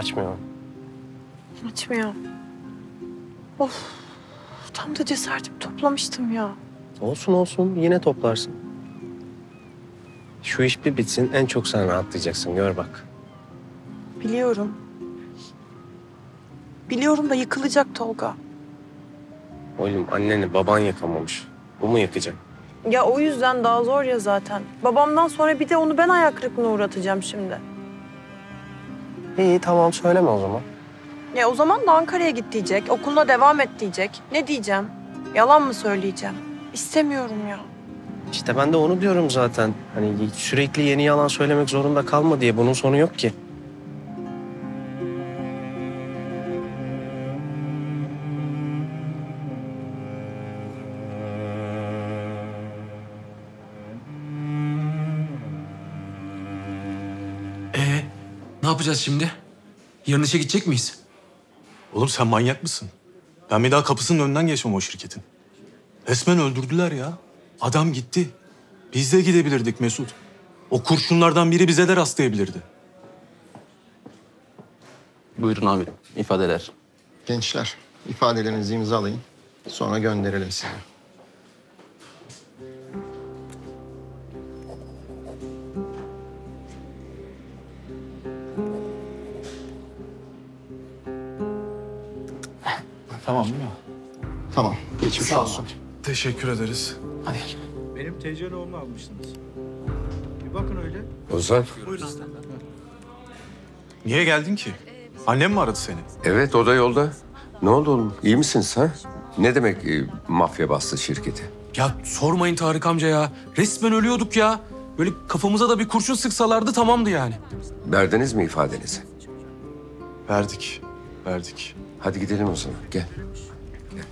Açmıyor. Açmıyor. Of. Tam da cesaretimi toplamıştım ya. Olsun olsun yine toplarsın. Şu iş bir bitsin en çok sen rahatlayacaksın gör bak. Biliyorum. Biliyorum da yıkılacak Tolga. Oğlum anneni baban yıkamamış. Bu mu yıkacak? Ya o yüzden daha zor ya zaten. Babamdan sonra bir de onu ben ayak kırıklığına uğratacağım şimdi. İyi tamam söyleme o zaman. Ya o zaman da Ankara'ya git diyecek, okuluna devam et diyecek. Ne diyeceğim? Yalan mı söyleyeceğim? İstemiyorum ya. İşte ben de onu diyorum zaten. Hani sürekli yeni yalan söylemek zorunda kalma diye bunun sonu yok ki. Ne yapacağız şimdi? Yarın işe gidecek miyiz? Oğlum sen manyak mısın? Ben bir daha kapısının önünden geçmem o şirketin. Resmen öldürdüler ya. Adam gitti. Biz de gidebilirdik Mesut. O kurşunlardan biri bize de rastlayabilirdi. Buyurun amirim, ifadeler. Gençler, ifadelerinizi imzalayın. Sonra gönderelim sizi. Tamam değil mi? Tamam, geçmiş olsun. Teşekkür ederiz. Hadi. Benim TC oğlumu almıştınız. Bir bakın öyle. Ozan, Niye geldin ki? Annem mi aradı seni? evet o da yolda. Ne oldu oğlum? İyi misiniz ha? Ne demek mafya bastı şirketi? Ya sormayın Tarık amca ya. Resmen ölüyorduk ya. Böyle kafamıza da bir kurşun sıksalardı tamamdı yani. Verdiniz mi ifadenizi? Verdik. Verdik. Hadi gidelim o zaman. Gel. Gel.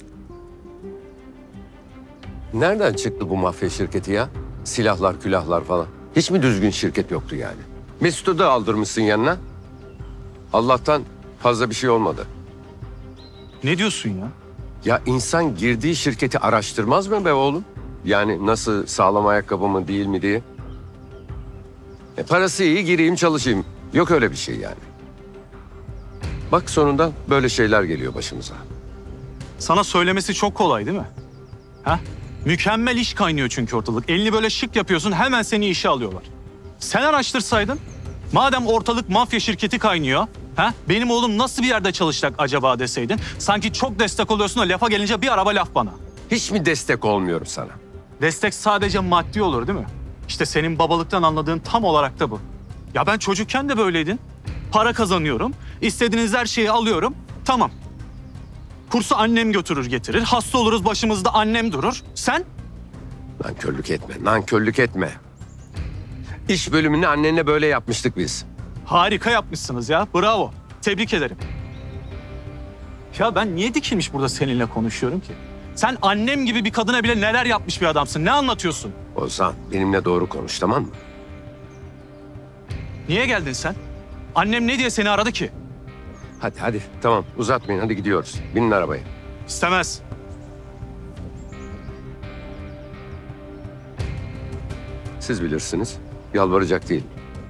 Nereden çıktı bu mafya şirketi ya? Silahlar, külahlar falan. Hiç mi düzgün şirket yoktu yani? Mesut'u da aldırmışsın yanına. Allah'tan fazla bir şey olmadı. Ne diyorsun ya? Ya insan girdiği şirketi araştırmaz mı be oğlum? Yani nasıl sağlam ayakkabı mı değil mi diye. Parası iyi gireyim çalışayım. Yok öyle bir şey yani. Bak sonunda böyle şeyler geliyor başımıza. Sana söylemesi çok kolay değil mi? Ha? Mükemmel iş kaynıyor çünkü ortalık. Elini böyle şık yapıyorsun hemen seni işe alıyorlar. Sen araştırsaydın. Madem ortalık mafya şirketi kaynıyor. Ha? Benim oğlum nasıl bir yerde çalışacak acaba deseydin. Sanki çok destek oluyorsun da lafa gelince bir araba laf bana. Hiç mi destek olmuyorum sana? Destek sadece maddi olur değil mi? İşte senin babalıktan anladığın tam olarak da bu. Ya ben çocukken de böyleydin. Para kazanıyorum. İstediğiniz her şeyi alıyorum. Tamam. Kursu annem götürür getirir. Hasta oluruz başımızda annem durur. Sen? Nankörlük etme, nankörlük etme. İş bölümünü annenle böyle yapmıştık biz. Harika yapmışsınız ya. Bravo. Tebrik ederim. Ya ben niye dikilmiş burada seninle konuşuyorum ki? Sen annem gibi bir kadına bile neler yapmış bir adamsın. Ne anlatıyorsun? Ozan, benimle doğru konuş tamam mı? Niye geldin sen? Annem ne diye seni aradı ki? Hadi hadi tamam uzatmayın hadi gidiyoruz. Binin arabaya. İstemez. Siz bilirsiniz. Yalvaracak değilim.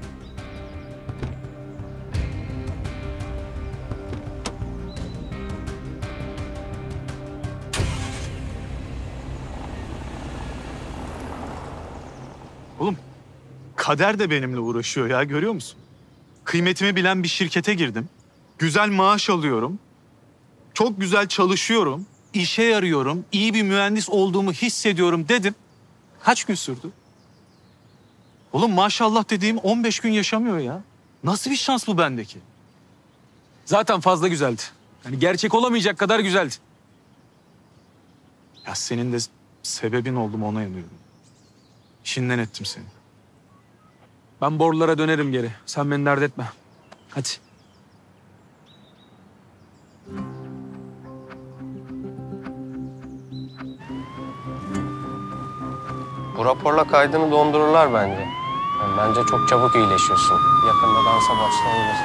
Oğlum kader de benimle uğraşıyor ya görüyor musun? Kıymetimi bilen bir şirkete girdim. Güzel maaş alıyorum. Çok güzel çalışıyorum. İşe yarıyorum. İyi bir mühendis olduğumu hissediyorum dedim. Kaç gün sürdü? Oğlum maşallah dediğim 15 gün yaşamıyor ya. Nasıl bir şans bu bendeki? Zaten fazla güzeldi. Yani gerçek olamayacak kadar güzeldi. Ya senin de sebebin oldum ona yanıyorum. İşinden ettim seni. Ben borulara dönerim geri. Sen beni dert etme. Hadi. Bu raporla kaydını dondururlar bence. Yani bence çok çabuk iyileşiyorsun. Yakında dansa başlayabiliriz.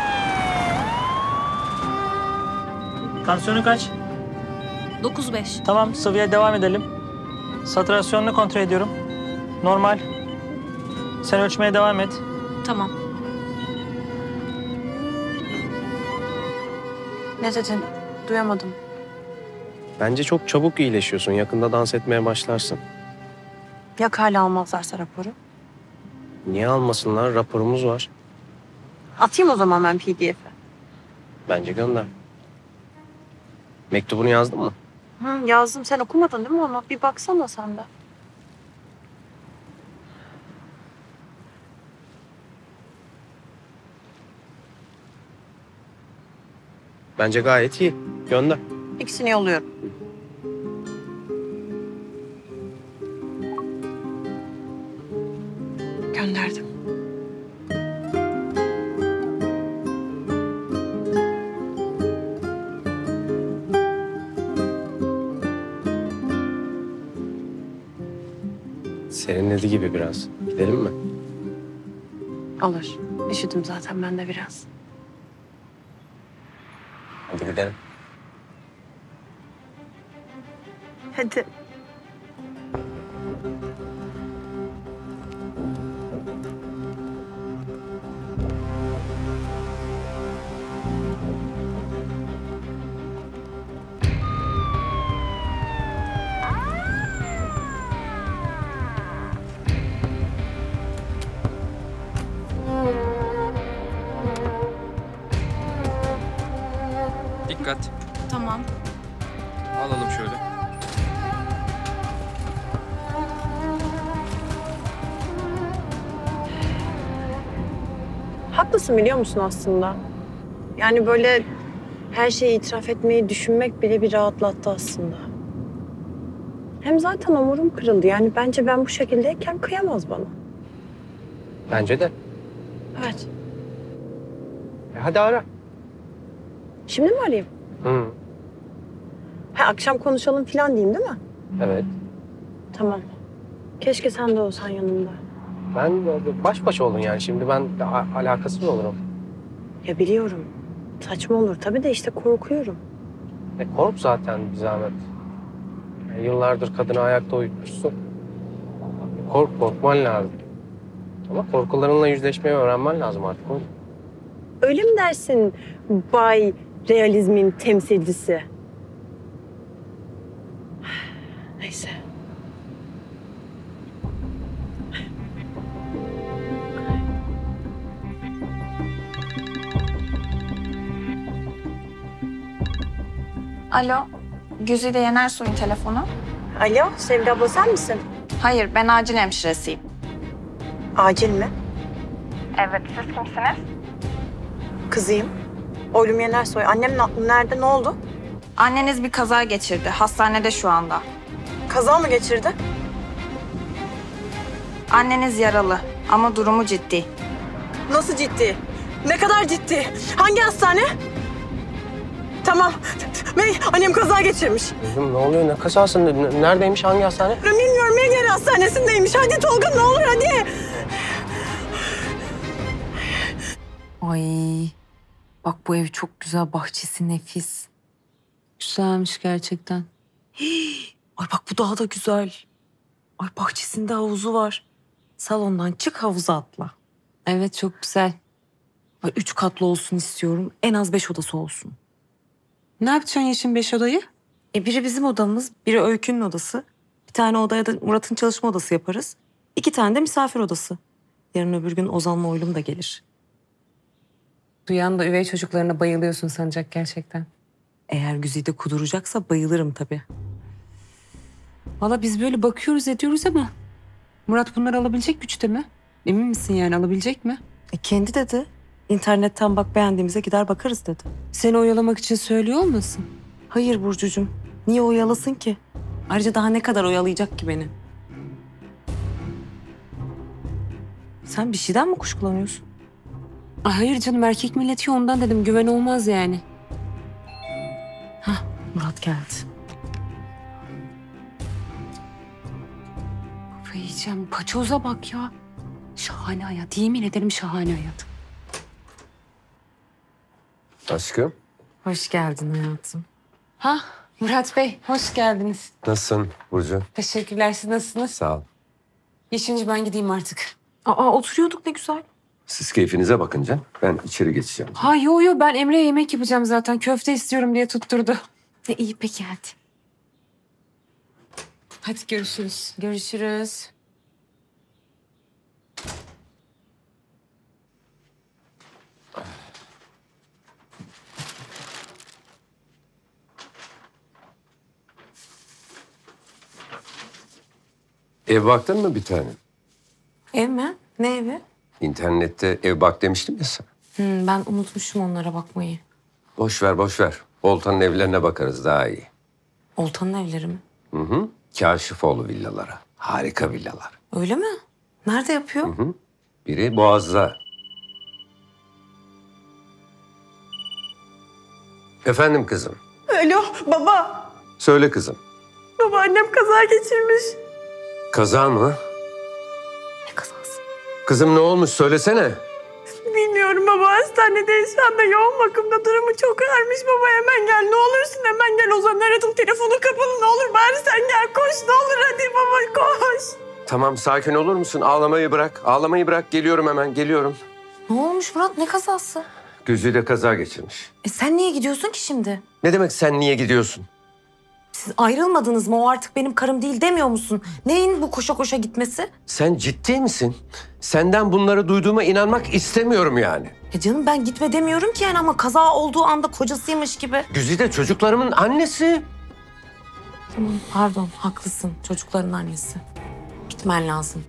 Tansiyonu kaç? 9,5. Tamam, sıvıya devam edelim. Satürasyonunu kontrol ediyorum. Normal. Sen ölçmeye devam et. Tamam. Ne dedin? Duyamadım. Bence çok çabuk iyileşiyorsun. Yakında dans etmeye başlarsın. Ya hala almazlarsa raporu? Niye almasınlar? Raporumuz var. Atayım o zaman ben PDF'e. Bence gönder. Mektubunu yazdın mı? Hı, yazdım. Sen okumadın değil mi onu? Bir baksana sen de. Bence gayet iyi. Gönder. İkisini yolluyorum. Gönderdim. Serinledi gibi biraz. Gidelim mi? Olur. Üşüdüm zaten ben de biraz. Hadi gidelim. Hadi. Dikkat. Tamam. Alalım şöyle. Haklısın biliyor musun aslında? Yani böyle her şeyi itiraf etmeyi düşünmek bile bir rahatlattı aslında. Hem zaten omurum kırıldı. Yani bence ben bu şekildeyken kıyamaz bana. Bence de. Evet. Hadi ara. Şimdi mi arayayım? Hı. Ha, akşam konuşalım falan diyeyim değil mi? Evet. Tamam. Keşke sen de olsan yanımda. Ben baş başa olun yani. Şimdi ben de alakasız olurum. Ya biliyorum. Saçma olur tabii de işte korkuyorum. Kork zaten bir zahmet. Yıllardır kadını ayakta uyutmuşsun. Korkman lazım. Ama korkularınla yüzleşmeyi öğrenmen lazım artık oğlum. Öyle mi dersin Bay Realizmin temsilcisi? Neyse. Alo, Güzide Yenersoy'un telefonu. Alo, Sevda abla sen misin? Hayır, ben acil hemşiresiyim. Acil mi? Evet, siz kimsiniz? Kızıyım. Oylum Yenersoy. Annem nerede? Ne oldu? Anneniz bir kaza geçirdi. Hastanede şu anda. Kaza mı geçirdi? Anneniz yaralı ama durumu ciddi. Nasıl ciddi? Ne kadar ciddi? Hangi hastane? Tamam. Annem kaza geçirmiş. Kızım ne oluyor? Ne kazası? Neredeymiş? Hangi hastane? Bilmiyorum. Medyeri hastanesindeymiş. Hadi Tolga ne olur hadi. Ay bak bu ev çok güzel, bahçesi nefis. Güzelmiş gerçekten. Ay bak bu daha da güzel. Ay bahçesinde havuzu var. Salondan çık havuza atla. Evet çok güzel. Ay 3 katlı olsun istiyorum. En az 5 odası olsun. Ne yapacaksın Yeşim 5 odayı? Biri bizim odamız, biri Öykü'nün odası. Bir tane odaya da Murat'ın çalışma odası yaparız. 2 tane de misafir odası. Yarın öbür gün Ozan'la Oylum da gelir. Duyan da üvey çocuklarına bayılıyorsun sanacak gerçekten. Eğer Güzide kuduracaksa bayılırım tabii. Valla biz böyle bakıyoruz ediyoruz ama Murat bunları alabilecek güçte mi? Emin misin yani alabilecek mi? Kendi dedi. İnternetten bak beğendiğimize gider bakarız dedi. Seni oyalamak için söylüyor olmasın? Hayır Burcucuğum. Niye oyalasın ki? Ayrıca daha ne kadar oyalayacak ki beni? Sen bir şeyden mi kuşkulanıyorsun? Ay hayır canım erkek milleti ondan dedim güven olmaz yani. Hah Murat geldi. Kafayı yiyeceğim. Paçoza bak ya. Şahane hayat. Yemin ederim şahane hayat. Aşkım. Hoş geldin hayatım. Ha Murat Bey hoş geldiniz. Nasılsın Burcu? Teşekkürler siz nasılsınız? Sağ ol. Yeşimci ben gideyim artık. Aa oturuyorduk ne güzel. Siz keyfinize bakın canım. Ben içeri geçeceğim. Ha yo ben Emre'ye yemek yapacağım zaten. Köfte istiyorum diye tutturdu. İyi peki hadi. Hadi görüşürüz. Görüşürüz. Ev baktın mı bir tane? Ev mi? Ne evi? İnternette ev bak demiştim ya sana. Ben unutmuşum onlara bakmayı. Boş ver, boş ver. Oltan'ın evlerine bakarız daha iyi. Oltan'ın evleri mi? Hı hı. Kaşifoğlu villalara. Harika villalar. Öyle mi? Nerede yapıyor? Hı hı. Biri Boğaz'da. Efendim kızım. Alo baba. Söyle kızım. Baba annem kaza geçirmiş. Kaza mı? Ne kazası? Kızım ne olmuş söylesene. Bilmiyorum baba, hastanedeyiz şu anda, yoğun bakımda, durumu çok ağırmış baba, hemen gel ne olursun, hemen gel. Ozan aradım, telefonu kapalı, ne olur bari sen gel, koş ne olur hadi baba koş. Tamam sakin olur musun? Ağlamayı bırak. Ağlamayı bırak. Geliyorum hemen geliyorum. Ne olmuş Murat? Ne kazası? Güzide kaza geçirmiş. Sen niye gidiyorsun ki şimdi? Ne demek sen niye gidiyorsun? Siz ayrılmadınız mı? O artık benim karım değil demiyor musun? Neyin bu koşa koşa gitmesi? Sen ciddi misin? Senden bunları duyduğuma inanmak istemiyorum yani. Canım ben gitme demiyorum ki yani, ama kaza olduğu anda kocasıymış gibi. Güzide çocuklarımın annesi. Tamam pardon, haklısın, çocukların annesi. Gitmen lazım.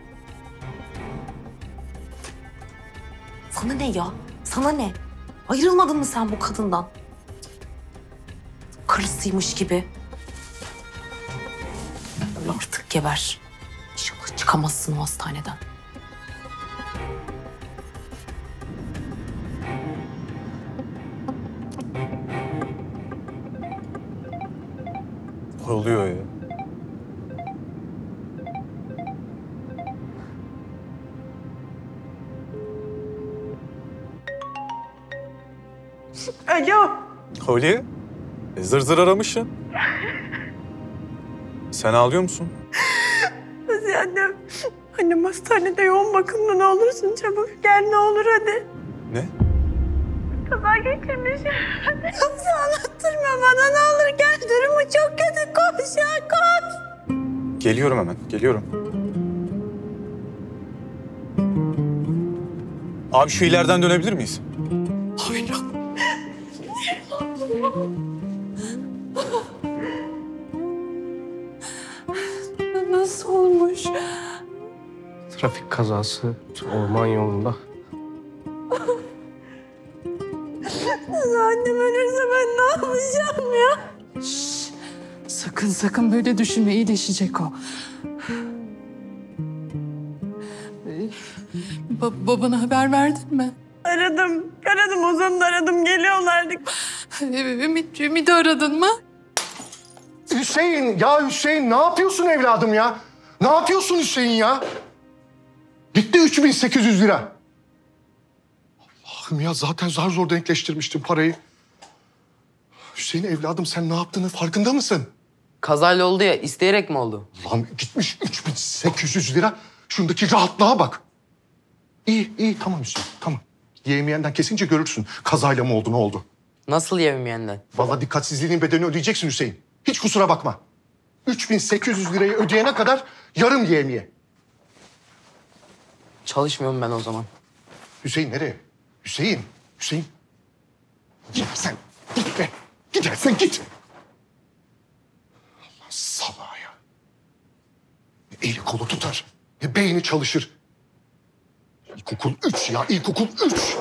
Sana ne ya? Sana ne? Ayrılmadın mı sen bu kadından? Karısıymış gibi. Artık geber. İnşallah çıkamazsın o hastaneden. Ne oluyor ya? Alo. Holiye, zır zır aramışsın. Sen ağlıyor musun? Nasıl annem? Annem hastanede yoğun bakımda, ne olursun çabuk gel ne olur hadi. Ne? Kaza geçirmiş. Yoksa anlattırma bana, ne olur gel, durumu çok kötü, koş ya koş. Geliyorum hemen, geliyorum. Abi şu ileriden dönebilir miyiz? Hayır. Nasıl olmuş? Trafik kazası orman yolunda. Annem ölürse ben ne yapacağım ya? Sakın böyle düşünme, iyileşecek o. Babana haber verdin mi? Aradım Ozan'ı da aradım, geliyorlardı. Ümit'i aradın mı? Hüseyin, ya Hüseyin ne yapıyorsun evladım ya? Ne yapıyorsun Hüseyin ya? Gitti 3.800 lira. Allah'ım ya, zaten zar zor denkleştirmiştim parayı. Hüseyin evladım, sen ne yaptığının farkında mısın? Kazayla oldu ya, isteyerek mi oldu? Lan gitmiş 3.800 lira. Şundaki rahatlığa bak. İyi tamam Hüseyin, tamam. Yemeyenden kesince görürsün kazayla mı oldu, ne oldu? Nasıl yemeyenden? Vallahi dikkatsizliğinin bedelini ödeyeceksin Hüseyin. Hiç kusura bakma. 3.800 lirayı ödeyene kadar yarım yemeye. Çalışmıyorum ben o zaman. Hüseyin nereye? Hüseyin. Gidersen git be. Gidersen git. Allah salağa ya. Eli kolu tutar. Beyni çalışır. İlkokul 3 ya, ilkokul 3.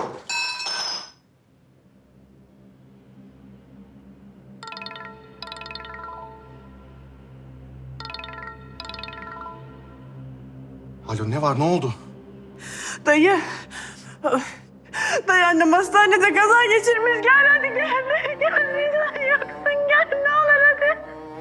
Alo, ne var, ne oldu? Dayı annem hastanede kaza geçirmiş, gel hadi gel. Gel lütfen, yoksun gel ne olur hadi.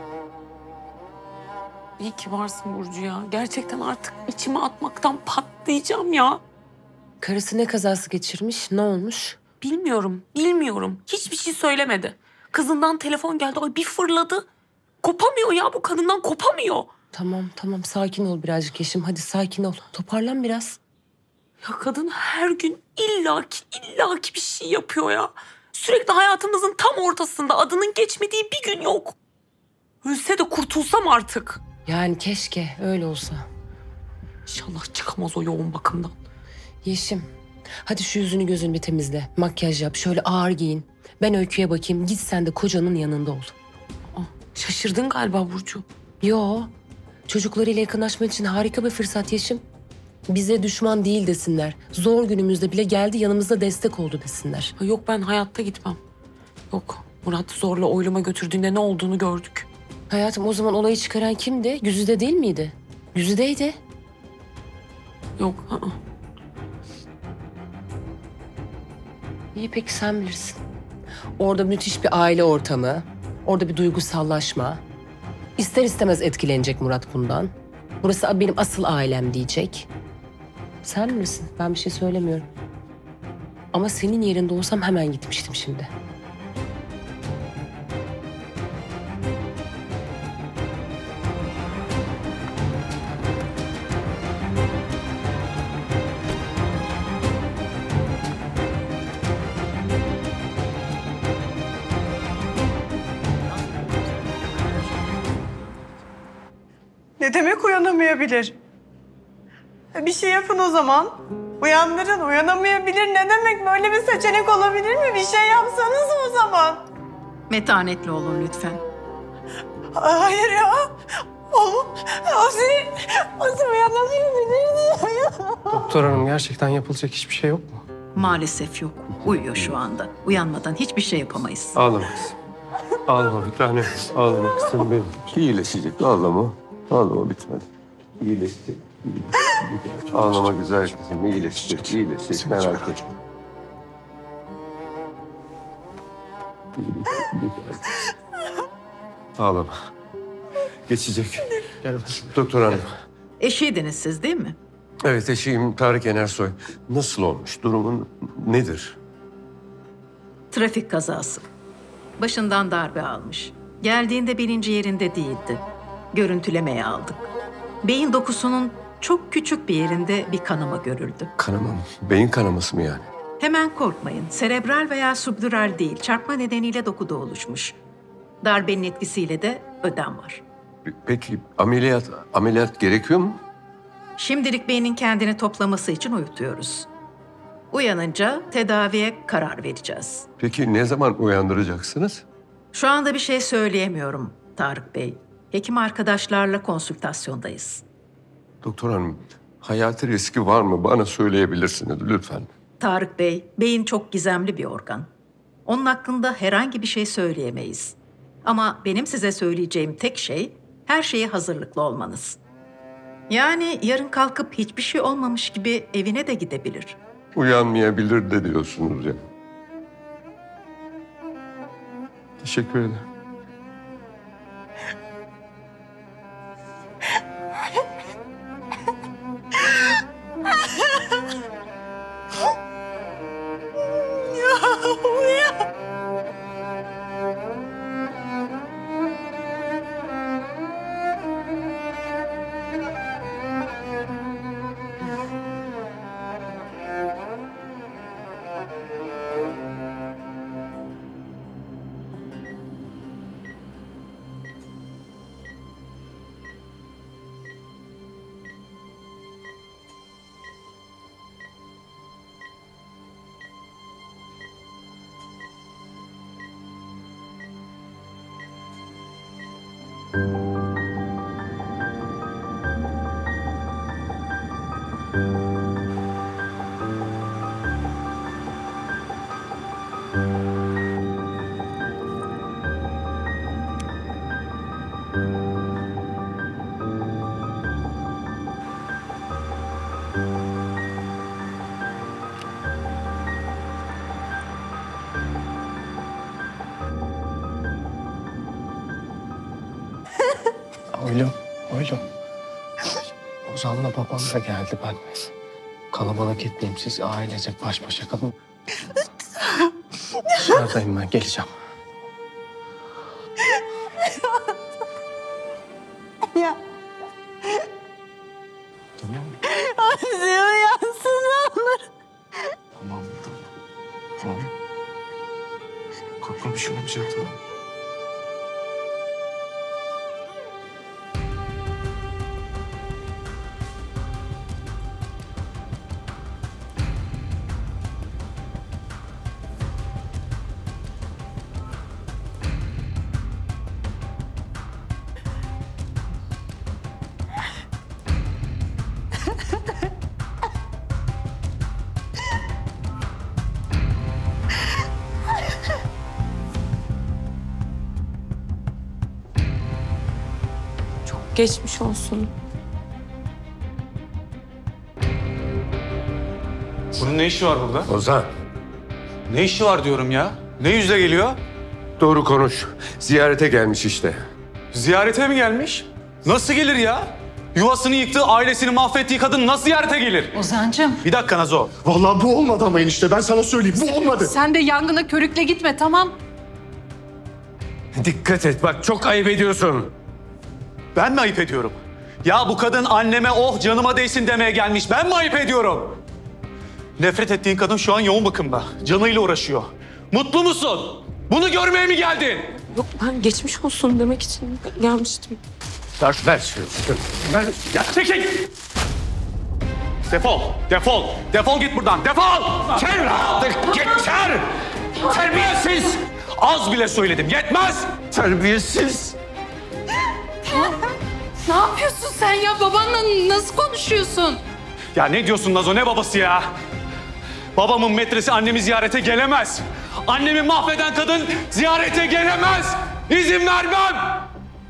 İyi ki varsın Burcu ya. Gerçekten artık içime atmaktan patlayacağım ya. Karısı ne kazası geçirmiş? Ne olmuş? Bilmiyorum. Hiçbir şey söylemedi. Kızından telefon geldi. Ay bir fırladı. Kopamıyor ya, bu kadından kopamıyor. Tamam sakin ol birazcık Yeşim. Hadi sakin ol. Toparlan biraz. Ya kadın her gün illaki bir şey yapıyor ya. Sürekli hayatımızın tam ortasında, adının geçmediği bir gün yok. Ölse de kurtulsam artık. Yani keşke öyle olsa. İnşallah çıkamaz o yoğun bakımdan. Yeşim, hadi şu yüzünü gözünü bir temizle. Makyaj yap, şöyle ağır giyin. Ben Öykü'ye bakayım, git sen de kocanın yanında ol. Şaşırdın galiba Burcu. Yo, çocuklarıyla yakınlaşmak için harika bir fırsat Yeşim. Bize düşman değil desinler. Zor günümüzde bile geldi yanımızda destek oldu desinler. Yok ben hayatta gitmem. Yok Murat zorla oyluma götürdüğünde ne olduğunu gördük. Hayatım o zaman olayı çıkaran kimdi? Güzide değil miydi? Güzide'ydi. Yok. İyi peki sen bilirsin. Orada müthiş bir aile ortamı. Orada bir duygusallaşma. İster istemez etkilenecek Murat bundan. Burası benim asıl ailem diyecek. Sen bilirsin. Ben bir şey söylemiyorum. Ama senin yerinde olsam hemen gitmiştim şimdi. Ne demek uyanamayabilir? Bir şey yapın o zaman. Uyandırın, uyanamayabilir. Ne demek? Böyle bir seçenek olabilir mi? Bir şey yapsanız o zaman. Metanetli olun lütfen. Hayır ya. Oğlum, Asil uyanamayabilir ya. Doktor hanım gerçekten yapılacak hiçbir şey yok mu? Maalesef yok. Uyuyor şu anda. Uyanmadan hiçbir şey yapamayız. Ağlama kızım. Ağlama bir tane. Ağlama kızım benim. İyileşecek. Ağlama. Ağlama bitmedi. İyileşecek. Ağlama güzel kızım. İyileşecek. İyileşecek. Merak etme. Ağlama. Geçecek. Gel doktor hanım. Eşiydiniz siz değil mi? Evet eşiyim Tarık Enersoy. Nasıl olmuş? Durumun nedir? Trafik kazası. Başından darbe almış. Geldiğinde bilinci yerinde değildi. Görüntülemeye aldık. Beyin dokusunun çok küçük bir yerinde bir kanama görüldü. Kanama mı? Beyin kanaması mı yani? Hemen korkmayın. Serebral veya subdural değil, çarpma nedeniyle dokuda oluşmuş. Darbenin etkisiyle de ödem var. Peki ameliyat gerekiyor mu? Şimdilik beynin kendini toplaması için uyutuyoruz. Uyanınca tedaviye karar vereceğiz. Peki ne zaman uyandıracaksınız? Şu anda bir şey söyleyemiyorum Tarık Bey. Hekim arkadaşlarla konsültasyondayız. Doktor hanım, hayati riski var mı? Bana söyleyebilirsiniz lütfen. Tarık Bey, beyin çok gizemli bir organ. Onun hakkında herhangi bir şey söyleyemeyiz. Ama benim size söyleyeceğim tek şey, her şeye hazırlıklı olmanız. Yani yarın kalkıp hiçbir şey olmamış gibi evine de gidebilir. Uyanmayabilir de diyorsunuz ya. Teşekkür ederim. Oğlum. Ozan'la babam da geldi ben. Kalabalık etmeyeyim siz ailecek baş başa kalın. Dışarıdayım ben geleceğim. Ya. Tamam. Asil uyansın. Korkma bir şey olmayacak tamam. Geçmiş olsun. Bunun ne işi var burada? Ozan. Ne işi var diyorum ya? Ne yüzle geliyor? Doğru konuş. Ziyarete gelmiş işte. Ziyarete mi gelmiş? Nasıl gelir ya? Yuvasını yıktığı, ailesini mahvettiği kadın nasıl ziyarete gelir? Ozan'cığım. Bir dakika Nazo. Vallahi bu olmadı ama enişte, ben sana söyleyeyim, bu olmadı. Sen de yangına körükle gitme, tamam. Dikkat et bak, çok ayıp ediyorsun. Ben mi ayıp ediyorum? Ya bu kadın anneme oh canıma değsin demeye gelmiş. Ben mi ayıp ediyorum? Nefret ettiğin kadın şu an yoğun bakımda. Canıyla uğraşıyor. Mutlu musun? Bunu görmeye mi geldin? Yok ben geçmiş olsun demek için gelmiştim. Ver şunu. Ver. Ya çekil! Defol, defol, defol git buradan, defol! Yeter artık, yeter! Terbiyesiz! Az bile söyledim, yetmez! Terbiyesiz! Ne yapıyorsun sen ya? Babanla nasıl konuşuyorsun? Ya ne diyorsun Nazo, ne babası ya? Babamın metresi annemi ziyarete gelemez. Annemi mahveden kadın ziyarete gelemez. İzin vermem.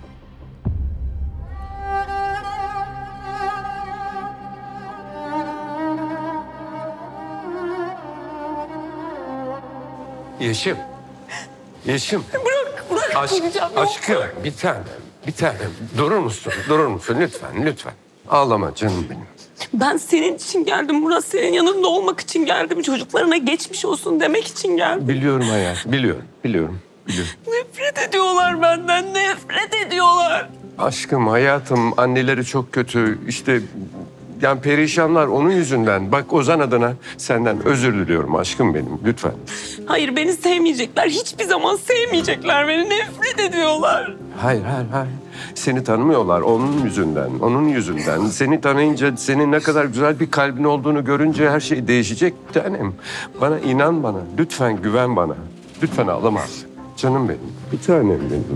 Yeşim. Yeşim. Bırak. Aşkım, bir tanem. Bir tanem. Durur musun? Durur musun? Lütfen, lütfen. Ağlama canım benim. Ben senin için geldim Murat. Senin yanında olmak için geldim. Çocuklarına geçmiş olsun demek için geldim. Biliyorum hayatım, biliyorum. Nefret ediyorlar benden. Nefret ediyorlar. Aşkım, hayatım, anneleri çok kötü. İşte yani perişanlar onun yüzünden. Bak Ozan adına senden özür diliyorum aşkım benim. Lütfen. Hayır beni sevmeyecekler. Hiçbir zaman sevmeyecekler beni. Nefret ediyorlar. Hayır. Seni tanımıyorlar onun yüzünden. Seni tanıyınca senin ne kadar güzel bir kalbin olduğunu görünce her şey değişecek bir tanem. Bana inan bana. Lütfen güven bana. Lütfen ağlama. Canım benim. Bir tanem benim.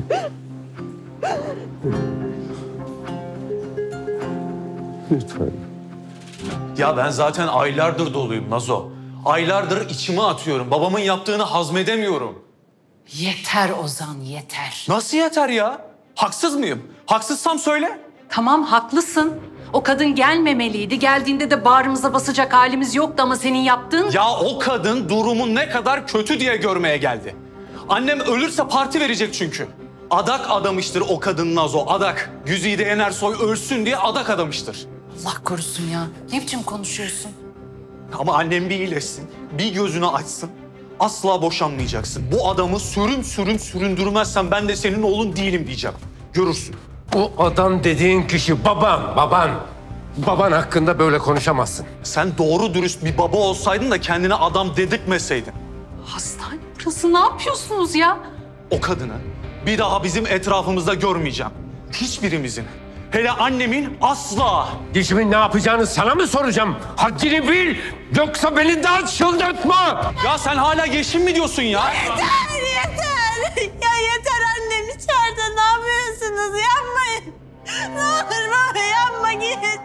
Lütfen. Ya ben zaten aylardır doluyum Nazo. Aylardır içime atıyorum. Babamın yaptığını hazmedemiyorum. Yeter Ozan, yeter. Nasıl yeter ya? Haksız mıyım? Haksızsam söyle. Tamam, haklısın. O kadın gelmemeliydi. Geldiğinde de bağrımıza basacak halimiz yoktu ama senin yaptığın... Ya o kadın durumun ne kadar kötü diye görmeye geldi. Annem ölürse parti verecek çünkü. Adak adamıştır o kadın Nazo, adak. Güzide Yenersoy ölsün diye adak adamıştır. Allah korusun ya. Ne biçim konuşuyorsun? Ama annem bir iyileşsin, bir gözünü açsın. Asla boşanmayacaksın. Bu adamı süründürmezsen ben de senin oğlun değilim diyeceğim. Görürsün. O adam dediğin kişi baban. Baban hakkında böyle konuşamazsın. Sen doğru dürüst bir baba olsaydın da kendine adam dedirtmeseydin. Hastane burası, ne yapıyorsunuz ya? O kadını bir daha bizim etrafımızda görmeyeceğim. Hiçbirimizin. Hele annemin asla. Yeşim'in ne yapacağını sana mı soracağım? Haddini bil, yoksa beni daha çıldırtma. Ya sen hala Yeşim mi diyorsun ya? Yeter. Ya yeter, annem içeride, ne yapıyorsunuz? Yapmayın. Ne olur baba, yapma, git.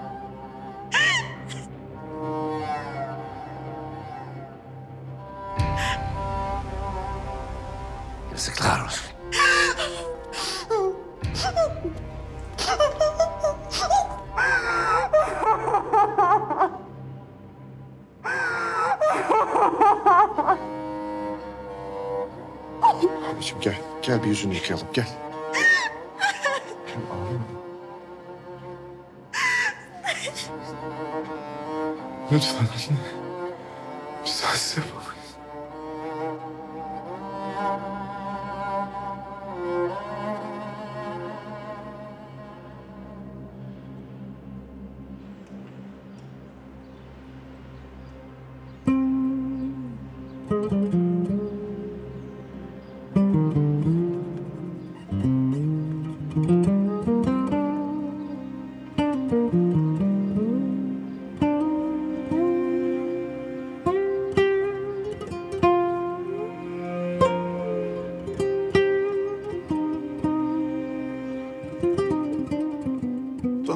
Yazıklar olsun. Abiciğim gel bir yüzünü yıkayalım, gel. Lütfen anne. Bir sensiz yapamayız.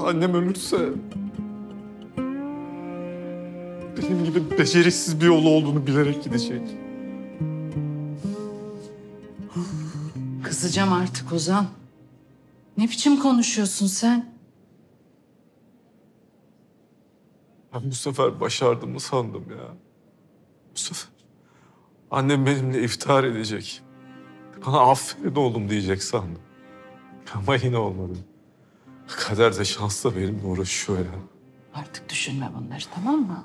annem ölürse... benim gibi beceriksiz bir yolu olduğunu bilerek gidecek. Kızacağım artık Ozan. Ne biçim konuşuyorsun sen? Ben bu sefer başardığımı sandım ya. Bu sefer annem benimle iftihar edecek. Bana aferin oğlum diyecek sandım. Ama yine olmadı. Kader de şans da benimle uğraşıyor ya. Artık düşünme bunları, tamam mı?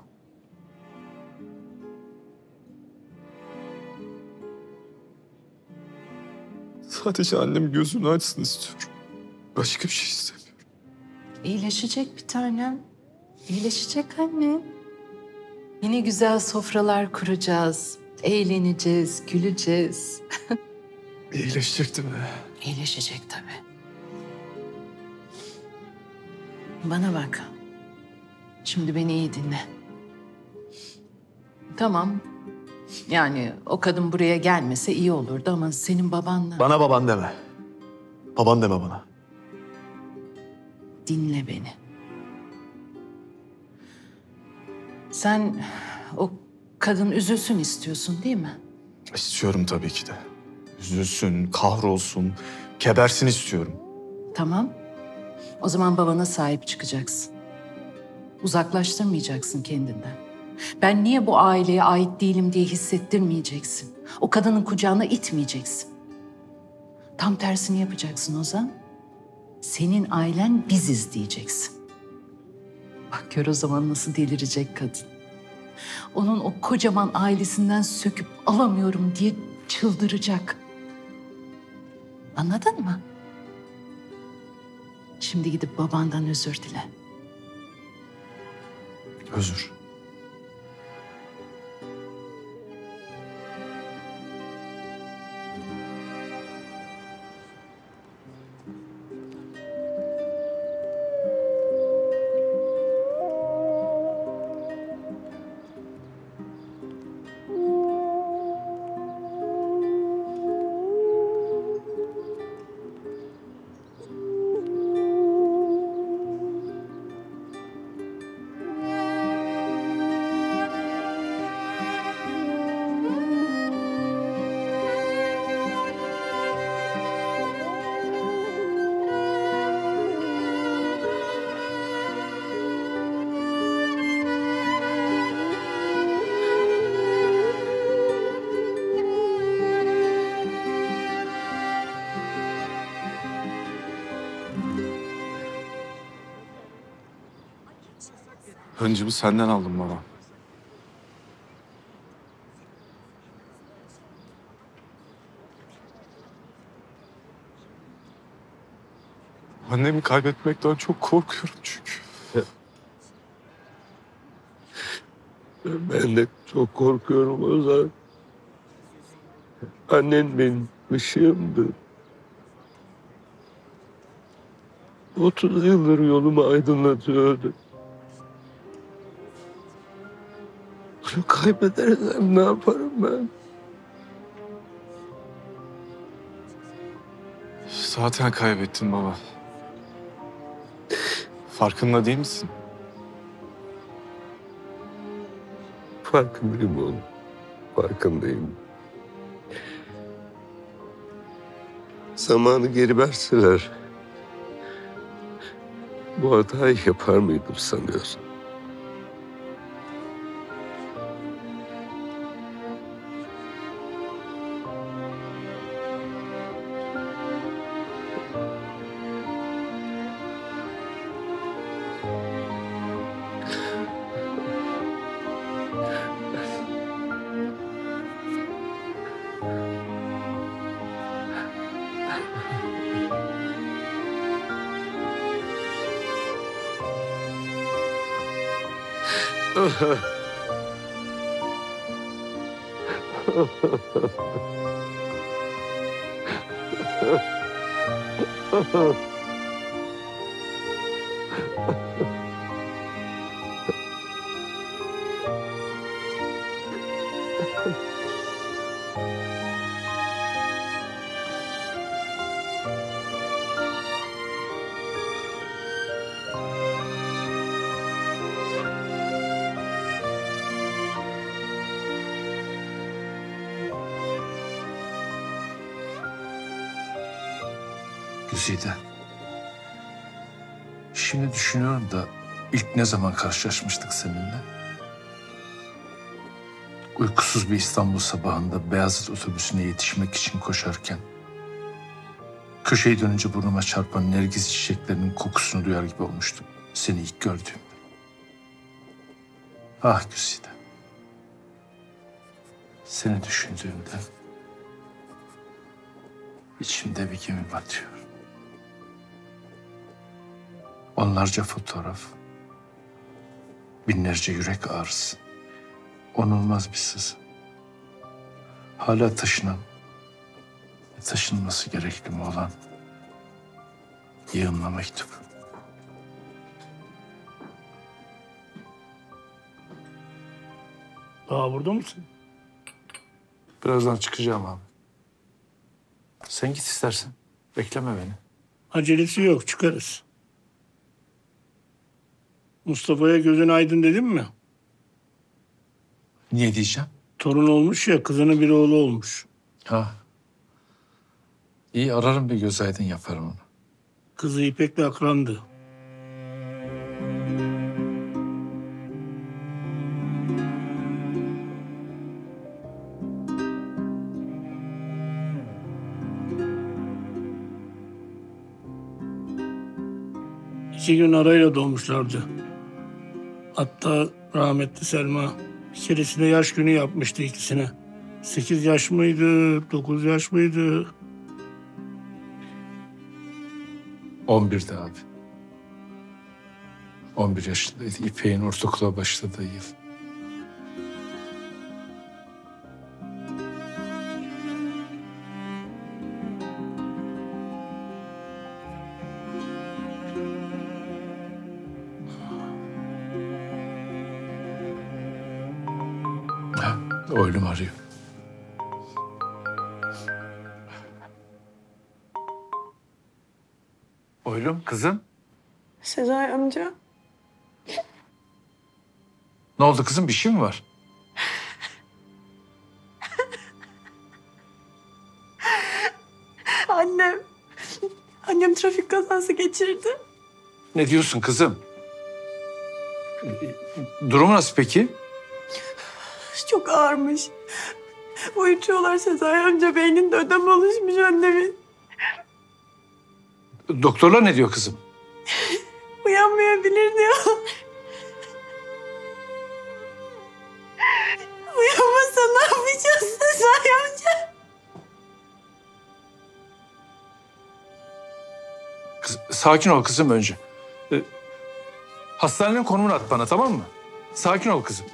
Sadece annem gözünü açsın istiyorum. Başka bir şey istemiyorum. İyileşecek bir tanem. İyileşecek anne. Yine güzel sofralar kuracağız. Eğleneceğiz, güleceğiz. İyileşecek değil mi? İyileşecek tabii. Bana bak. Şimdi beni iyi dinle. Tamam. Yani o kadın buraya gelmese iyi olurdu ama senin babanla... Bana baban deme. Baban deme bana. Dinle beni. Sen o kadın üzülsün istiyorsun değil mi? İstiyorum tabii ki de. Üzülsün, kahrolsun, gebersin istiyorum. Tamam. O zaman babana sahip çıkacaksın. Uzaklaştırmayacaksın kendinden. Ben niye bu aileye ait değilim diye hissettirmeyeceksin. O kadının kucağına itmeyeceksin. Tam tersini yapacaksın Ozan. Senin ailen biziz diyeceksin. Bak gör o zaman nasıl delirecek kadın. Onun o kocaman ailesinden söküp alamıyorum diye çıldıracak. Anladın mı? Şimdi gidip babandan özür dile. Özür. Hıncımı senden aldım baba. Annemi kaybetmekten çok korkuyorum çünkü. Ben de çok korkuyorum Ozan. Annen benim ışığımdı. 30 yıldır yolumu aydınlatıyordu. Onu kaybedersem ne yaparım ben? Zaten kaybettim baba. Farkında değil misin? Farkındayım oğlum. Farkındayım. Zamanı geri verseler bu hatayı yapar mıydım sanıyorsun? Güzide. Şimdi düşünüyorum da ilk ne zaman karşılaşmıştık seninle? Uykusuz bir İstanbul sabahında Beyazıt otobüsüne yetişmek için koşarken köşeyi dönünce burnuma çarpan nergis çiçeklerinin kokusunu duyar gibi olmuştum seni ilk gördüğümde. Ah Güzide. Seni düşündüğümde içimde bir gemi batıyor. Onlarca fotoğraf, binlerce yürek ağrısı, onulmaz bir sızı. Hala taşınan, taşınması gerekli mi olan yığınla mektup. Daha burada mısın? Birazdan çıkacağım abi. Sen git istersen. Bekleme beni. Acelesi yok, çıkarız. Mustafa'ya gözün aydın dedim mi? Niye diyeceğim? Torun olmuş ya, kızının bir oğlu olmuş. Ha. İyi ararım, bir göz aydın yaparım onu. Kızı İpek'le akrandı. İki gün arayla doğmuşlardı. Hatta rahmetli Selma bir keresinde yaş günü yapmıştı ikisine. 8 yaş mıydı, 9 yaş mıydı? 11'de abi. 11 yaşındaydı. İpek'in ortaokula başladığı yıl. Oğlum arıyor. Oğlum, kızım. Sezai amca. Ne oldu kızım? Bir şey mi var? Annem. Annem trafik kazası geçirdi. Ne diyorsun kızım? Durumu nasıl peki? Çok ağırmış. Uyutuyorlar Sezai amca. Beyninde ödem oluşmuş annemin. Doktorlar ne diyor kızım? Uyanmayabilir diyor. Uyanmasa ne yapacağız Sezai amca? Sakin ol kızım önce. Hastanenin konumunu at bana, tamam mı? Sakin ol kızım.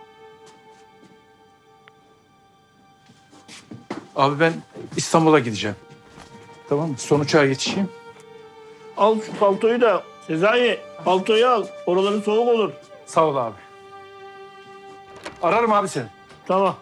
Abi ben İstanbul'a gideceğim. Tamam mı? Son uçağa yetişeyim. Al şu paltoyu da. Sezai, paltoyu al. Oraları soğuk olur. Sağ ol abi. Ararım abi seni. Tamam.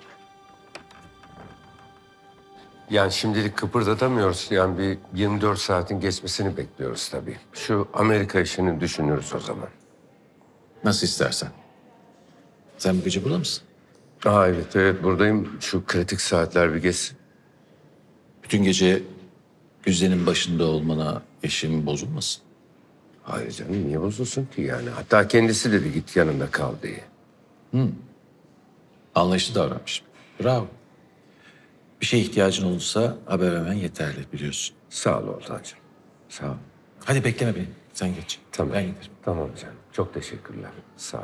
Yani şimdilik kıpırdatamıyoruz. Yani bir 24 saatin geçmesini bekliyoruz tabii. Şu Amerika işini düşünürüz o zaman. Nasıl istersen. Sen bu gece burada mısın? Evet buradayım. Şu kritik saatler bir geçsin. Bütün gece Güzde'nin başında olmana eşim bozulmasın. Hayır canım, niye bozulsun ki yani? Hatta kendisi dedi git yanında kal diye. Anlayışlı davranmış. Bravo. Bir şeye ihtiyacın olursa haber vermen yeterli, biliyorsun. Sağ ol Oltancığım. Sağ ol. Hadi bekleme beni. Sen geç. Tamam. Ben giderim. Tamam canım. Çok teşekkürler. Sağ ol.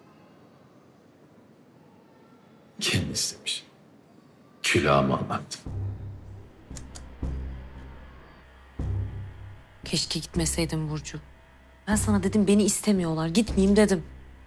Kendi istemiş. Külahımı anlattım. Keşke gitmeseydin Burcu. Ben sana dedim beni istemiyorlar. Gitmeyeyim dedim.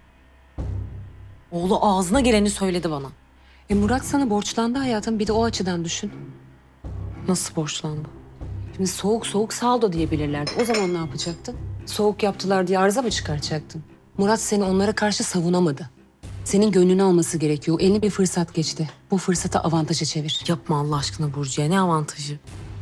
Oğlu ağzına geleni söyledi bana. Murat sana borçlandı hayatım. Bir de o açıdan düşün. Nasıl borçlandı? Şimdi soğuk soğuk saldo diyebilirlerdi. O zaman ne yapacaktın? Soğuk yaptılar diye arıza mı çıkartacaktın? Murat seni onlara karşı savunamadı. Senin gönlünü alması gerekiyor. Eline bir fırsat geçti. Bu fırsatı avantaja çevir. Yapma Allah aşkına Burcu'ya. Ne avantajı?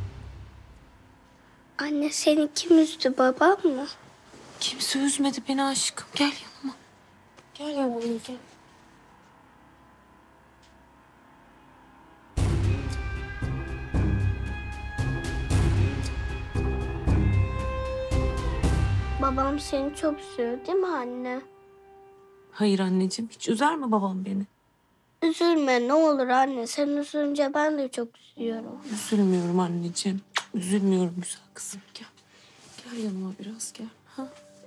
Anne seni kim üzdü, babam mı? Kimse üzmedi beni aşkım. Gel yanıma. Gel yanıma gel. Babam seni çok üzüyor değil mi anne? Hayır anneciğim, hiç üzer mi babam beni? Üzülme ne olur anne. Sen üzülünce ben de çok üzülüyorum. Üzülmüyorum anneciğim. Üzülmüyorum güzel kızım. Gel. Gel yanıma biraz gel. Ha?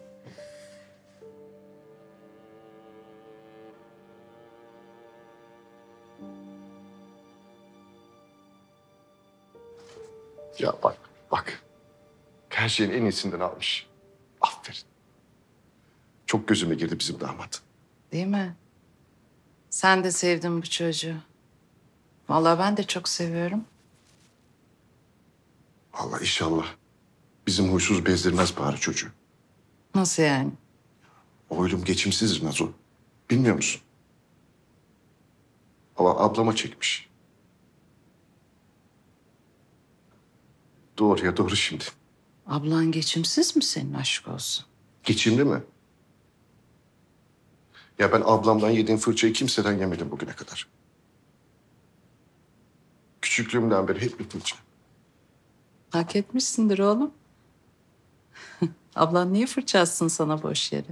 Ya bak. Her şeyin en iyisinden almış. Aferin. Çok gözüme girdi bizim damat. Değil mi? Sen de sevdin bu çocuğu. Vallahi ben de çok seviyorum. Allah inşallah. Bizim huysuz bezdirmez bari çocuğu. Nasıl yani? Oğlum geçimsizdir Nazo. Bilmiyor musun? Ama ablama çekmiş. Doğruya doğru şimdi. Ablan geçimsiz mi senin, aşk olsun? Geçimli mi? Ya ben ablamdan yediğim fırçayı kimseden yemedim bugüne kadar. Küçüklüğümden beri hep bir fırça. Hak etmişsindir oğlum. Ablan niye fırça atsın sana boş yere?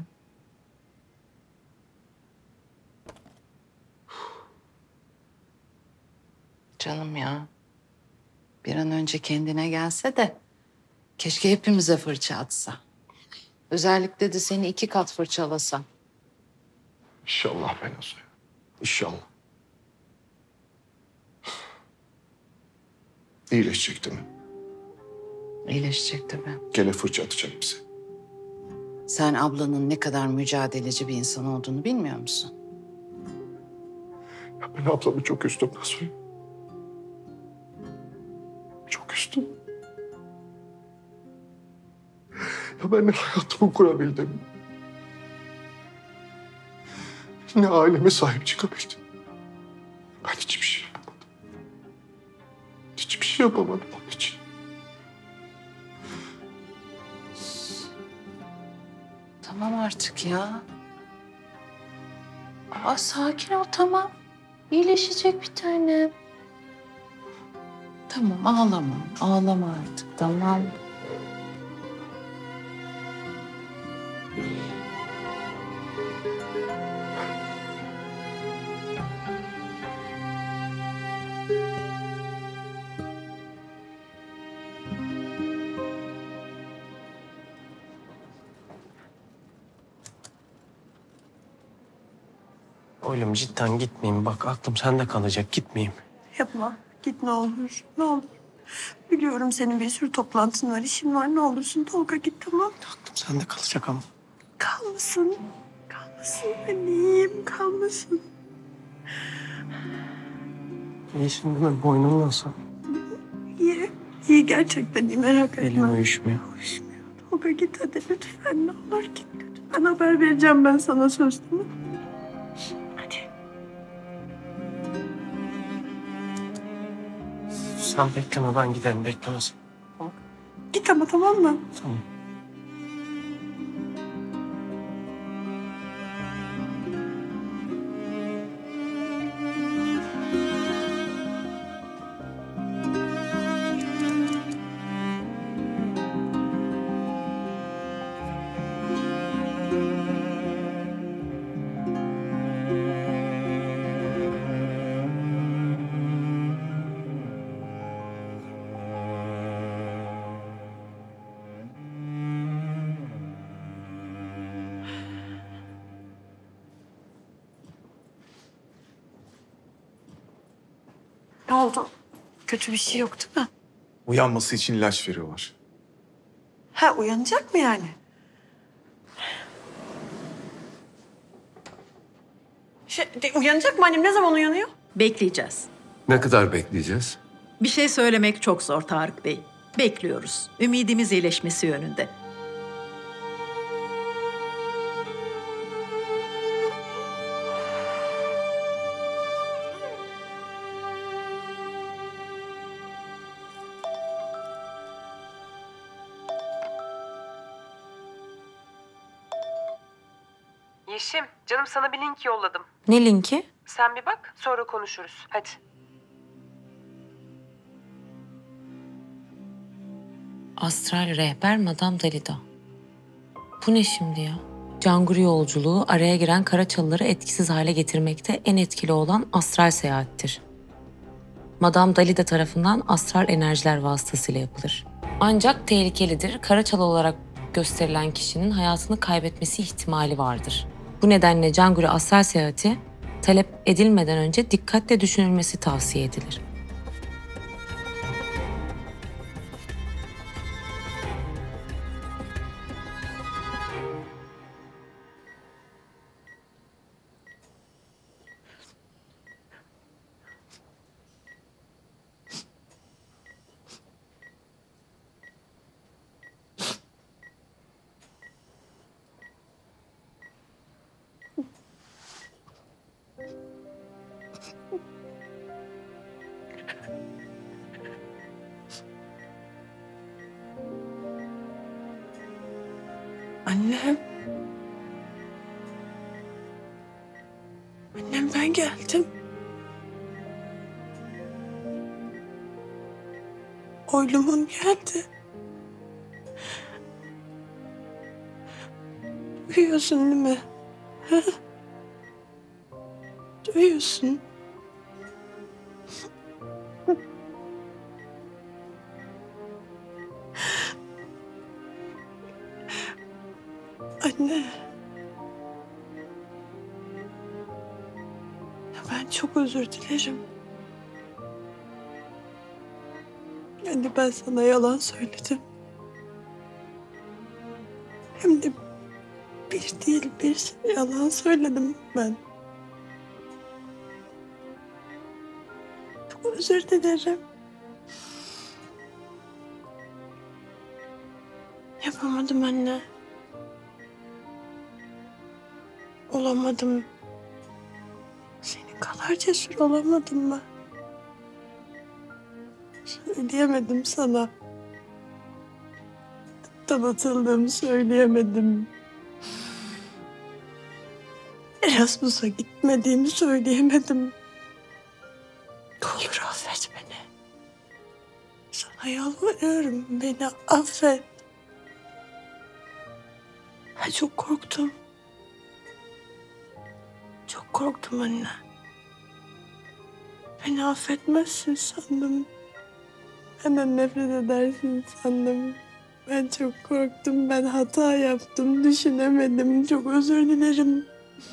Canım ya. Bir an önce kendine gelse de keşke hepimize fırça atsa. Özellikle de seni 2 kat fırçalasa. İnşallah ben Nazo'ya. İnşallah. İyileşecek değil mi? İyileşecek tabii. Gene fırça atacak bize. Sen ablanın ne kadar mücadeleci bir insan olduğunu bilmiyor musun? Ya ben ablamı çok üzdüm Nazo'ya. Çok üzdüm. Ya ben ne hayatımı kurabildim. Ne aileme sahip çıkabildim. Ben hiçbir şey yapamadım. Hiçbir şey yapamadım onun için. Tamam artık ya. Sakin ol, tamam. İyileşecek bir tane. Tamam, ağlama. Ağlama artık, tamam. Oğlum cidden gitmeyeyim. Bak aklım sende kalacak. Gitmeyeyim. Yapma. Git ne olur. Ne olur. Biliyorum senin bir sürü toplantın var, işin var. Ne olursun Tolga git tamam. Aklım sende kalacak ama. Kalmasın. Kalmasın. Ben iyiyim. Kalmasın. İyisin değil mi? Boynun nasıl? İyi. İyi gerçekten iyi. Merak etme. Elim uyuşmuyor. Uyuşmuyor. Tolga git hadi lütfen. Ne olur git lütfen. Haber vereceğim ben sana söz değil mi? Hadi. Sen bekleme ben giderim. Beklemesin. Git ama tamam mı? Tamam. Ne oldu? Kötü bir şey yok değil mi? Uyanması için ilaç veriyorlar. Ha uyanacak mı yani? Uyanacak mı annem? Ne zaman uyanıyor? Bekleyeceğiz. Ne kadar bekleyeceğiz? Bir şey söylemek çok zor Tarık Bey. Bekliyoruz. Ümidimiz iyileşmesi yönünde. Yeşim, canım sana bir link yolladım. Ne linki? Sen bir bak, sonra konuşuruz. Hadi. Astral rehber Madame Dalida. Bu ne şimdi ya? Canguri yolculuğu araya giren Karaçalıları etkisiz hale getirmekte en etkili olan astral seyahattir. Madame Dalida tarafından astral enerjiler vasıtasıyla yapılır. Ancak tehlikelidir. Karaçalı olarak gösterilen kişinin hayatını kaybetmesi ihtimali vardır. Bu nedenle Canguri astral seyahati talep edilmeden önce dikkatle düşünülmesi tavsiye edilir. Annem. Annem ben geldim. Oğlumun geldi. Duyuyorsun değil mi? Ha? Duyuyorsun. Anne. Ya ben çok özür dilerim. Yani ben sana yalan söyledim. Hem de bir değil bir sürü yalan söyledim ben. Çok özür dilerim. Yapamadım anne. Olamadım. Senin kadar cesur olamadım mı? Söyleyemedim sana. Tanıtıldığımı söyleyemedim. Erasmus'a gitmediğimi söyleyemedim. Ne olur affet beni. Sana yalvarıyorum, beni affet. Ben çok korktum. Çok korktum anne. Beni affetmezsin sandım. Benden nefret edersin sandım. Ben çok korktum. Ben hata yaptım. Düşünemedim. Çok özür dilerim.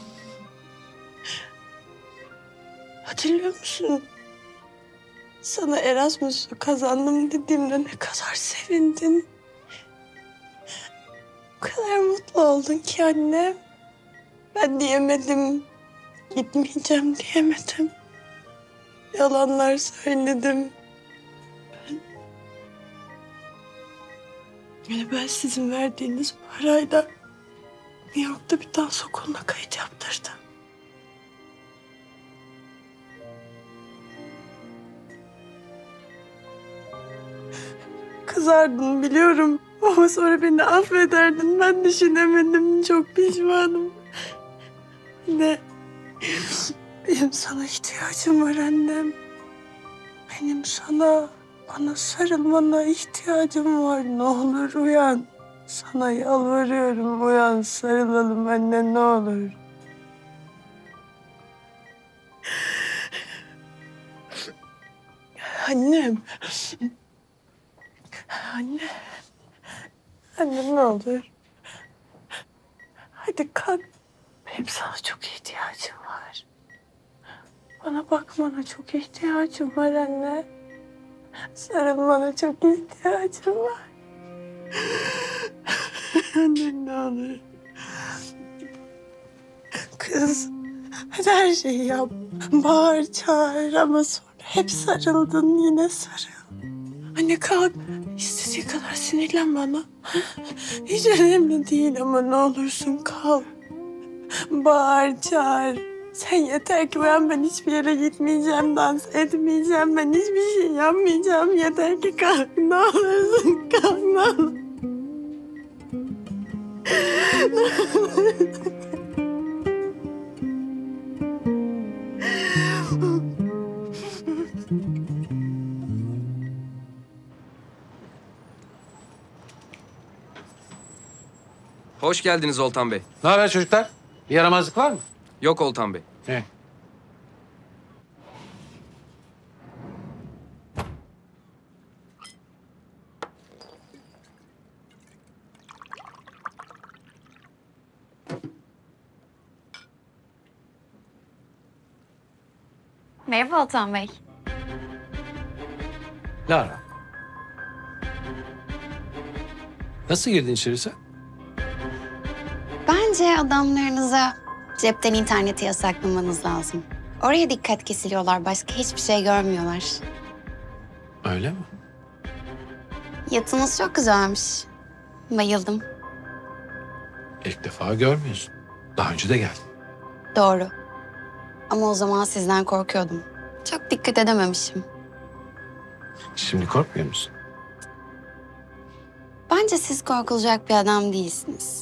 Hatırlıyor musun? Sana Erasmus'u kazandım dediğimde ne kadar sevindin. O kadar mutlu oldun ki anne. Ben diyemedim. Gitmeyeceğim diyemedim. Yalanlar söyledim. Ben sizin verdiğiniz parayla New York'ta bir dans okuluna kayıt yaptırdım. Kızardın biliyorum ama sonra beni affederdin. Ben düşünemedim. Çok pişmanım. Anne, benim sana ihtiyacım var annem. Benim sana, bana sarılmana ihtiyacım var. Ne olur uyan. Sana yalvarıyorum uyan, sarılalım anne ne olur. Annem. Anne. Anne ne olur. Hadi kalk. Benim sana çok ihtiyacım var. Bana bakmana çok ihtiyacım var anne. Sarılmana çok ihtiyacım var. Anne ne olur. Kız, hadi her şeyi yap. Bağır, çağır ama sonra hep sarıldın, yine sarıl. Anne kalk. İstediği kadar sinirlen bana. Hiç önemli değil ama ne olursun kalk. Bağır, çağır. Sen yeter ki ben hiçbir yere gitmeyeceğim, dans etmeyeceğim, ben hiçbir şey yapmayacağım. Yeter ki kalk, ne olursun kalk, ne olur. Hoş geldiniz Oltan Bey. Ne haber çocuklar? Bir yaramazlık var mı? Yok Oltan Bey. Ne? Merhaba Altan Bey. Lara. Nasıl girdin içeri sen? Bence adamlarınıza cepten interneti yasaklamanız lazım. Oraya dikkat kesiliyorlar. Başka hiçbir şey görmüyorlar. Öyle mi? Yatınız çok güzelmiş. Bayıldım. İlk defa görmüyorsun. Daha önce de geldin. Doğru. Ama o zaman sizden korkuyordum. Çok dikkat edememişim. Şimdi korkmuyor musun? Bence siz korkulacak bir adam değilsiniz.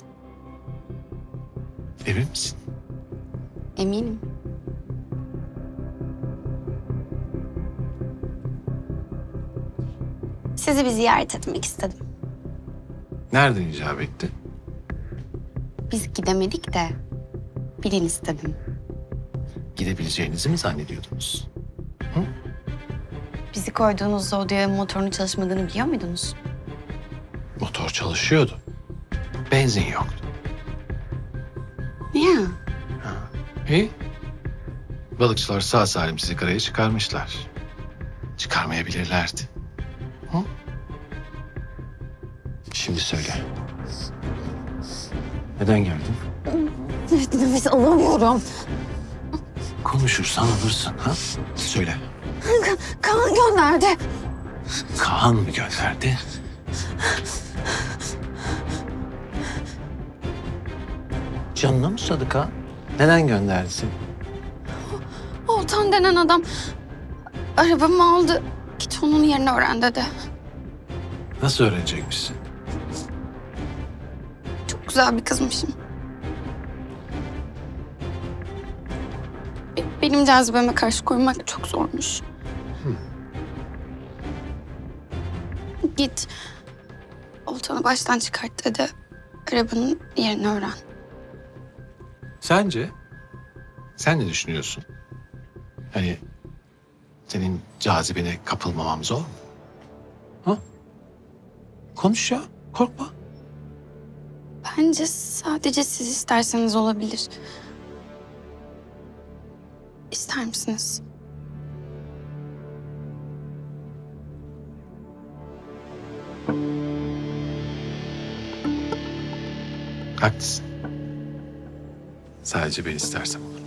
Emin misin? Eminim. Sizi bir ziyaret etmek istedim. Nereden icap etti? Biz gidemedik de bilin istedim. Gidebileceğinizi mi zannediyordunuz? Bizi koyduğunuzda odaya motorun çalışmadığını biliyor muydunuz? Motor çalışıyordu. Benzin yoktu. Ya. İyi. Balıkçılar sağ salim sizi karaya çıkarmışlar. Çıkarmayabilirlerdi. Hı? Şimdi söyle. Neden geldin? Nefes alamıyorum. Konuşursan alırsın ha? Söyle. Kaan gönderdi. Kaan mı gönderdi? Canına mı susadı Kaan? Neden gönderdi seni? Oltan denen adam arabamı aldı. Git onun yerini öğren dedi. Nasıl öğrenecekmişsin? Çok güzel bir kızmışım. Benim cazibeme karşı koymak çok zormuş. Git Oltan'ı baştan çıkart dedi. Arabanın yerini öğren. Sence? Sen ne düşünüyorsun? Hani senin cazibene kapılmamam zor mu? Ha? Konuş ya, korkma. Bence sadece siz isterseniz olabilir. İster misiniz? Haklısın. Sadece ben istersem olur.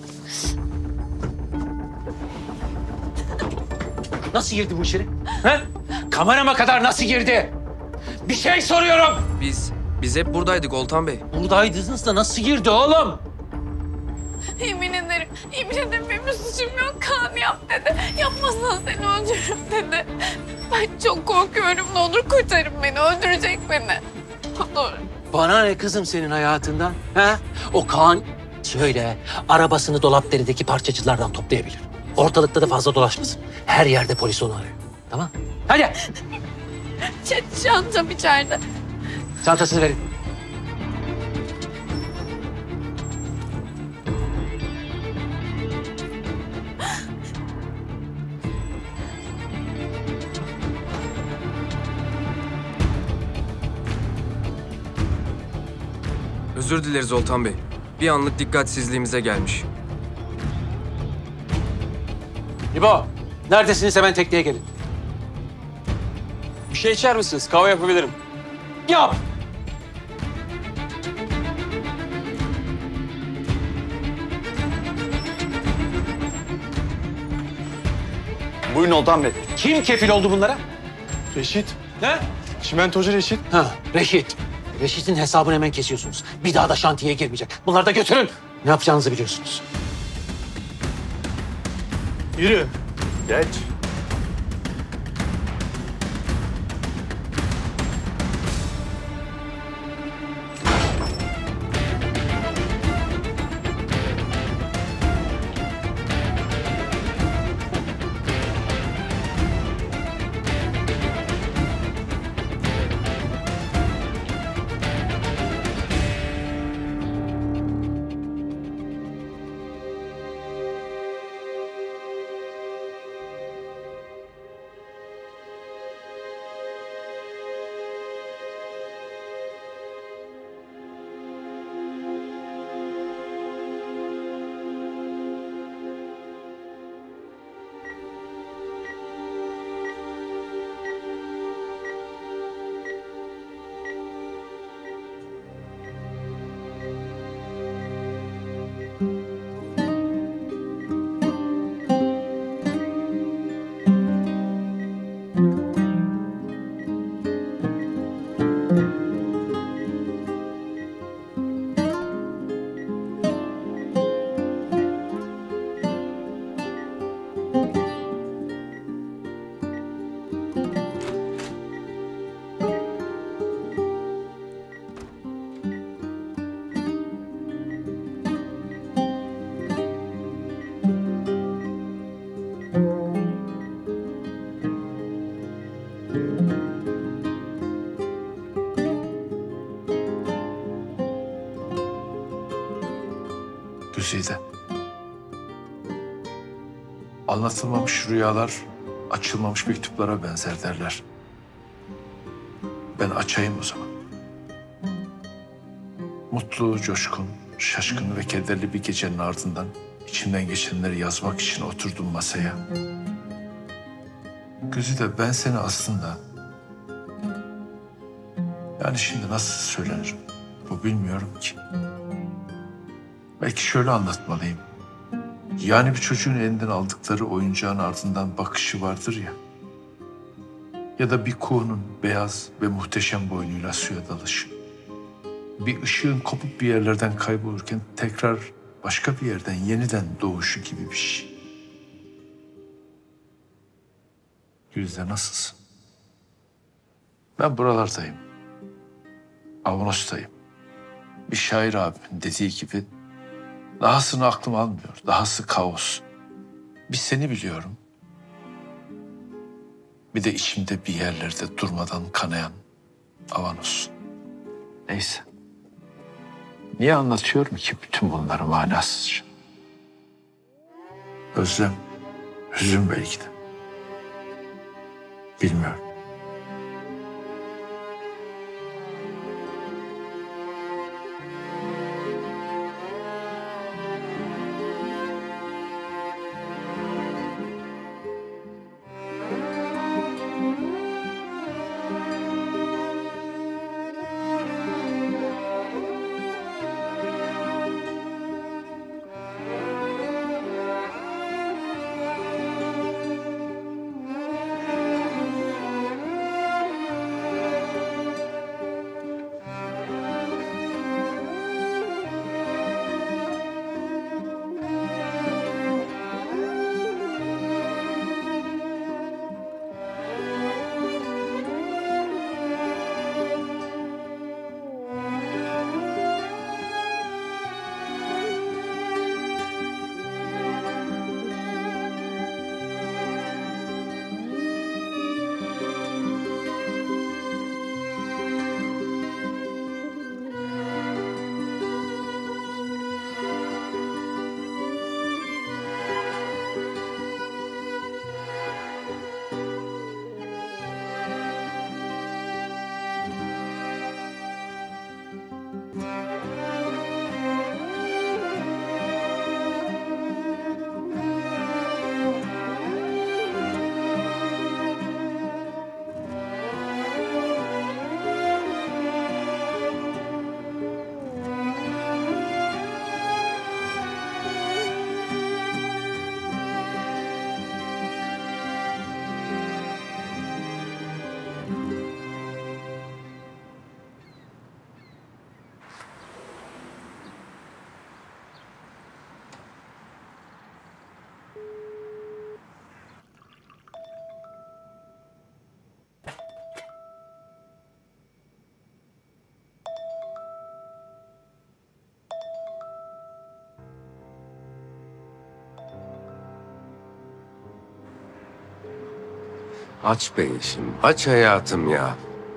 Nasıl girdi bu içeri? He? Kamerama kadar nasıl girdi? Bir şey soruyorum. Biz hep buradaydık Oltan Bey. Buradaydınız da nasıl girdi oğlum? Yemin ederim benim bir suçum yok. Kaan yap dedi. Yapmazsan seni öldürürüm dedi. Ben çok korkuyorum. Ne olur kurtarın beni. Öldürecek beni. Ne olur. Bana ne kızım senin hayatından? He? O Kaan şöyle arabasını dolap derideki parçacılardan toplayabilir. Ortalıkta da fazla dolaşmasın. Her yerde polis onu arıyor. Tamam? Hadi. Çantam içeride. Çantasını verin. Özür dileriz Oltan Bey. Bir anlık dikkatsizliğimize gelmiş. İbo, neredesiniz hemen tekneye gelin. Bir şey içer misiniz? Kahve yapabilirim. Yap. Buyurun Oltan Bey. Kim kefil oldu bunlara? Reşit. Ne? Çimentocu Reşit. Ha, Reşit. Reşit'in hesabını hemen kesiyorsunuz. Bir daha da şantiyeye girmeyecek. Bunları da götürün. Ne yapacağınızı biliyorsunuz. Yürü. Geç. Güzide. Anlatılmamış rüyalar açılmamış mektuplara benzer derler. Ben açayım o zaman. Mutlu, coşkun, şaşkın ve kederli bir gecenin ardından içimden geçenleri yazmak için oturdum masaya. Güzide, ben seni aslında... Yani şimdi nasıl söylenir bu bilmiyorum ki. Belki şöyle anlatmalıyım. Yani bir çocuğun elinden aldıkları oyuncağın ardından bakışı vardır ya. Ya da bir kuğunun beyaz ve muhteşem boynuyla suya dalışı. Bir ışığın kopup bir yerlerden kaybolurken tekrar başka bir yerden yeniden doğuşu gibi bir şey. Güzide, nasılsın? Ben buralardayım. Avanos'tayım. Bir şair abimin dediği gibi dahasını aklım almıyor. Dahası kaos. Bir seni biliyorum. Bir de içimde bir yerlerde durmadan kanayan Avanos. Neyse. Niye anlatıyorum ki bütün bunları manasızca? Özlem, hüzün belki de. Bilmiyorum. Aç be Yeşim, aç hayatım ya.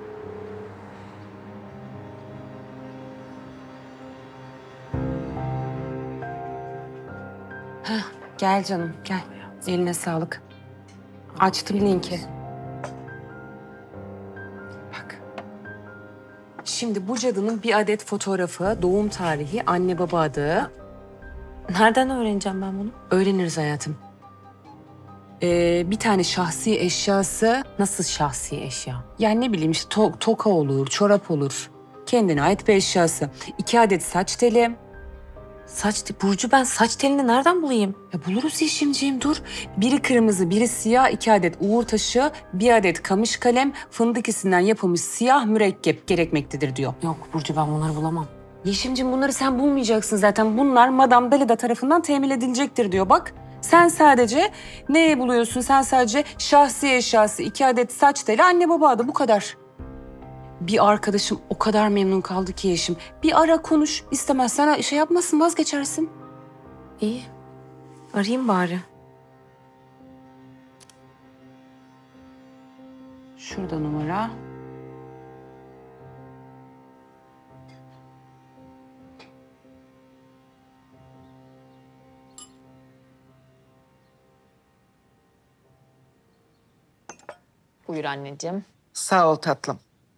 Heh, gel canım, gel. Eline sağlık. Açtım linki. Bak. Şimdi bu cadının bir adet fotoğrafı, doğum tarihi, anne baba adı. Nereden öğreneceğim ben bunu? Öğreniriz hayatım. Bir tane şahsi eşyası. Nasıl şahsi eşya? Yani ne bileyim işte toka olur, çorap olur. Kendine ait bir eşyası. 2 adet saç teli. Burcu, ben saç telini nereden bulayım? Ya buluruz Yeşimciğim, dur. Biri kırmızı, biri siyah, 2 adet uğur taşı, 1 adet kamış kalem, fındık isinden yapılmış siyah mürekkep gerekmektedir diyor. Yok Burcu, ben bunları bulamam. Yeşimciğim, bunları sen bulmayacaksın zaten. Bunlar Madame Dalida tarafından temin edilecektir diyor bak. Sen sadece neye buluyorsun? Sen sadece şahsi eşyası, 2 adet saç teli, anne baba adı, bu kadar. Bir arkadaşım o kadar memnun kaldı ki Yeşim. Bir ara konuş. İstemezsen şey yapmasın, vazgeçersin. İyi. Arayayım bari. Şurada numara. Buyur anneciğim. Sağ ol tatlım.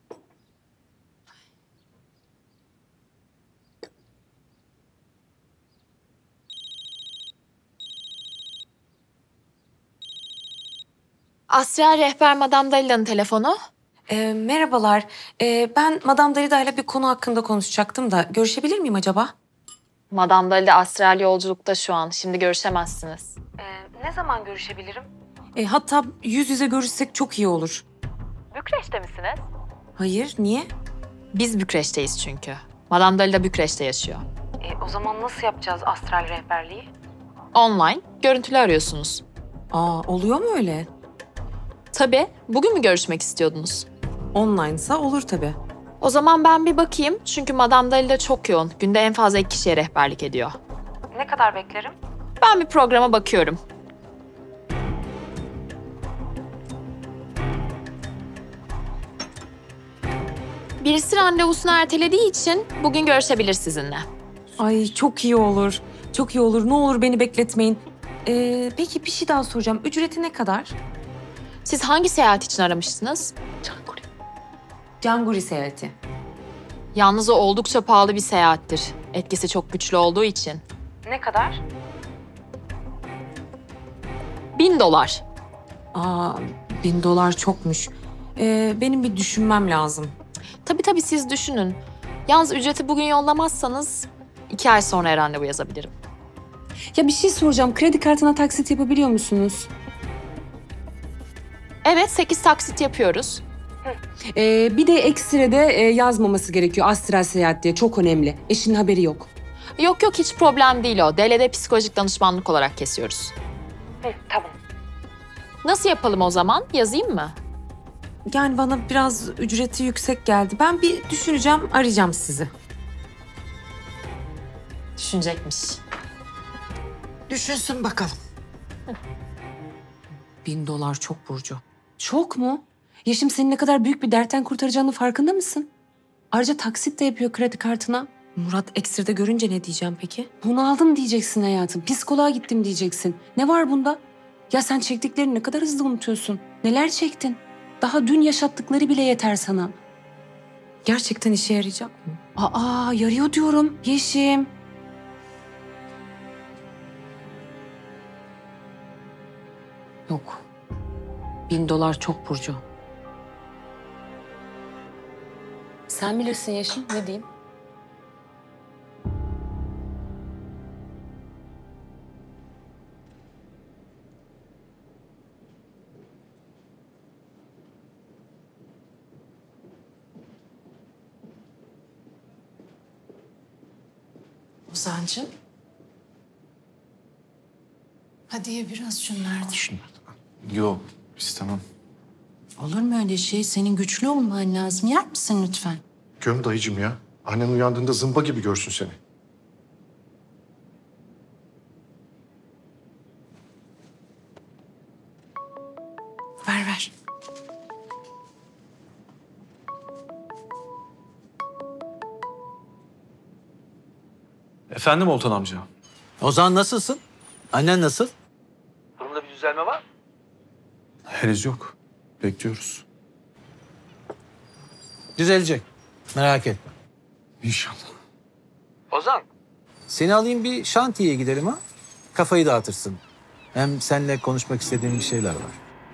Asya rehber Madame Dalila'nın telefonu. Merhabalar. Ben Madame Dalida ile bir konu hakkında konuşacaktım da görüşebilir miyim acaba? Madame Dalila astral yolculukta şu an. Şimdi görüşemezsiniz. Ne zaman görüşebilirim? Hatta yüz yüze görüşsek çok iyi olur. Bükreş'te misiniz? Hayır, niye? Biz Bükreş'teyiz çünkü. Madame Dalila Bükreş'te yaşıyor. O zaman nasıl yapacağız astral rehberliği? Online, görüntülü arıyorsunuz. Oluyor mu öyle? Tabii. Bugün mü görüşmek istiyordunuz? Online'sa olur tabii. O zaman ben bir bakayım. Çünkü Madame Dalila çok yoğun. Günde en fazla 2 kişiye rehberlik ediyor. Ne kadar beklerim? Ben bir programa bakıyorum. Birisi randevusunu ertelediği için bugün görüşebilir sizinle. Ay çok iyi olur. Çok iyi olur. Ne olur beni bekletmeyin. Peki bir şey daha soracağım. Ücreti ne kadar? Siz hangi seyahat için aramıştınız? Canguri seyahati. Yalnız o oldukça pahalı bir seyahattir. Etkisi çok güçlü olduğu için. Ne kadar? $1000. $1000 çokmuş. Benim bir düşünmem lazım. Tabii siz düşünün. Yalnız ücreti bugün yollamazsanız 2 ay sonra randevu yazabilirim. Ya bir şey soracağım. Kredi kartına taksit yapabiliyor musunuz? Evet, 8 taksit yapıyoruz. Bir de ekstrede yazmaması gerekiyor astral seyahat diye. Çok önemli. Eşinin haberi yok. Yok hiç problem değil o. DLD psikolojik danışmanlık olarak kesiyoruz. Tamam. Nasıl yapalım o zaman? Yazayım mı? Yani bana biraz ücreti yüksek geldi. Ben bir düşüneceğim, arayacağım sizi. Düşünecekmiş. Düşünsün bakalım. $1000 çok Burcu. Çok mu? Yeşim senin ne kadar büyük bir dertten kurtaracağının farkında mısın? Ayrıca taksit de yapıyor kredi kartına. Murat ekstrede görünce ne diyeceğim peki? Bunu aldım diyeceksin hayatım. Psikoloğa gittim diyeceksin. Ne var bunda? Ya sen çektiklerini ne kadar hızlı unutuyorsun. Neler çektin? Daha dün yaşattıkları bile yeter sana. Gerçekten işe yarayacak mı? Yarıyor diyorum Yeşim. Yok. $1000 çok Burcu. Sen bilirsin Yeşim, ne diyeyim? Ozan'cığım. Hadi ye biraz şunlardan. Yok, istemem. Olur mu öyle şey? Senin güçlü olman lazım. Yer misin lütfen? Göm dayıcım ya. Annen uyandığında zımba gibi görsün seni. Ver. Efendim Oltan amca. Ozan nasılsın? Annen nasıl? Durumda bir düzelme var mı? Henüz yok. Bekliyoruz. Düzelecek. Merak etme. İnşallah. Ozan. Seni alayım bir şantiyeye gidelim ha. Kafayı dağıtırsın. Hem seninle konuşmak istediğim bir şeyler var.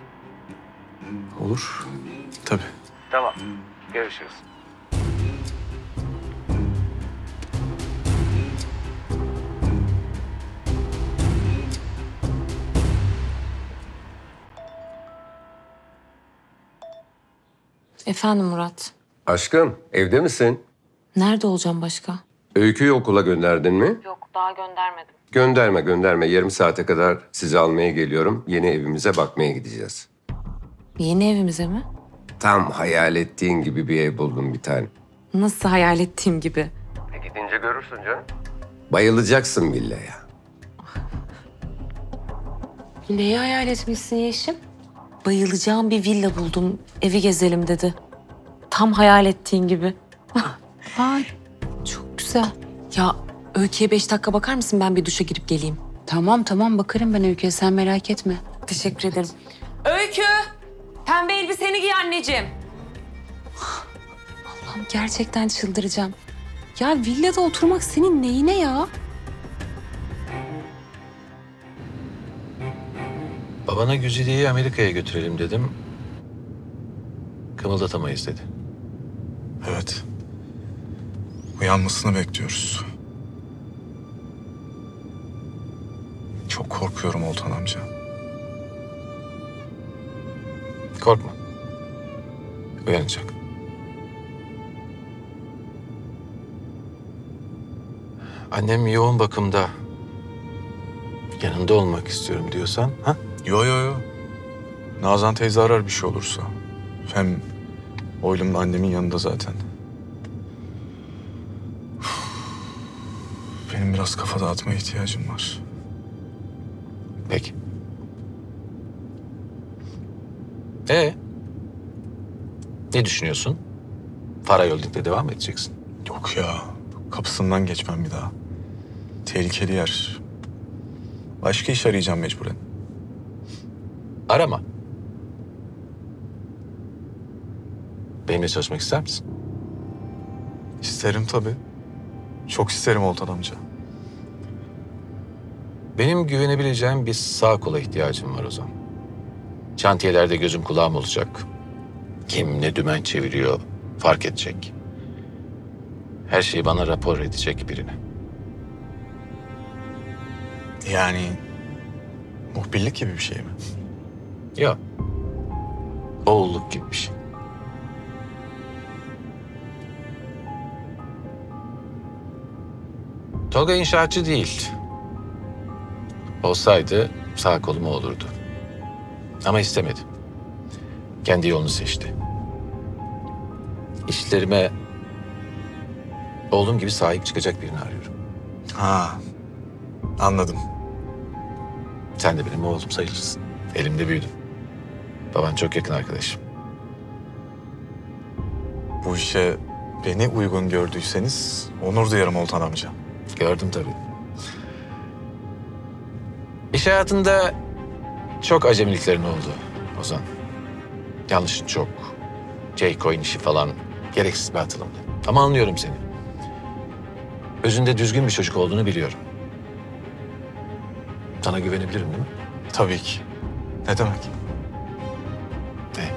Olur. Tabii. Tamam. Görüşürüz. Efendim Murat. Aşkım, evde misin? Nerede olacağım başka? Öykü'yü okula gönderdin mi? Yok, daha göndermedim. Gönderme. Yarım saate kadar sizi almaya geliyorum. Yeni evimize bakmaya gideceğiz. Yeni evimize mi? Tam hayal ettiğin gibi bir ev buldum bir tane. Nasıl hayal ettiğim gibi? Gidince görürsün canım. Bayılacaksın villaya. Neyi hayal etmişsin Yeşim? Bayılacağım bir villa buldum. Evi gezelim dedi. Tam hayal ettiğin gibi. Ay çok güzel. Ya Öykü'ye 5 dakika bakar mısın? Ben bir duşa girip geleyim. Tamam bakarım ben Öykü'ye, sen merak etme. Teşekkür ederim. Öykü! Pembe elbiseni giy anneciğim. Allah'ım gerçekten çıldıracağım. Ya villada oturmak senin neyine ya? Babana Güzide'yi Amerika'ya götürelim dedim. Kımıldatamayız dedi. Evet. Uyanmasını bekliyoruz. Çok korkuyorum Oltan amca. Korkma. Uyanacak. Annem yoğun bakımda. Yanında olmak istiyorum diyorsan, ha? Yo. Nazan teyze arar bir şey olursa. Hem oğlum da annemin yanında zaten. Benim biraz kafa dağıtmaya ihtiyacım var. Peki. Ne düşünüyorsun? Para Holding'de devam edeceksin. Yok ya. Kapısından geçmem bir daha. Tehlikeli yer. Başka iş arayacağım mecburen. Arama. Benimle çalışmak ister misin? İsterim tabii. Çok isterim Oltan amca. Benim güvenebileceğim bir sağ kola ihtiyacım var Ozan. Şantiyelerde gözüm kulağım olacak. Kim ne dümen çeviriyor fark edecek. Her şeyi bana rapor edecek birine. Yani muhbirlik gibi bir şey mi? Yok. Oğulluk gibi bir şey. Tolga inşaatçı değil. Olsaydı sağ koluma olurdu. Ama istemedi. Kendi yolunu seçti. İşlerime oğlum gibi sahip çıkacak birini arıyorum. Ha, anladım. Sen de benim oğlum sayılırsın. Elimde büyüdün. Baban çok yakın arkadaşım. Bu işe beni uygun gördüyseniz onur duyarım Oltan amca. Gördüm tabii. İş hayatında çok acemiliklerin oldu Ozan. Yanlışın çok. J-Coin işi falan gereksiz bir atılımdı. Ama anlıyorum seni. Özünde düzgün bir çocuk olduğunu biliyorum. Sana güvenebilirim değil mi? Tabii ki. Ne demek? Ne?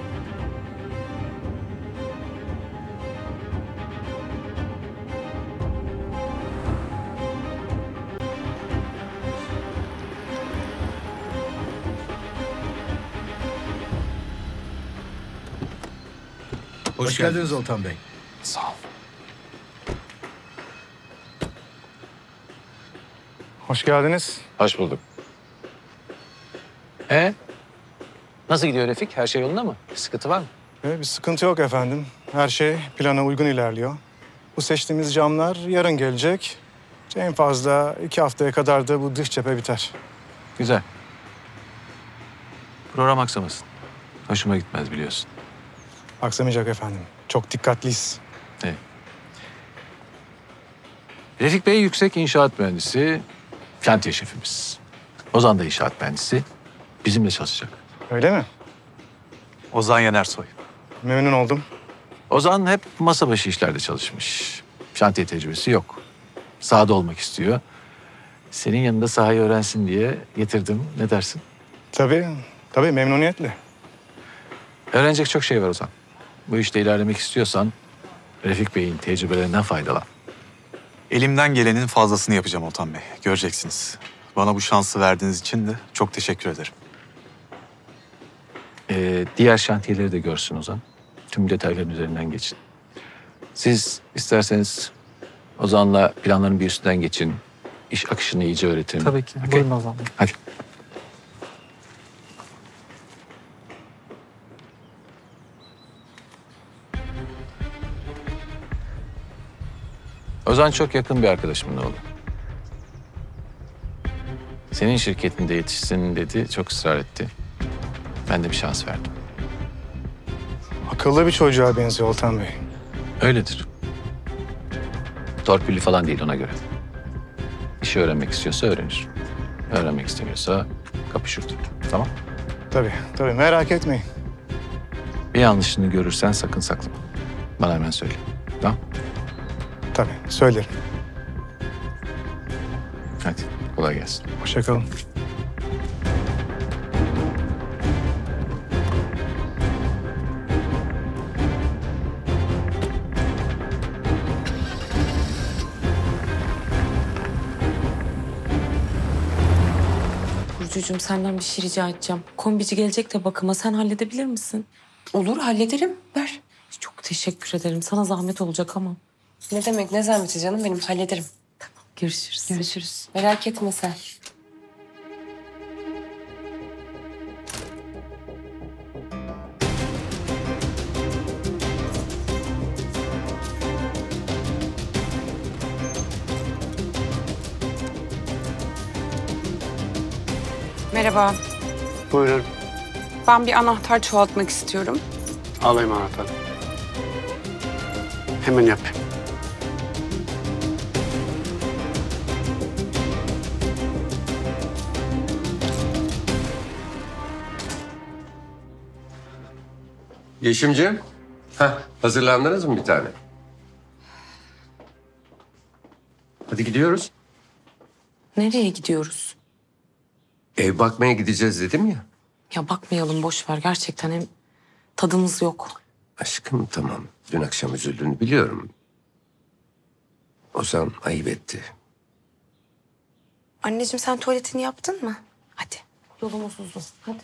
Hoş geldiniz Oltan Bey. Sağ ol. Hoş geldiniz. Hoş bulduk. Nasıl gidiyor Refik? Her şey yolunda mı? Bir sıkıntı var mı? Bir sıkıntı yok efendim. Her şey plana uygun ilerliyor. Bu seçtiğimiz camlar yarın gelecek. En fazla 2 haftaya kadar da bu dış cephe biter. Güzel. Program aksamasın. Hoşuma gitmez biliyorsun. Aksamayacak efendim. Çok dikkatliyiz. Evet. Refik Bey yüksek inşaat mühendisi, şantiye şefimiz. Ozan da inşaat mühendisi. Bizimle çalışacak. Öyle mi? Ozan Yenersoy. Memnun oldum. Ozan hep masa başı işlerde çalışmış. Şantiye tecrübesi yok. Sahada olmak istiyor. Senin yanında sahayı öğrensin diye getirdim. Ne dersin? Tabii memnuniyetle. Öğrenecek çok şey var Ozan. Bu işte ilerlemek istiyorsan Refik Bey'in tecrübelerinden faydalan. Elimden gelenin fazlasını yapacağım Oltan Bey. Göreceksiniz. Bana bu şansı verdiğiniz için de çok teşekkür ederim. Diğer şantiyeleri de görsün Ozan. Tüm detayların üzerinden geçin. Siz isterseniz Ozan'la planların bir üstünden geçin. İş akışını iyice öğretin. Tabii ki. Okay. Buyurun Ozan Bey. Hadi. Ozan çok yakın bir arkadaşımın oğlu. Senin şirketinde yetişsin dedi, çok ısrar etti. Ben de bir şans verdim. Akıllı bir çocuğa benziyor Oltan Bey. Öyledir. Torpilli falan değil ona göre. İşi öğrenmek istiyorsa öğrenir. Öğrenmek istemiyorsa kapışır. Tamam? Tabii merak etmeyin. Bir yanlışını görürsen sakın saklama. Bana hemen söyle. Tamam? Tabii, söylerim. Hadi kolay gelsin. Hoşça kalın. Burcucuğum senden bir şey rica edeceğim. Kombici gelecek de bakıma, sen halledebilir misin? Olur, hallederim. Ver. Çok teşekkür ederim. Sana zahmet olacak ama. Ne demek, ne zahmeti canım benim, hallederim. Tamam, görüşürüz. Görüşürüz. Merak etme sen. Merhaba. Buyurun. Ben bir anahtar çoğaltmak istiyorum. Alayım anahtarı. Hemen yap. Yeşimciğim. Hazırlandınız mı bir tane? Hadi gidiyoruz. Nereye gidiyoruz? Ev bakmaya gideceğiz dedim ya. Ya bakmayalım, boş ver. Gerçekten hem tadımız yok. Aşkım tamam. Dün akşam üzüldüğünü biliyorum. Ozan ayıp etti. Anneciğim sen tuvaletini yaptın mı? Hadi. Yolumuz uzun. Hadi.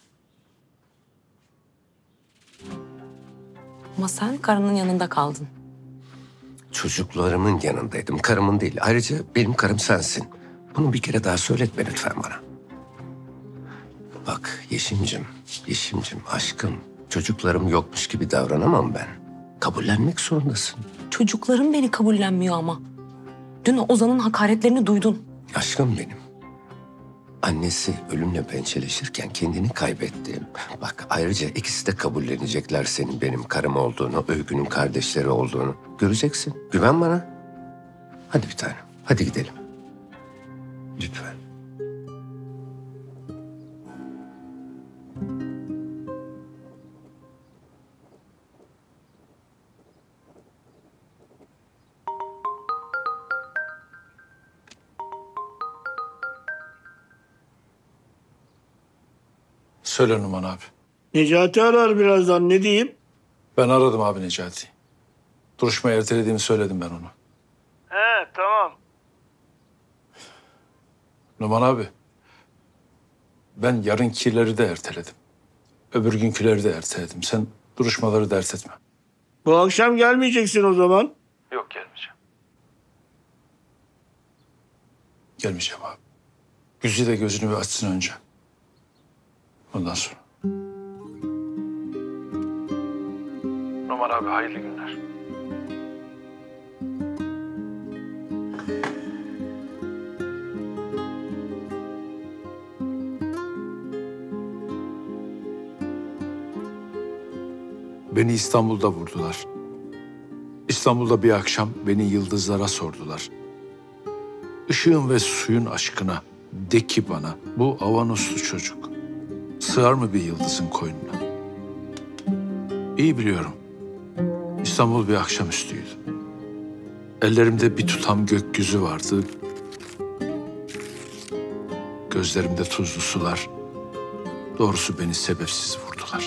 Ama sen karının yanında kaldın. Çocuklarımın yanındaydım. Karımın değil. Ayrıca benim karım sensin. Bunu bir kere daha söyletme lütfen bana. Bak Yeşimcim aşkım. Çocuklarım yokmuş gibi davranamam ben. Kabullenmek zorundasın. Çocuklarım beni kabullenmiyor ama. Dün Ozan'ın hakaretlerini duydun. Aşkım benim. Annesi ölümle pençeleşirken kendini kaybetti. Bak ayrıca ikisi de kabullenecekler senin benim karım olduğunu, Öykü'nün kardeşleri olduğunu. Göreceksin. Güven bana. Hadi bir tanem. Hadi gidelim. Lütfen. Söyle Numan abi. Necati arar birazdan, ne diyeyim? Ben aradım abi Necati'yi. Duruşmayı ertelediğimi söyledim ben ona. He tamam. Numan abi. Ben yarınkileri de erteledim. Öbür günküleri de erteledim. Sen duruşmaları dert etme. Bu akşam gelmeyeceksin o zaman. Yok gelmeyeceğim. Gelmeyeceğim abi. Güzide gözünü bir açsın önce. Ondan sonra. Numan abi hayırlı günler. Beni İstanbul'da vurdular. İstanbul'da bir akşam beni yıldızlara sordular. Işığın ve suyun aşkına de ki bana, bu avanoslu çocuk sığar mı bir yıldızın koynuna? İyi biliyorum. İstanbul bir akşamüstüydü. Ellerimde bir tutam gökyüzü vardı. Gözlerimde tuzlu sular. Doğrusu beni sebepsiz vurdular.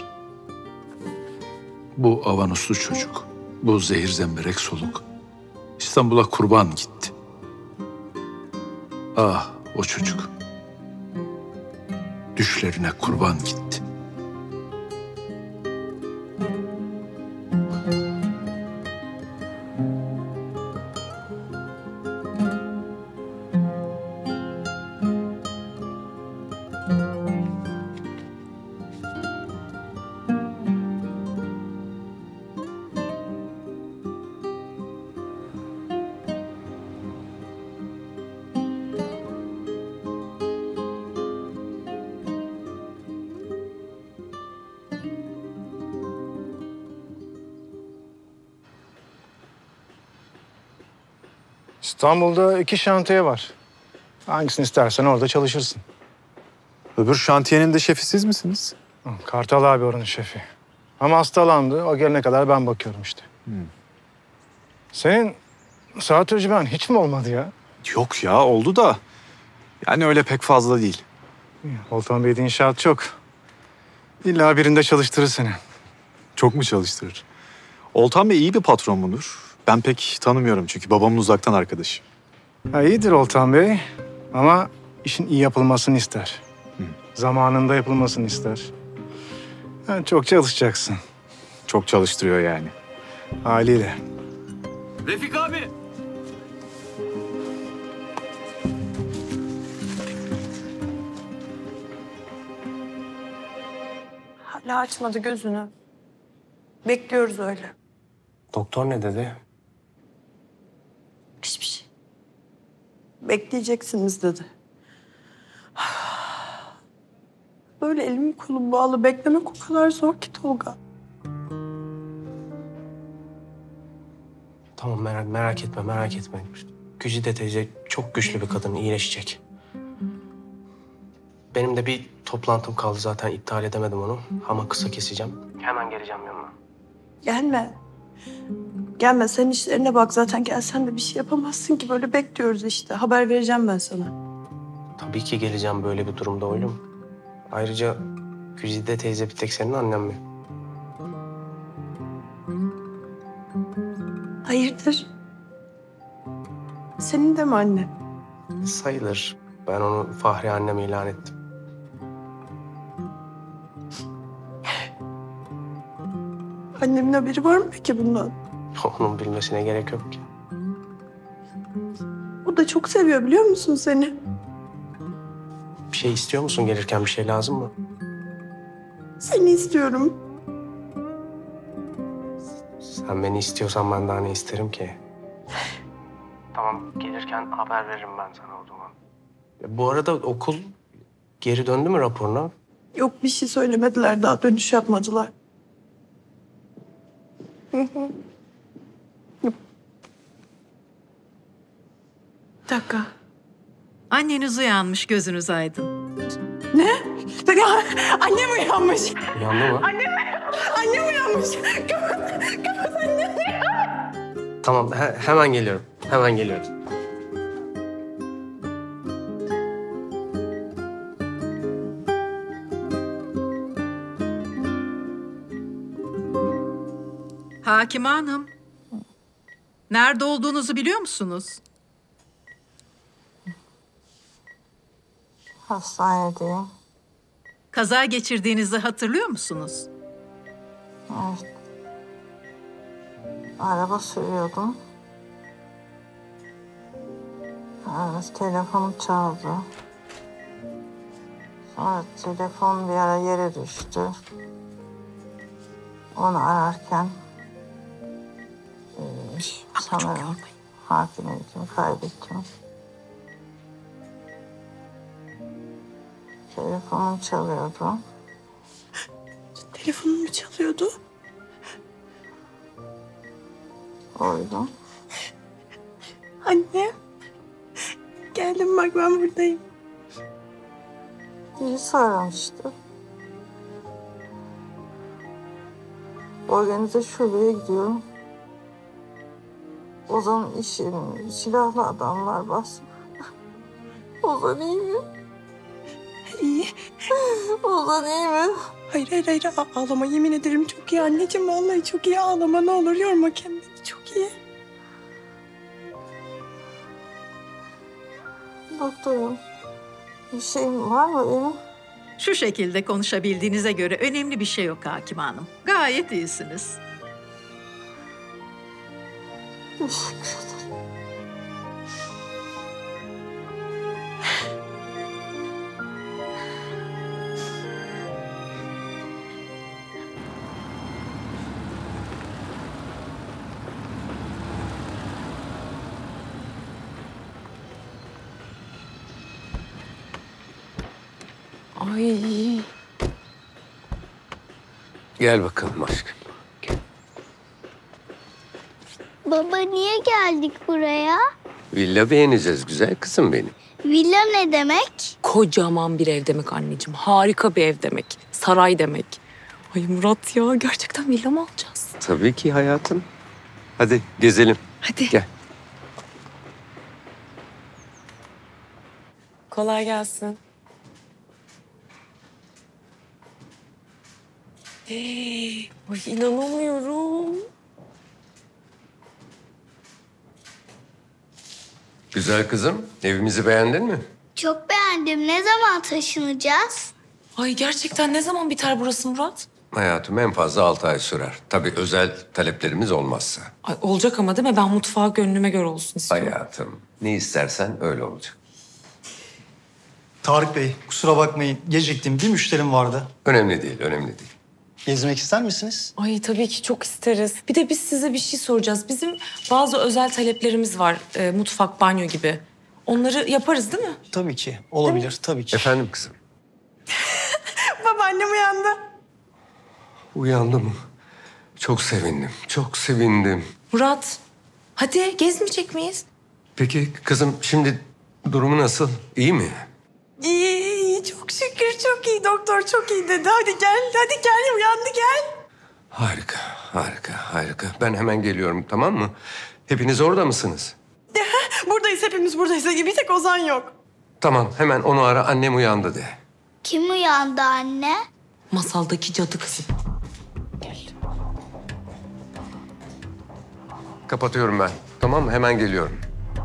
Bu avanoslu çocuk, bu zehir zemberek soluk İstanbul'a kurban gitti. Ah o çocuk. Düşlerine kurban gitti. İstanbul'da 2 şantiye var. Hangisini istersen orada çalışırsın. Öbür şantiyenin de şefi siz misiniz? Kartal abi oranın şefi. Ama hastalandı. O gelene kadar ben bakıyorum işte. Senin saat tecrüben hiç mi olmadı ya? Yok ya, oldu da. Yani öyle pek fazla değil. Oltan Bey'de inşaat çok. İlla birinde çalıştırır seni. Çok mu çalıştırır? Oltan Bey iyi bir patron mudur? Ben pek tanımıyorum çünkü babamın uzaktan arkadaşı. Ha, iyidir Oltan Bey ama işin iyi yapılmasını ister. Zamanında yapılmasını ister. Yani çok çalışacaksın. Çok çalıştırıyor yani. Haliyle. Refik abi. Hala açmadı gözünü. Bekliyoruz öyle. Doktor ne dedi? Hiçbir şey. Bekleyeceksiniz dedi. Böyle elim kolum bağlı beklemek o kadar zor ki Tolga. Tamam merak etme. Güzide teyze çok güçlü bir kadın, iyileşecek. Benim de bir toplantım kaldı zaten, iptal edemedim onu. Ama kısa keseceğim. Hemen geleceğim yanına. Gelme. Gelme, sen işlerine bak. Zaten gelsen de bir şey yapamazsın ki. Böyle bekliyoruz işte. Haber vereceğim ben sana. Tabii ki geleceğim böyle bir durumda oğlum. Ayrıca Güzide teyze bir tek senin annen mi? Hayırdır? Senin de mi annen? Sayılır. Ben onu Fahri annem ilan ettim. Annemin haberi var mı peki bundan? Onun bilmesine gerek yok ki. O da çok seviyor biliyor musun seni? Bir şey istiyor musun gelirken? Bir şey lazım mı? Seni istiyorum. Sen beni istiyorsan ben daha ne isterim ki? Tamam, gelirken haber veririm ben sana o zaman. Bu arada okul geri döndü mü raporuna? Yok, bir şey söylemediler. Daha dönüş yapmadılar. Bir dakika. Anneniz uyanmış, gözünüz aydın. Ne? Annem uyanmış. Uyandı mı? Annem uyanmış. Kapat annem. Tamam, hemen geliyorum. Hemen geliyorum. Hakime Hanım. Nerede olduğunuzu biliyor musunuz? Hastanedeyim. Kaza geçirdiğinizi hatırlıyor musunuz? Evet. Araba sürüyordum. Evet, telefonum çaldı. Sonra telefon bir ara yere düştü. Onu ararken sanırım hakimiyetimi kaybettim. Telefonum çalıyordu. Telefonum mu çalıyordu? Oydu. Anne. Geldim bak, ben buradayım. Birisi aramıştı. Organize şubeye gidiyorum. Ozan'ın iş yerini silahlı adamlar basmış. Ozan iyi mi? İyi. Ozan iyi mi? Hayır. Ağlama, yemin ederim çok iyi anneciğim. Vallahi çok iyi, ağlama ne olur, yorma kendini. Çok iyi. Doktorum, bir şeyim var mı benim? Şu şekilde konuşabildiğinize göre önemli bir şey yok Hakime Hanım. Gayet iyisiniz. Teşekkür ederim. Ay. Gel bakalım aşkım. Baba niye geldik buraya? Villa beğeneceğiz güzel kızım benim. Villa ne demek? Kocaman bir ev demek anneciğim. Harika bir ev demek. Saray demek. Ay Murat ya gerçekten villa mı alacağız? Tabii ki hayatım. Hadi gezelim. Hadi. Gel. Kolay gelsin. Ay inanamıyorum. Güzel kızım, evimizi beğendin mi? Çok beğendim. Ne zaman taşınacağız? Ay gerçekten ne zaman biter burası Murat? Hayatım en fazla 6 ay sürer. Tabii özel taleplerimiz olmazsa. Ay olacak ama değil mi? Ben mutfağı gönlüme göre olsun istiyorum. Hayatım, ne istersen öyle olacak. Tarık Bey, kusura bakmayın. Geciktim. Bir müşterim vardı. Önemli değil, önemli değil. Gezmek ister misiniz? Ay tabii ki çok isteriz. Bir de biz size bir şey soracağız. Bizim bazı özel taleplerimiz var. Mutfak, banyo gibi. Onları yaparız değil mi? Tabii ki. Olabilir, tabii ki. Efendim kızım? Babaannem uyandı. Uyandı mı? Çok sevindim, çok sevindim. Murat, hadi gezmeyecek miyiz? Peki kızım şimdi durumu nasıl? İyi mi? İyi, çok şükür çok iyi. Doktor çok iyi dedi. Hadi gel, uyandı gel. Harika, harika, harika. Ben hemen geliyorum, tamam mı? Hepiniz orada mısınız? Buradayız, hepimiz buradayız. Bir tek Ozan yok. Tamam, hemen onu ara, annem uyandı de. Kim uyandı anne? Masaldaki cadı kızım. Kapatıyorum ben, tamam mı? Hemen geliyorum.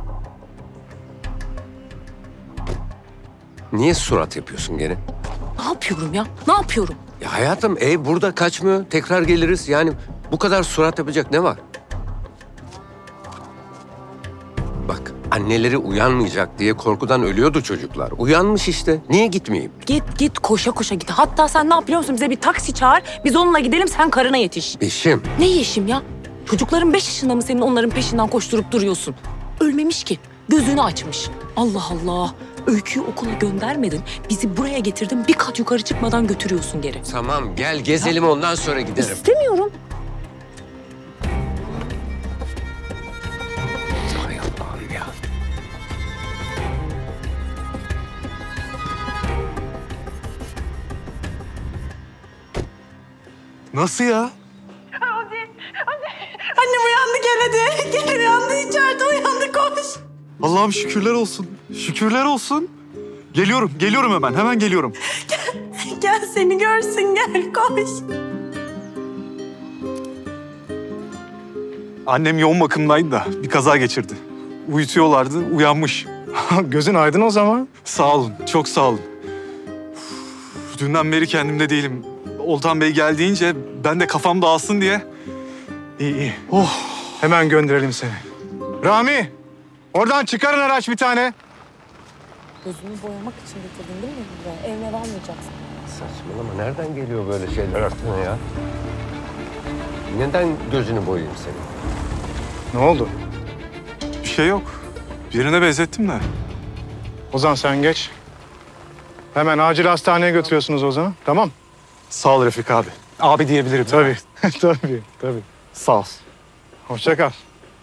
Niye surat yapıyorsun gene? Ne yapıyorum ya? Ne yapıyorum? Ya hayatım, ev burada kaçmıyor. Tekrar geliriz. Yani bu kadar surat yapacak ne var? Bak, anneleri uyanmayacak diye korkudan ölüyordu çocuklar. Uyanmış işte. Niye gitmeyeyim? Git koşa koşa git. Hatta sen ne yapıyor musun? Bize bir taksi çağır. Biz onunla gidelim, sen karına yetiş. Eşim. Ne yeşim ya? Çocukların 5 yaşında mı senin onların peşinden koşturup duruyorsun? Ölmemiş ki. Gözünü açmış. Allah Allah. Öyküyü okula göndermedin. Bizi buraya getirdin. Bir kat yukarı çıkmadan götürüyorsun geri. Tamam, gel gezelim ondan sonra giderim. İstemiyorum. Hay Allah'ım ya. Nasıl ya? Annem uyandı gel hadi. Gel uyandı içeride uyandı koş. Allah'ım şükürler olsun. Şükürler olsun. Geliyorum hemen geliyorum. Gel seni görsün gel koş. Annem yoğun bakımdaydı da bir kaza geçirdi. Uyutuyorlardı, uyanmış. Gözün aydın o zaman. Sağ olun, çok sağ olun. Dünden beri kendimde değilim. Oltan Bey gel deyince ben de kafam dağılsın diye. İyi. Oh, hemen gönderelim seni. Rami, oradan çıkarın araç bir tane. Gözümü boyamak için getirdin değil mi buraya? Evine almayacaksın. Saçmalama, nereden geliyor böyle şeyler aklına ya? Neden gözünü boyayayım senin? Ne oldu? Bir şey yok. Birine benzettim de. Ozan sen geç. Hemen acil hastaneye götürüyorsunuz Ozan'ı. Tamam. Sağ ol Refik abi. Abi diyebilirim. Tabii. tabii. Sağ ol. Hoşça kal.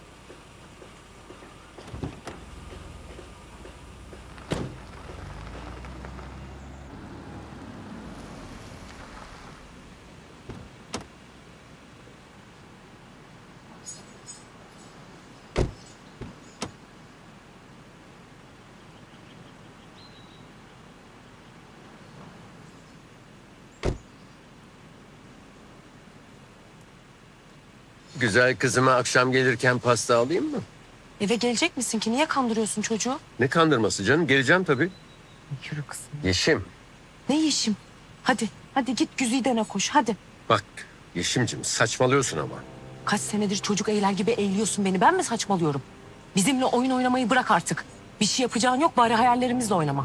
Güzel kızıma akşam gelirken pasta alayım mı? Eve gelecek misin ki? Niye kandırıyorsun çocuğu? Ne kandırması canım? Geleceğim tabii. Yürü kızım. Yeşim. Ne yeşim? Hadi git Güzide'ne koş hadi. Bak Yeşimciğim saçmalıyorsun ama. Kaç senedir çocuk eğler gibi eğliyorsun beni. Ben mi saçmalıyorum? Bizimle oyun oynamayı bırak artık. Bir şey yapacağın yok bari hayallerimizle oynama.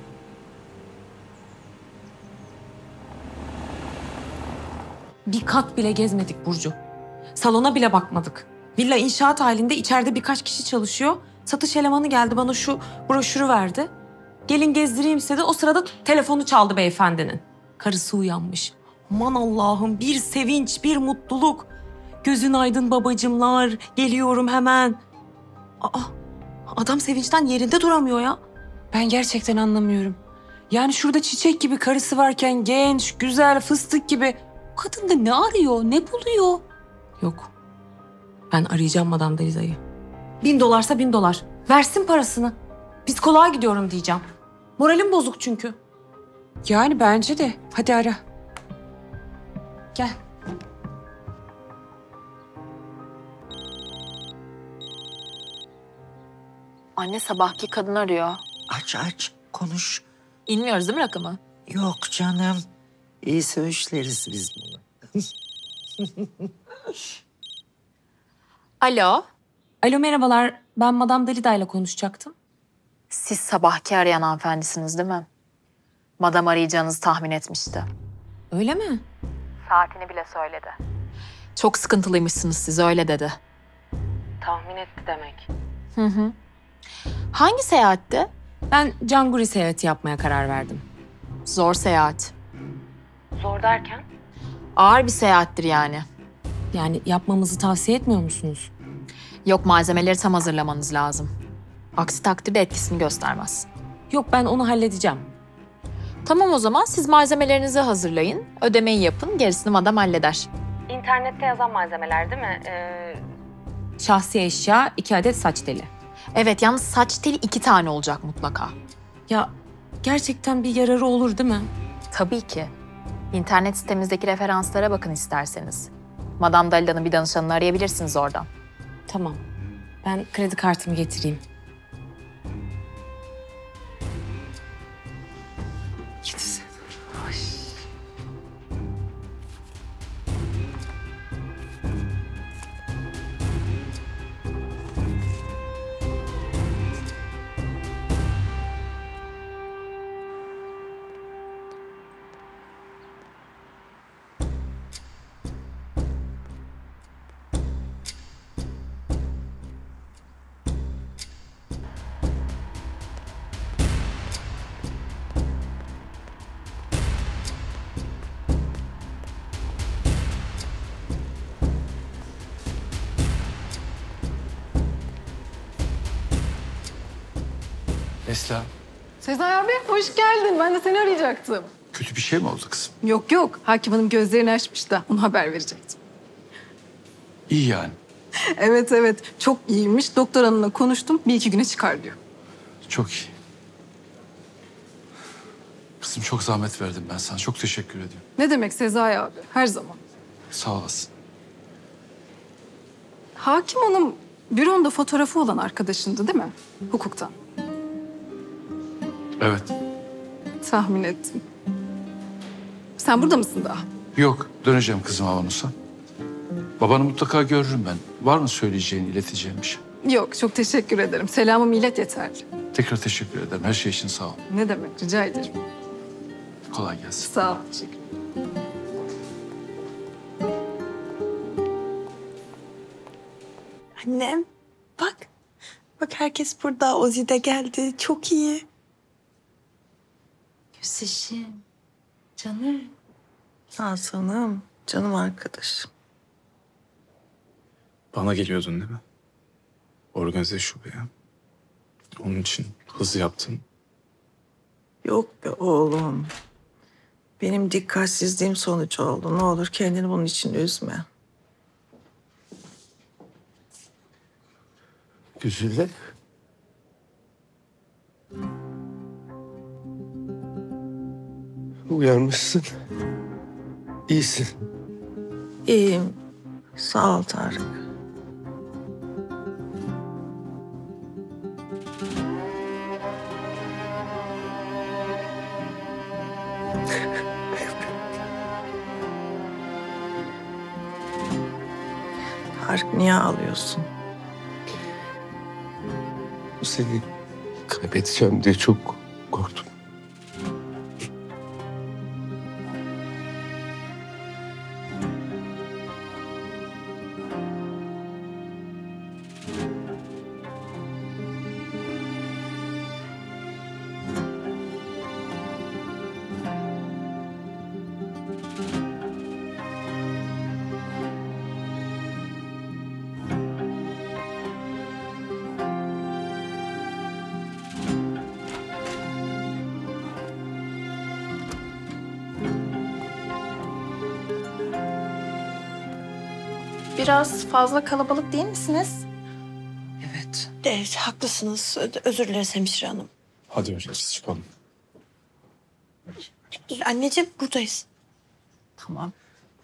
Bir kat bile gezmedik Burcu. Salona bile bakmadık. Villa inşaat halinde içeride birkaç kişi çalışıyor. Satış elemanı geldi bana şu broşürü verdi. Gelin gezdireyim istedi. O sırada telefonu çaldı beyefendinin. Karısı uyanmış. Aman Allah'ım bir sevinç, bir mutluluk. Gözün aydın babacımlar. Geliyorum hemen. Aa, adam sevinçten yerinde duramıyor ya. Ben gerçekten anlamıyorum. Yani şurada çiçek gibi karısı varken genç, güzel, fıstık gibi kadın da ne arıyor, ne buluyor? Yok. Ben arayacağım Madame Deliza'yı. $1000'sa $1000. Versin parasını. Psikoloğa gidiyorum diyeceğim. Moralim bozuk çünkü. Yani bence de. Hadi ara. Gel. Anne sabahki kadın arıyor. Aç aç konuş. İnmiyoruz değil mi rakamı? Yok canım. İyi söğüşleriz biz bunu. Alo. Alo merhabalar. Ben Madame Delida ile konuşacaktım. Siz sabahki arayan hanımefendisiniz değil mi? Madam arayacağınızı tahmin etmişti. Öyle mi? Saatini bile söyledi. Çok sıkıntılıymışsınız siz öyle dedi. Tahmin etti demek. Hı hı. Hangi seyahatti? Ben Canguri seyahati yapmaya karar verdim. Zor seyahat. Zor derken? Ağır bir seyahattir yani. Yani yapmamızı tavsiye etmiyor musunuz? Yok malzemeleri tam hazırlamanız lazım. Aksi takdirde etkisini göstermez. Yok ben onu halledeceğim. Tamam o zaman siz malzemelerinizi hazırlayın. Ödemeyi yapın gerisini madam halleder. İnternette yazan malzemeler değil mi? Şahsi eşya, 2 adet saç teli. Evet yalnız saç teli 2 tane olacak mutlaka. Ya gerçekten bir yararı olur değil mi? Tabii ki. İnternet sitemizdeki referanslara bakın isterseniz. Madame Dalida'nın bir danışanını arayabilirsiniz oradan. Tamam. Ben kredi kartımı getireyim. Git sen. Neslihan, Sezai abi hoş geldin. Ben de seni arayacaktım. kötü bir şey mi oldu kızım? Yok yok. Hakim Hanım gözlerini açmış da onu haber verecektim. İyi yani. Evet evet. Çok iyiymiş. Doktor hanımla konuştum. 1-2 güne çıkar diyor. Çok iyi. Kızım çok zahmet verdim ben sana. Çok teşekkür ediyorum. Ne demek Sezai abi? Her zaman. Sağ olasın. Hakim Hanım büronda fotoğrafı olan arkadaşındı değil mi? Hukuktan. Evet. Tahmin ettim. Sen burada mısın daha? Yok, döneceğim kızım Avanos'a. Babanı mutlaka görürüm ben. Var mı söyleyeceğin, ileteceğin bir şey? Yok çok teşekkür ederim. Selamı millet yeterli. Tekrar teşekkür ederim. Her şey için sağ ol. Ne demek rica ederim. Kolay gelsin. Sağ ol. Teşekkür ederim. Annem bak. Bak herkes burada. Ozi de geldi. Çok iyi. Güzeşim. Canım. Hasan'ım. Canım arkadaşım. Bana geliyordun değil mi? Organize şubeye. Onun için hızlı yaptın. Yok be oğlum. Benim dikkatsizliğim sonucu oldu. Ne olur kendini bunun için üzme. Güzide. Uyanmışsın. İyisin. İyiyim. Sağ ol Tarık. Tarık niye ağlıyorsun? Seni kaybedeceğim diye çok korktum. biraz fazla kalabalık değil misiniz? Evet, haklısınız. Özür dileriz hemşire hanım. Hadi öyle biz çıkalım. Anneciğim buradayız. Tamam.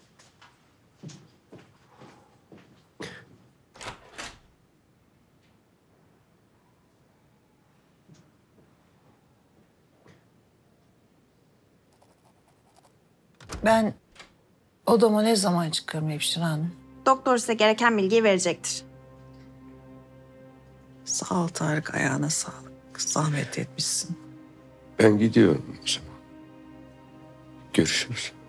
Ben odama ne zaman çıkarım hemşire hanım? Doktor size gereken bilgiyi verecektir. Sağ ol Tarık, ayağına sağlık. Zahmet etmişsin. Ben gidiyorum o zaman. Görüşürüz.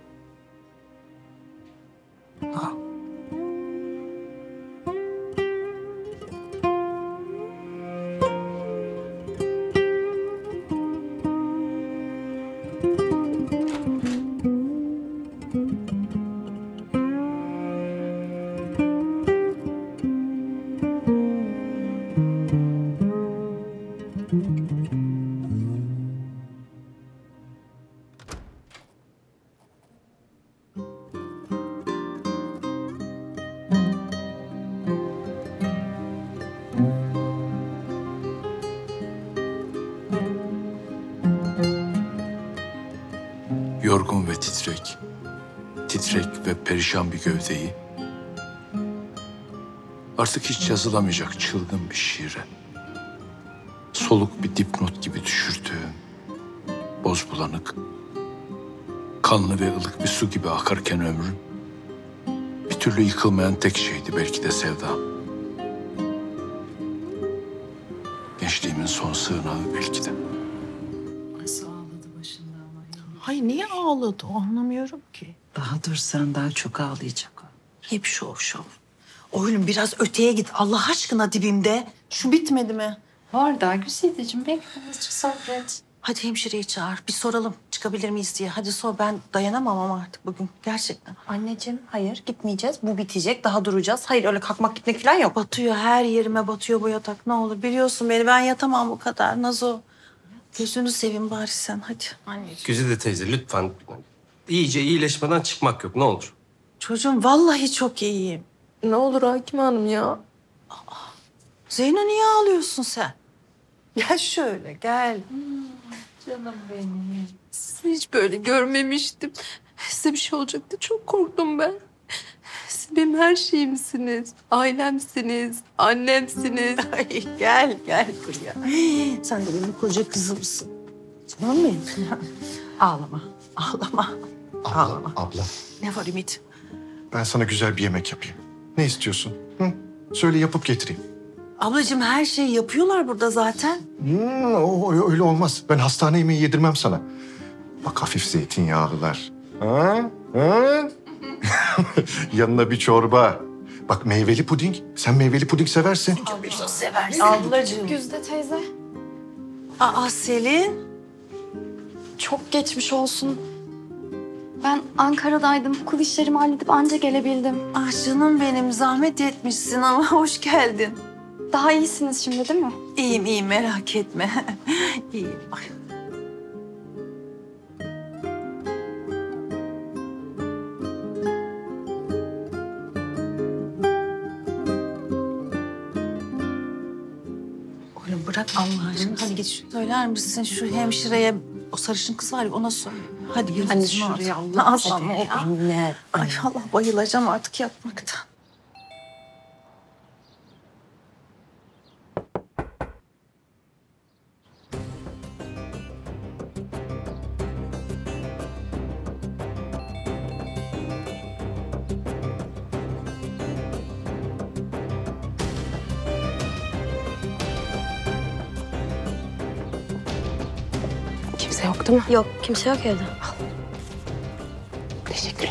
Yorgun ve titrek, titrek ve perişan bir gövdeyi artık hiç yazılamayacak çılgın bir şiire, soluk bir dipnot gibi düşürdüğüm, boz bulanık, kanlı ve ılık bir su gibi akarken ömrüm, bir türlü yıkılmayan tek şeydi belki de sevdam. Gençliğimin son sığınağı belki de. Hayır niye ağladı o anlamıyorum ki. Daha dur, sen daha çok ağlayacak o. Hep şov şov. Oğlum biraz öteye git Allah aşkına dibimde. Şu bitmedi mi? Var daha Güzideciğim, bekle azıcık sabret. Hadi hemşireyi çağır. Bir soralım çıkabilir miyiz diye. Hadi sor, ben dayanamam ama artık bugün. Gerçekten. Anneciğim hayır gitmeyeceğiz. Bu bitecek, daha duracağız. Hayır öyle kalkmak gitmek falan yok. Batıyor, her yerime batıyor bu yatak. Ne olur biliyorsun beni, ben yatamam bu kadar Nazo. Gözünü seveyim bari sen, hadi. Anneciğim. Güzide teyze lütfen. İyice iyileşmeden çıkmak yok ne olur. Çocuğum vallahi çok iyiyim. Ne olur Hakim Hanım ya. Zeyno niye ağlıyorsun sen? Gel şöyle gel. Canım benim. Sizi hiç böyle görmemiştim. Size bir şey olacaktı. Çok korktum ben. Siz benim her şeyimsiniz. Ailemsiniz. Annemsiniz. Ay, gel buraya. Sen de benim koca kızımsın. Canım benim. Ağlama. Ağlama. Abla, Ne var Ümit? ben sana güzel bir yemek yapayım. Ne istiyorsun? Hı? Söyle yapıp getireyim. Ablacığım her şeyi yapıyorlar burada zaten. Öyle olmaz. Ben hastane yemeği yedirmem sana. Bak hafif zeytinyağlılar. Ha? Yanına bir çorba. Bak meyveli puding. Sen meyveli puding seversin. Seversin. Ablacığım. Güzde teyze. Aa Selin. Çok geçmiş olsun. Ben Ankara'daydım. Okul işlerimi halledip anca gelebildim. Ah canım benim, zahmet etmişsin ama hoş geldin. Daha iyisiniz şimdi değil mi? İyiyim merak etme. İyiyim. Ay. Oğlum bırak Allah aşkına. Hadi git söyler misin şu hemşireye, o sarışın kız var ya, ona söyle. Hadi yürü. Anne şuraya Allah aşkına. Anne. Ay Allah, bayılacağım artık yatmaktan. Kimse yok değil mi? Yok, kimse yok evde. Teşekkürler.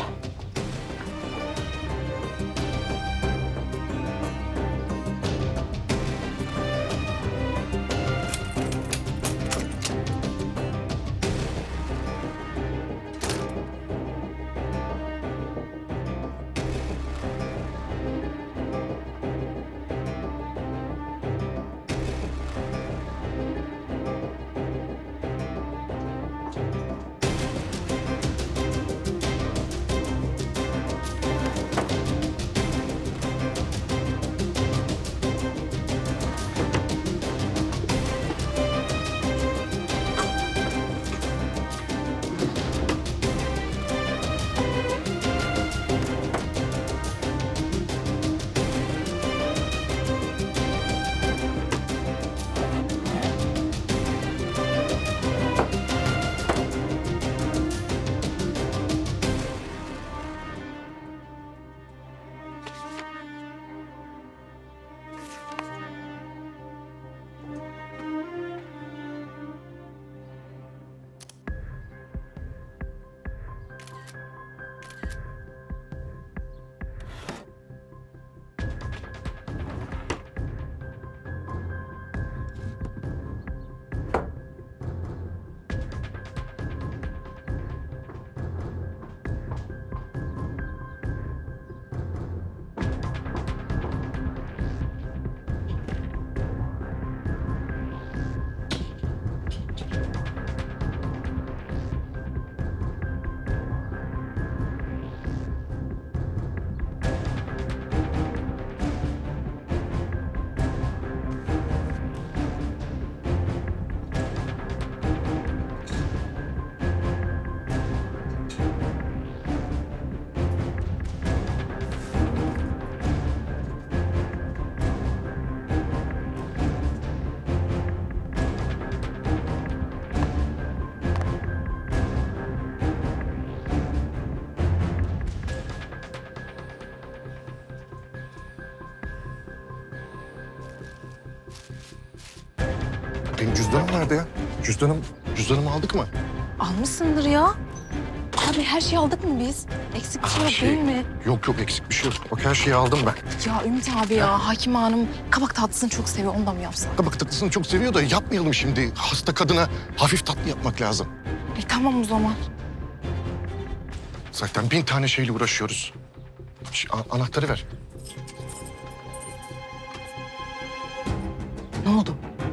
Benim cüzdanım nerede ya? Cüzdanımı aldık mı? Almışsındır ya. Abi her şeyi aldık mı biz? Eksik bir şey yok değil mi? Yok eksik bir şey yok. Bak her şeyi aldım ben. Ya Ümit abi ya, Hakim Hanım kabak tatlısını çok seviyor, ondan mı yapsak? Kabak tatlısını çok seviyor da yapmayalım şimdi. Hasta kadına hafif tatlı yapmak lazım. Tamam o zaman. Zaten 1000 tane şeyle uğraşıyoruz. Anahtarı ver. Ne oldu?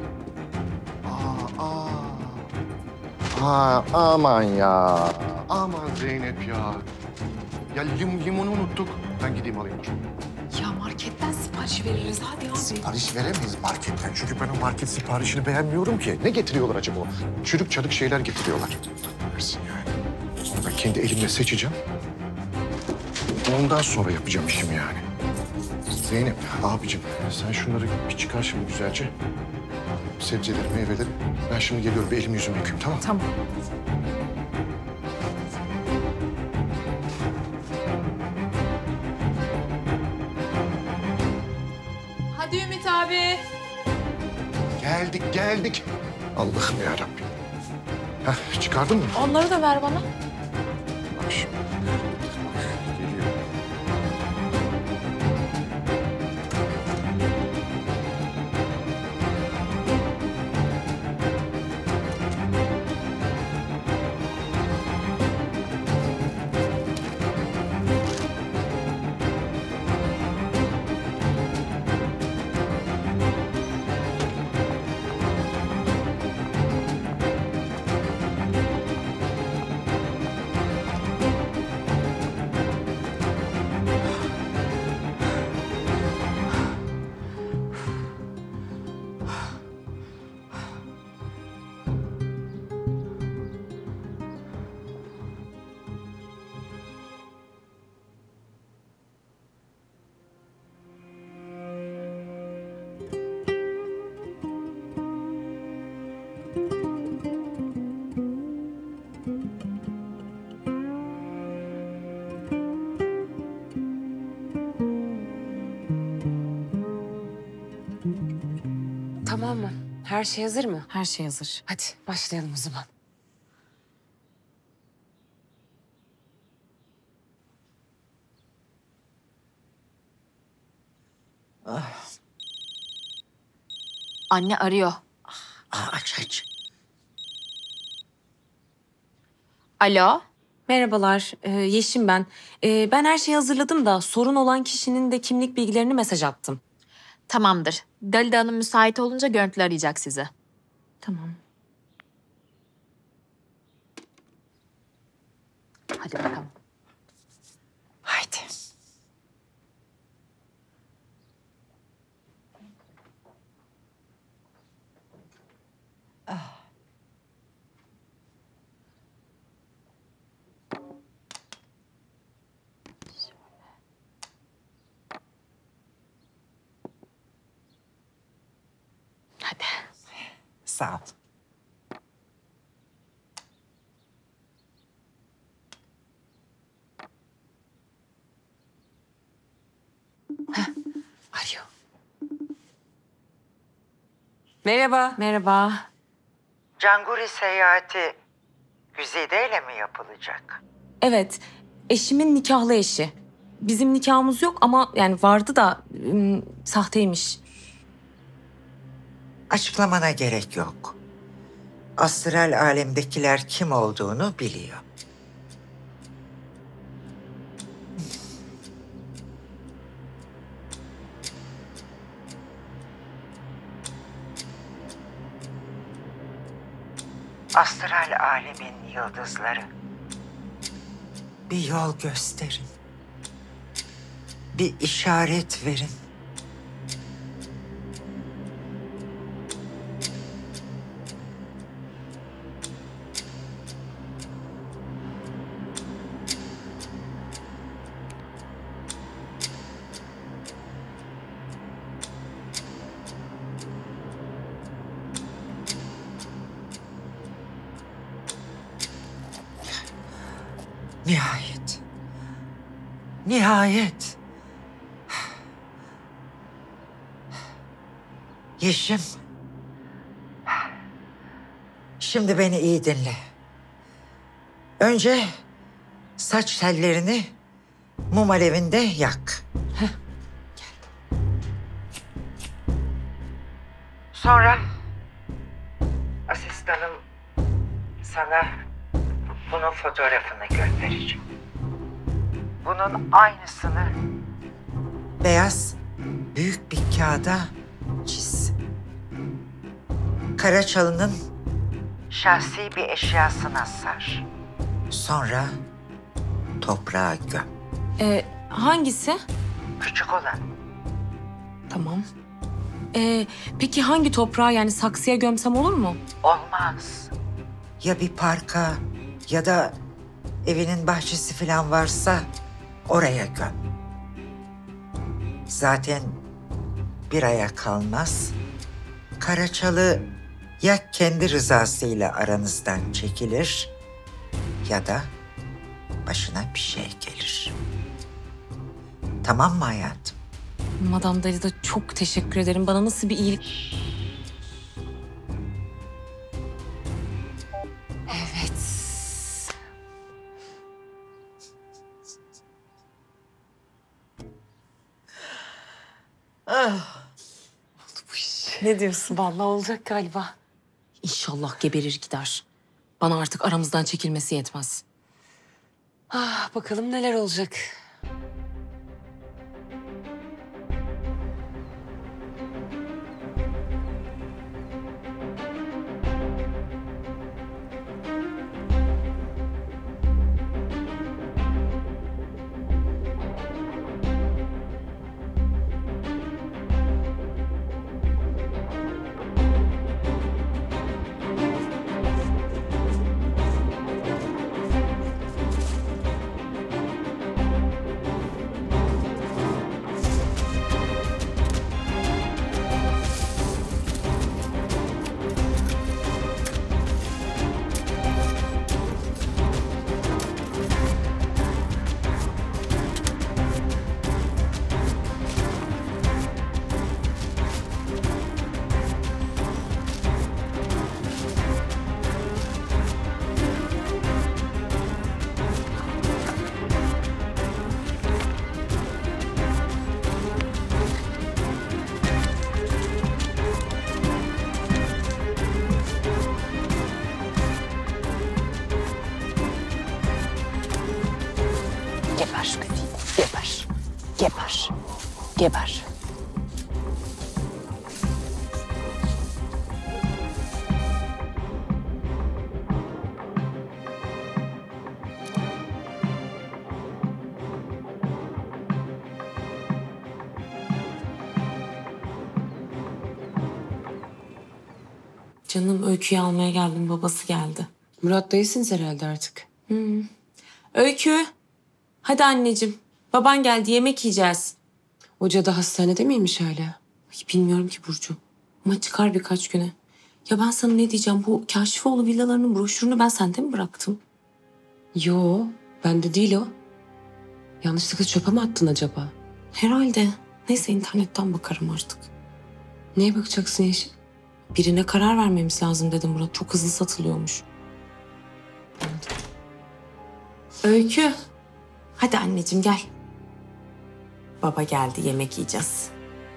Aman ya. Aman Zeynep ya. Ya limonu unuttuk. Ben gideyim alayım. Ya marketten sipariş veririz hadi abi. Sipariş veremeyiz marketten. Çünkü ben o market siparişini beğenmiyorum ki. Ne getiriyorlar acaba o? Çürük çarık şeyler getiriyorlar. Ben kendi elimle seçeceğim. Ondan sonra yapacağım işimi yani. Zeynep, abicim sen şunları bir çıkar şimdi güzelce. Sebzeleri, meyveleri. Ben şimdi geliyorum, bir elimi yüzümü yıkayayım, tamam mı? Tamam. Hadi Ümit abi. Geldik. Allah'ım yarabbim. Heh, çıkardın mı? Onları da ver bana. Tamam mı? Her şey hazır mı? Her şey hazır. Hadi başlayalım o zaman. Anne arıyor. Aç. Alo. Merhabalar, Yeşim ben. Ben her şeyi hazırladım da sorun olan kişinin de kimlik bilgilerini mesaj attım. Tamamdır. Dalida Hanım müsait olunca görüntülü arayacak sizi. Tamam. Hadi bakalım. Haydi. Hadi. Sağ ol. Arıyor. Merhaba. Merhaba. Canguri seyahati Güzide ile mi yapılacak? Evet, eşimin nikahlı eşi. Bizim nikahımız yok ama yani vardı da sahteymiş. Açıklamana gerek yok. Astral alemdekiler kim olduğunu biliyor. Astral alemin yıldızları. Bir yol gösterin. Bir işaret verin. Nihayet. Nihayet. Yeşim. Şimdi beni iyi dinle. Önce saç tellerini mum alevinde yak. Sonra asistanım sana bunun fotoğrafını göndereceğim. Bunun aynısını beyaz büyük bir kağıda çiz. Karaçalı'nın şahsi bir eşyasına sar. Sonra toprağa göm. Hangisi? Küçük olan. Tamam. Peki hangi toprağa, yani saksıya gömsem olur mu? Olmaz. Ya bir parka ya da evinin bahçesi falan varsa oraya göm. Zaten bir aya kalmaz. Karaçalı ya kendi rızasıyla aranızdan çekilir ya da başına bir şey gelir. Tamam mı hayatım? Madame Dalida çok teşekkür ederim. Bana nasıl bir iyilik... Evet. Ne diyorsun? Vallahi olacak galiba. İnşallah geberir gider. Bana artık aramızdan çekilmesi yetmez. Bakalım neler olacak. Geber Güzide, geber. Geber. Geber. Canım, Öykü'yü almaya geldim. Babası geldi. Murat dayısınız herhalde artık. Öykü. Hadi anneciğim. Baban geldi, yemek yiyeceğiz. Hoca da hastanede miymiş hala? Ay, bilmiyorum ki Burcu. Ama çıkar birkaç güne. Ya ben sana ne diyeceğim? Bu Kaşifoğlu villalarının broşürünü ben sende mi bıraktım? Yo, bende değil o. Yanlışlıkla çöpe mi attın acaba? Herhalde. Neyse, internetten bakarım artık. Neye bakacaksın Yeşil? Birine karar vermemiz lazım dedim Murat. Çok hızlı satılıyormuş. Öykü. Hadi anneciğim gel. Baba geldi, yemek yiyeceğiz.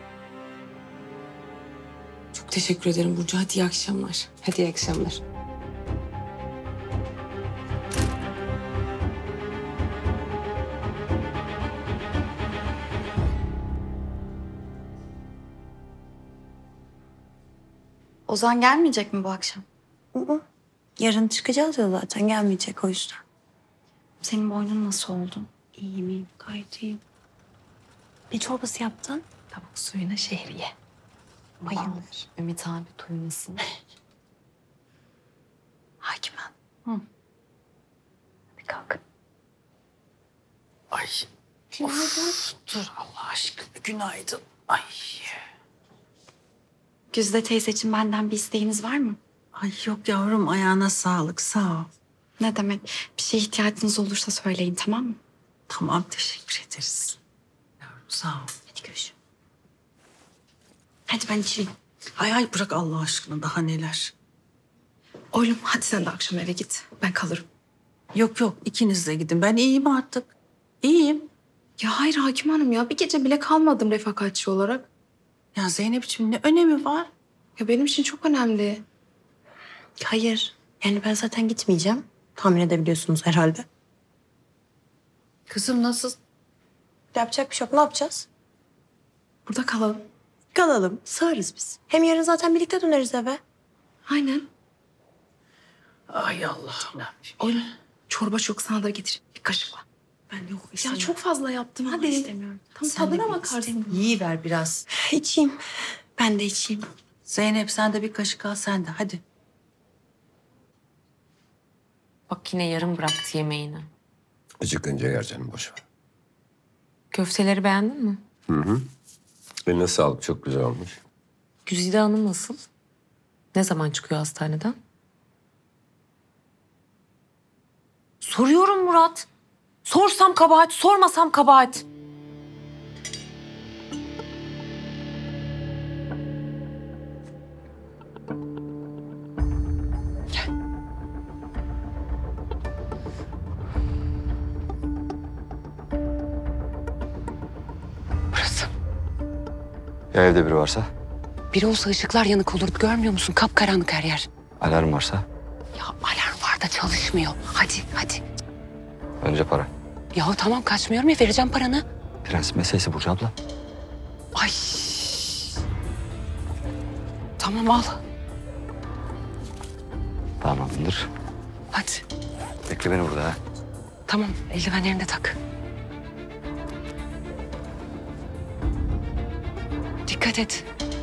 Çok teşekkür ederim Burcu. Hadi iyi akşamlar. Hadi iyi akşamlar. Ozan gelmeyecek mi bu akşam? Yarın çıkacağız ya zaten, gelmeyecek o yüzden. Senin boynun nasıl oldu? İyiyim, iyiyim. Gayet iyiyim. Ne çorbası yaptın? Tavuk suyuna şehriye. Bayılır. Ümit abi duymasın. Hakimen. Hadi kalk. Ay. Of, dur Allah aşkına. Günaydın. Ay. Güzde teyzeciğim, benden bir isteğiniz var mı? Ay yok yavrum, ayağına sağlık, sağ ol. Ne demek? Bir şeye ihtiyacınız olursa söyleyin, tamam mı? Tamam, teşekkür ederiz. Yavrum sağ ol. Hadi görüşürüz. Hadi ben içeyim. Ay bırak Allah aşkına, daha neler. Oğlum hadi sen de akşam eve git. Ben kalırım. Yok yok, ikiniz de gidin. Ben iyiyim artık. İyiyim. Ya hayır Hakim Hanım ya. Bir gece bile kalmadım refakatçi olarak. Ya Zeynep'ciğim ne önemi var? Ya benim için çok önemli. Hayır. Yani ben zaten gitmeyeceğim. Tahmin edebiliyorsunuz herhalde. Kızım nasıl? Yapacak bir şey yok. Ne yapacağız? Burada kalalım. Kalalım. Sığarız biz. Hem yarın zaten birlikte döneriz eve. Aynen. Ay Allah'ım. Oğlum çorba çok, sana da getir. Bir kaşıkla. Ben yok Ya istemiyorum. çok fazla yaptım. Hadi. İstemiyorum. Tam Sen de tadına bir bakarsın. İyi ver biraz. İçeyim. Ben de içeyim. Zeynep sen de bir kaşık al sen de hadi. Bak yine yarım bıraktı yemeğini. Acıkınca yer canım, boş ver. Köfteleri beğendin mi? Hı hı. Eline sağlık, çok güzel olmuş. Güzide Hanım nasıl? Ne zaman çıkıyor hastaneden? Soruyorum Murat. Sorsam kabahat, sormasam kabahat. Ya evde biri varsa? Biri olsa ışıklar yanık olurdu, görmüyor musun? Kapkaranlık her yer. Alarm varsa? Ya alarm var da çalışmıyor. Hadi, hadi. Önce para. Ya tamam kaçmıyorum ya, vereceğim paranı. Prensip meselesi Burcu abla. Ay. Tamam al. Tamamdır. Hadi. Bekle beni burada ha. Tamam, eldivenlerini de tak. Dikkat et.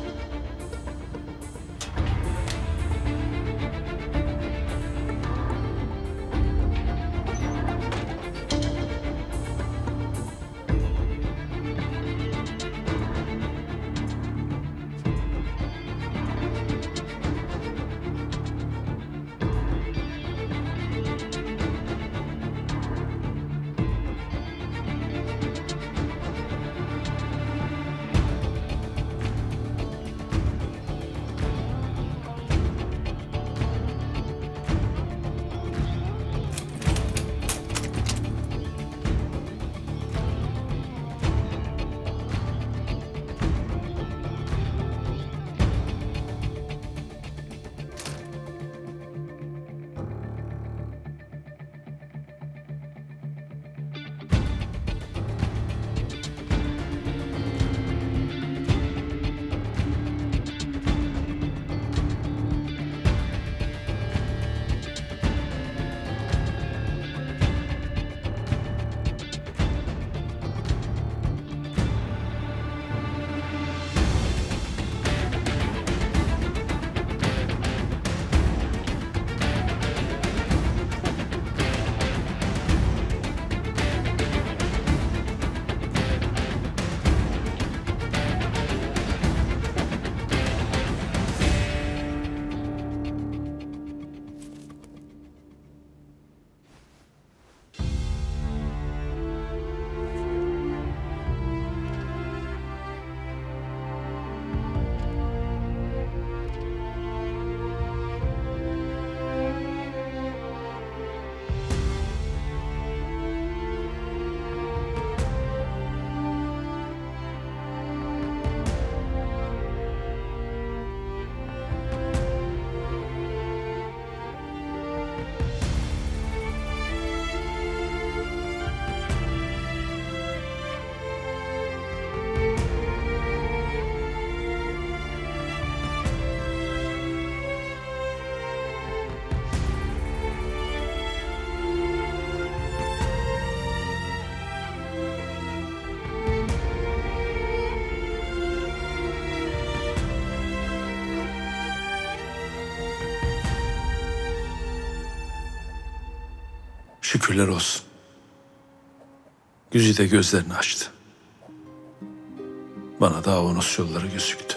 Şükürler olsun. Güzide gözlerini açtı. Bana daha o nasıl yolları gözüktü.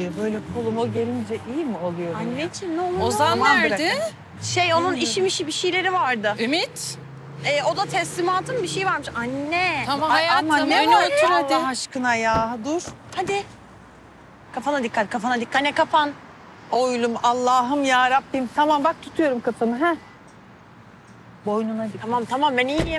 oluyor? Böyle koluma gelince iyi mi oluyor? Anneciğim ne olur. Ozan Aman nerede? bırakın. Onun işi bir şeyleri vardı. Ümit. O da teslimatın bir şey varmış. Anne. Tamam Ay, hayatım, ama ne öne var otur ya? hadi. Allah aşkına ya. Dur. Hadi. Kafana dikkat, kafana dikkat. Ne kapan? Oylum Allah'ım ya Rabbim. Tamam bak tutuyorum kafanı. He. Boynuna dikkat. Tamam ben iyiyim.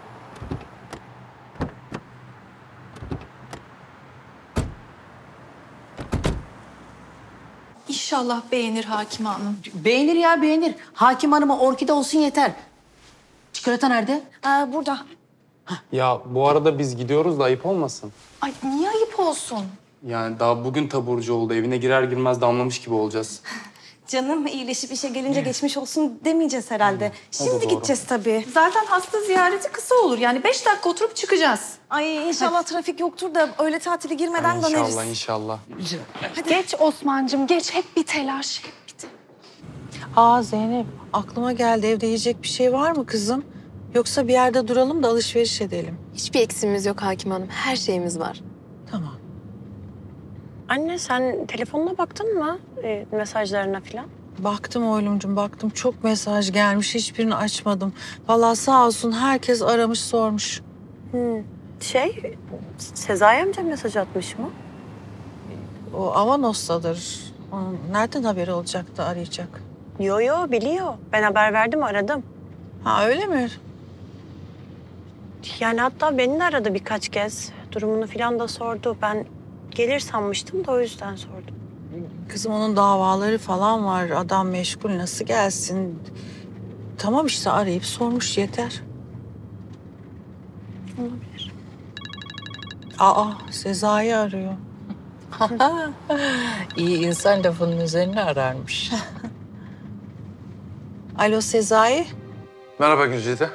İnşallah beğenir Hakim Hanım. Beğenir ya beğenir. Hakim Hanım'a orkide olsun yeter. Çikolata nerede? Burada. Ya bu arada biz gidiyoruz da ayıp olmasın. Ay niye ayıp olsun? Yani daha bugün taburcu oldu. Evine girer girmez damlamış gibi olacağız. Canım iyileşip işe gelince geçmiş olsun demeyeceğiz herhalde. O da Şimdi doğru. gideceğiz tabii. Zaten hasta ziyareti kısa olur. Yani 5 dakika oturup çıkacağız. Ay inşallah trafik yoktur da öğle tatili girmeden döneriz. İnşallah inşallah. Geç Osman'cığım geç. Hep bir telaş. Zeynep aklıma geldi. Evde yiyecek bir şey var mı kızım? Yoksa bir yerde duralım da alışveriş edelim. Hiçbir eksiğimiz yok Hakim Hanım. Her şeyimiz var. Tamam. Anne sen telefonuna baktın mı? Mesajlarına falan. Baktım oğlumcum baktım. Çok mesaj gelmiş. Hiçbirini açmadım. Vallahi sağ olsun herkes aramış sormuş. Sezai amca mesaj atmış mı? O Avanos'tadır. Onun nereden haberi olacaktı arayacak? Yo biliyor. Ben haber verdim aradım. Ha öyle mi? Yani hatta beni de aradı birkaç kez. Durumunu falan da sordu. Ben gelir sanmıştım da o yüzden sordum. Kızım onun davaları falan var. Adam meşgul nasıl gelsin? Tamam işte arayıp sormuş yeter. Olabilir. Sezai arıyor. İyi insan lafının üzerine ararmış. Alo Sezai. Merhaba Güzide.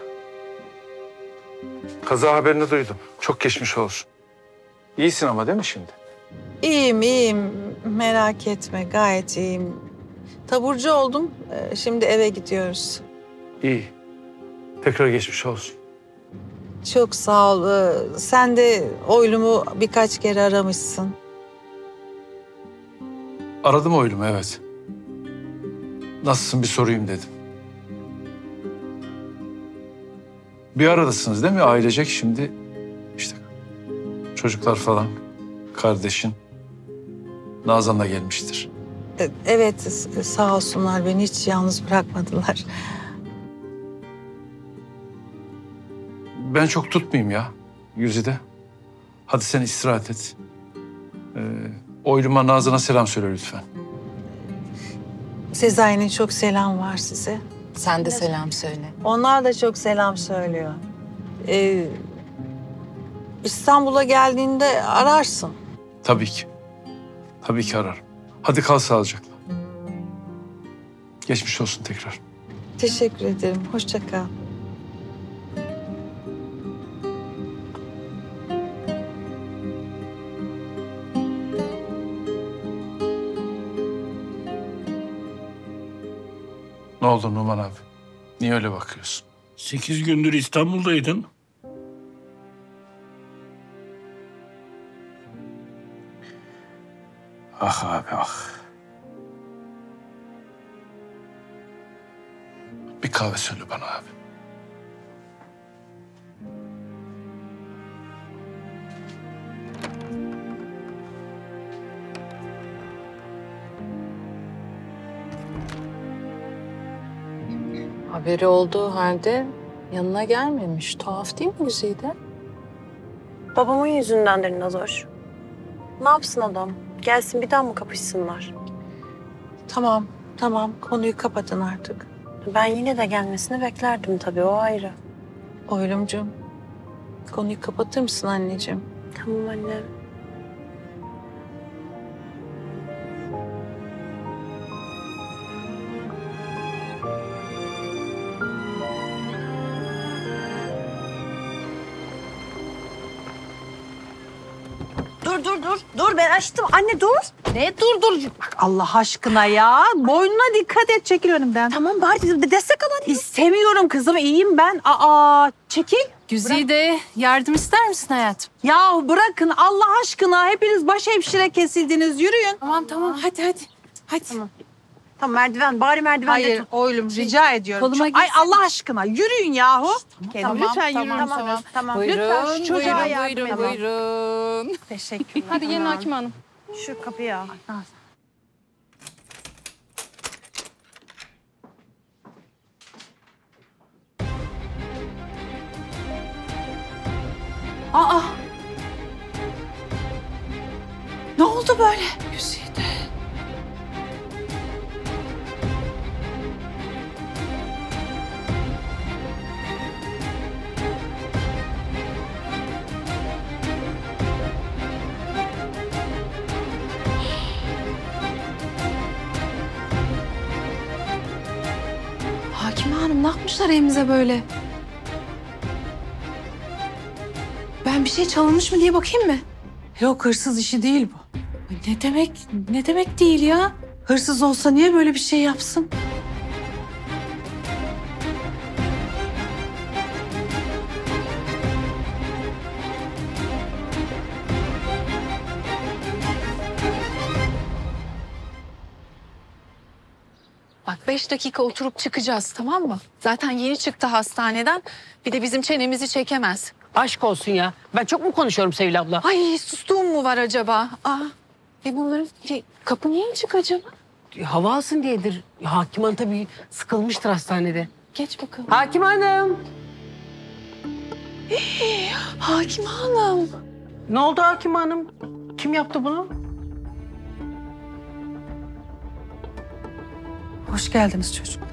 Kaza haberini duydum. Çok geçmiş olsun. İyisin ama değil mi şimdi? İyiyim. Merak etme gayet iyiyim. Taburcu oldum. Şimdi eve gidiyoruz. İyi. Tekrar geçmiş olsun. Çok sağ ol. Sen de oylumu birkaç kere aramışsın. Aradım oylumu evet. Nasılsın bir sorayım dedim. Bir aradasınız değil mi ailecek şimdi? İşte çocuklar falan, kardeşin. Nazan da gelmiştir. Evet sağ olsunlar beni hiç yalnız bırakmadılar. Ben çok tutmayayım ya Güzide. Hadi sen istirahat et. Oyluma Nazan'a selam söyle lütfen. Sezai'nin çok selam var size. Sen de selam söyle. Onlar da çok selam söylüyor. İstanbul'a geldiğinde ararsın. Tabii ki. Tabii ki ararım. Hadi kal sağlıcakla. Geçmiş olsun tekrar. Teşekkür ederim. Hoşça kal. Ne oldu Numan abi? Niye öyle bakıyorsun? 8 gündür İstanbul'daydın. Ah abi ah. Bir kahve söyle bana abi. Haberi olduğu halde yanına gelmemiş. Tuhaf değil mi Güzide? Babamın yüzündendir Nazoş. Ne yapsın adam? Gelsin bir daha mı kapışsınlar? Tamam. Konuyu kapatın artık. Ben yine de gelmesini beklerdim tabii, o ayrı. Oylumcuğum, konuyu kapatır mısın anneciğim? Tamam anne. Dur ben açtım. Anne dur. Ne dur. Bak Allah aşkına ya. Boynuna dikkat et. Çekil önümden. Tamam bari destek al hadi. İstemiyorum kızım. İyiyim ben. Çekil. Güzide yardım ister misin hayatım? Ya bırakın Allah aşkına. Hepiniz başhemşire kesildiniz. Yürüyün. Tamam hadi. Hadi. Tamam merdiven bari merdivende Hayır tut. oğlum rica ediyorum. Koluma Ay Allah aşkına yürüyün yahu. Lütfen yürür tamam. müsünüz? Tamam. Buyurun, Lütfen şu çocuğa yardım edin. buyurun. Teşekkürler. Hadi gelin Hakim Hanım. Şu kapıyı al. Aa! Ne oldu böyle? Güzide. Hakime Hanım ne yapmışlar evimize böyle? Ben bir şey çalınmış mı diye bakayım mı? Yok hırsız işi değil bu. Ne demek değil ya? Hırsız olsa niye böyle bir şey yapsın? Bak 5 dakika oturup çıkacağız tamam mı? Zaten yeni çıktı hastaneden. Bir de bizim çenemizi çekemez. Aşk olsun ya. Ben çok mu konuşuyorum Sevil abla? Ay sustuğum mu var acaba? Bunların kapı niye açık acaba? Hava alsın diyedir. Hakim Hanım tabii sıkılmıştır hastanede. Geç bakalım. Hakim Hanım. Hakim Hanım. Ne oldu Hakim Hanım? Kim yaptı bunu? Hoş geldiniz çocuklar.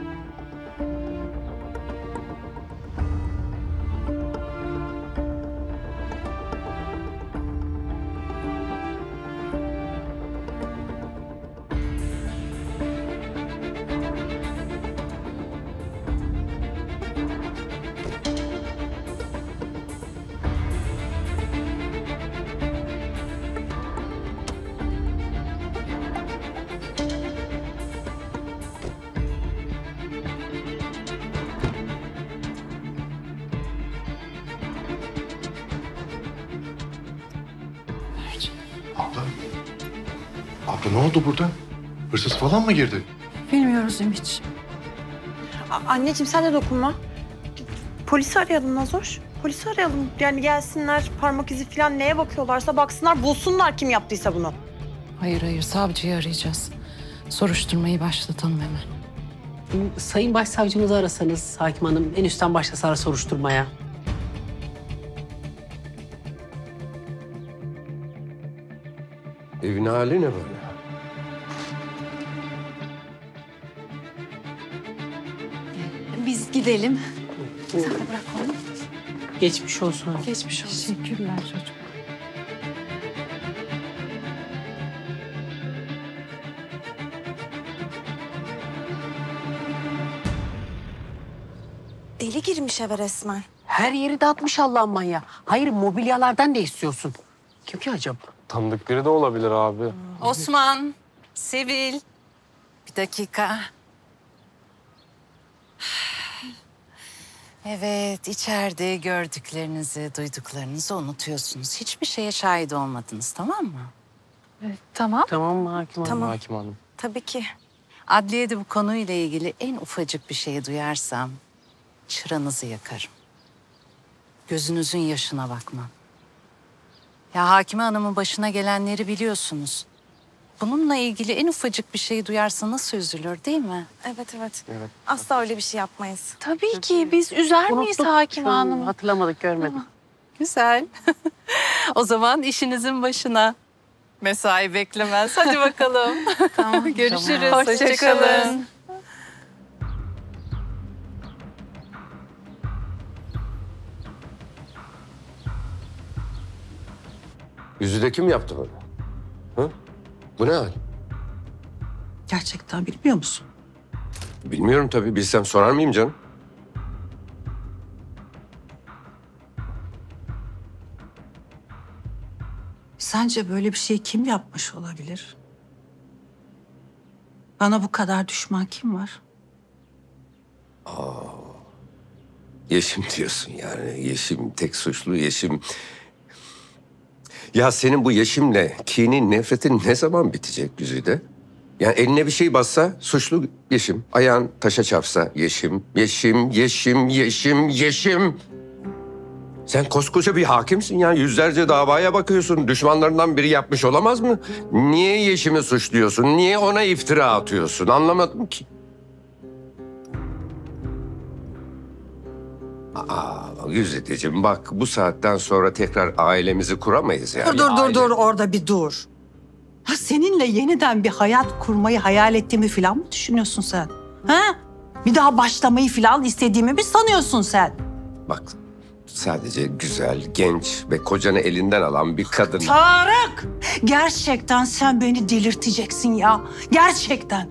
Abla ne oldu burada? Hırsız falan mı girdi? Bilmiyoruz Ümit. Anneciğim sen de dokunma. Polisi arayalım Nazoş. Polisi arayalım. Yani gelsinler parmak izi falan neye bakıyorlarsa baksınlar bulsunlar kim yaptıysa bunu. Hayır savcıyı arayacağız. Soruşturmayı başlatalım hemen. Sayın Başsavcımızı arasanız Hakim Hanım en üstten başlasalar soruşturmaya. Evin hali ne böyle? Biz gidelim. Sen de bırak onu. Geçmiş olsun. Geçmiş olsun. Teşekkürler çocuk. Deli girmiş eve resmen. Her yeri dağıtmış Allah'ın manyağı. Hayır mobilyalardan ne istiyorsun? Kim ki acaba? Tanıdık biri de olabilir abi. Osman, Sevil. Bir dakika. Evet, içeride gördüklerinizi, duyduklarınızı unutuyorsunuz. Hiçbir şeye şahit olmadınız, tamam mı? Tamam. Tamam mı Hakim Hanım? Tamam. Hakim Hanım. Tabii ki. Adliyede bu konuyla ilgili en ufacık bir şeyi duyarsam çıranızı yakarım. Gözünüzün yaşına bakmam. Ya Hakime Hanım'ın başına gelenleri biliyorsunuz. Bununla ilgili en ufacık bir şeyi duyarsa nasıl üzülür değil mi? Evet. Asla öyle bir şey yapmayız. Tabii ki biz üzer miyiz Unuttuk. Hakime Hanım? Hatırlamadık, görmedik. Güzel. O zaman işinizin başına. Mesai beklemez. Hadi bakalım. Tamam. Görüşürüz. Hoşça kalın. Yüzüde kim yaptı böyle? Hı? Bu ne hal? Gerçekten bilmiyor musun? Bilmiyorum tabii. Bilsem sorar mıyım canım? Sence böyle bir şeyi kim yapmış olabilir? Bana bu kadar düşman kim var? Yeşim diyorsun yani. Yeşim tek suçlu Yeşim. Ya senin bu Yeşim'le kinin, nefretin ne zaman bitecek Güzide? Yani eline bir şey bassa suçlu Yeşim. Ayağın taşa çarpsa Yeşim, Yeşim, Yeşim, Yeşim, Yeşim. Sen koskoca bir hakimsin ya. Yüzlerce davaya bakıyorsun. Düşmanlarından biri yapmış olamaz mı? Niye Yeşim'i suçluyorsun? Niye ona iftira atıyorsun? Anlamadım ki. Güzideciğim bak bu saatten sonra tekrar ailemizi kuramayız yani. Dur orada bir dur. Ha, seninle yeniden bir hayat kurmayı hayal ettiğimi falan mı düşünüyorsun sen? Ha? Bir daha başlamayı falan istediğimi mi sanıyorsun sen? Bak sadece güzel, genç ve kocanı elinden alan bir kadın. Tarık! Gerçekten sen beni delirteceksin ya. Gerçekten.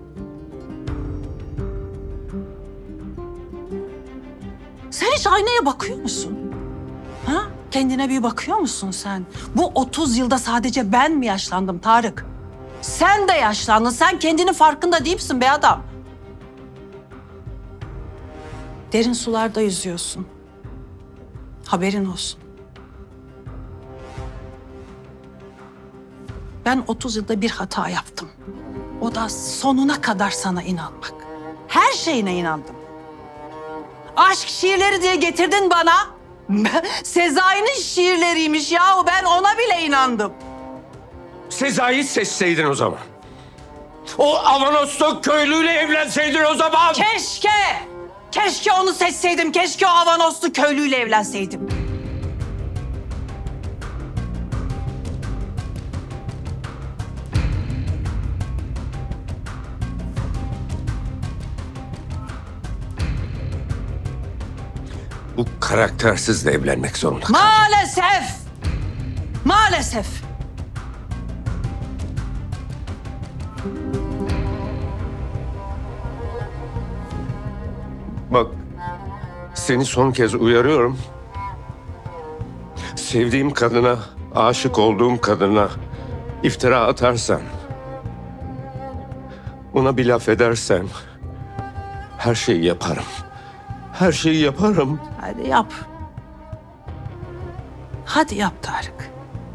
Sen hiç aynaya bakıyor musun? Ha? Kendine bir bakıyor musun sen? Bu 30 yılda sadece ben mi yaşlandım Tarık? Sen de yaşlandın. Sen kendinin farkında değilsin be adam. Derin sularda yüzüyorsun. Haberin olsun. Ben 30 yılda bir hata yaptım. O da sonuna kadar sana inanmak. Her şeyine inandım. Aşk şiirleri diye getirdin bana. Sezai'nin şiirleriymiş yahu. Ben ona bile inandım. Sezai'yi seçseydin o zaman. O Avanos'ta köylüyle evlenseydin o zaman. Keşke! Keşke onu seçseydim. Keşke o Avanoslu köylüyle evlenseydim. Bu karaktersizle evlenmek zorunda. Maalesef! Maalesef! Bak seni son kez uyarıyorum. Sevdiğim kadına, aşık olduğum kadına iftira atarsan, ona bir laf edersen her şeyi yaparım. Her şeyi yaparım. Hadi yap. Hadi yap Tarık.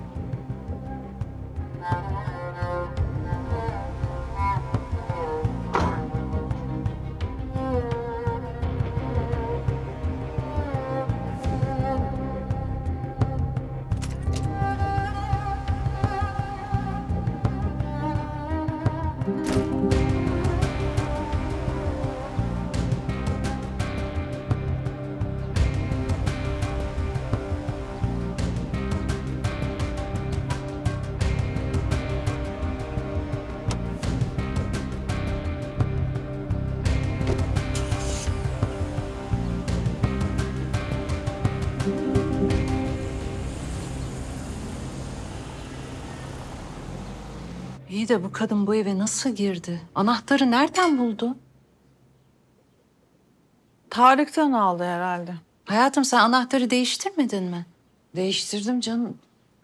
İyi de bu kadın bu eve nasıl girdi? Anahtarı nereden buldu? Tarık'tan aldı herhalde. Hayatım sen anahtarı değiştirmedin mi? Değiştirdim canım.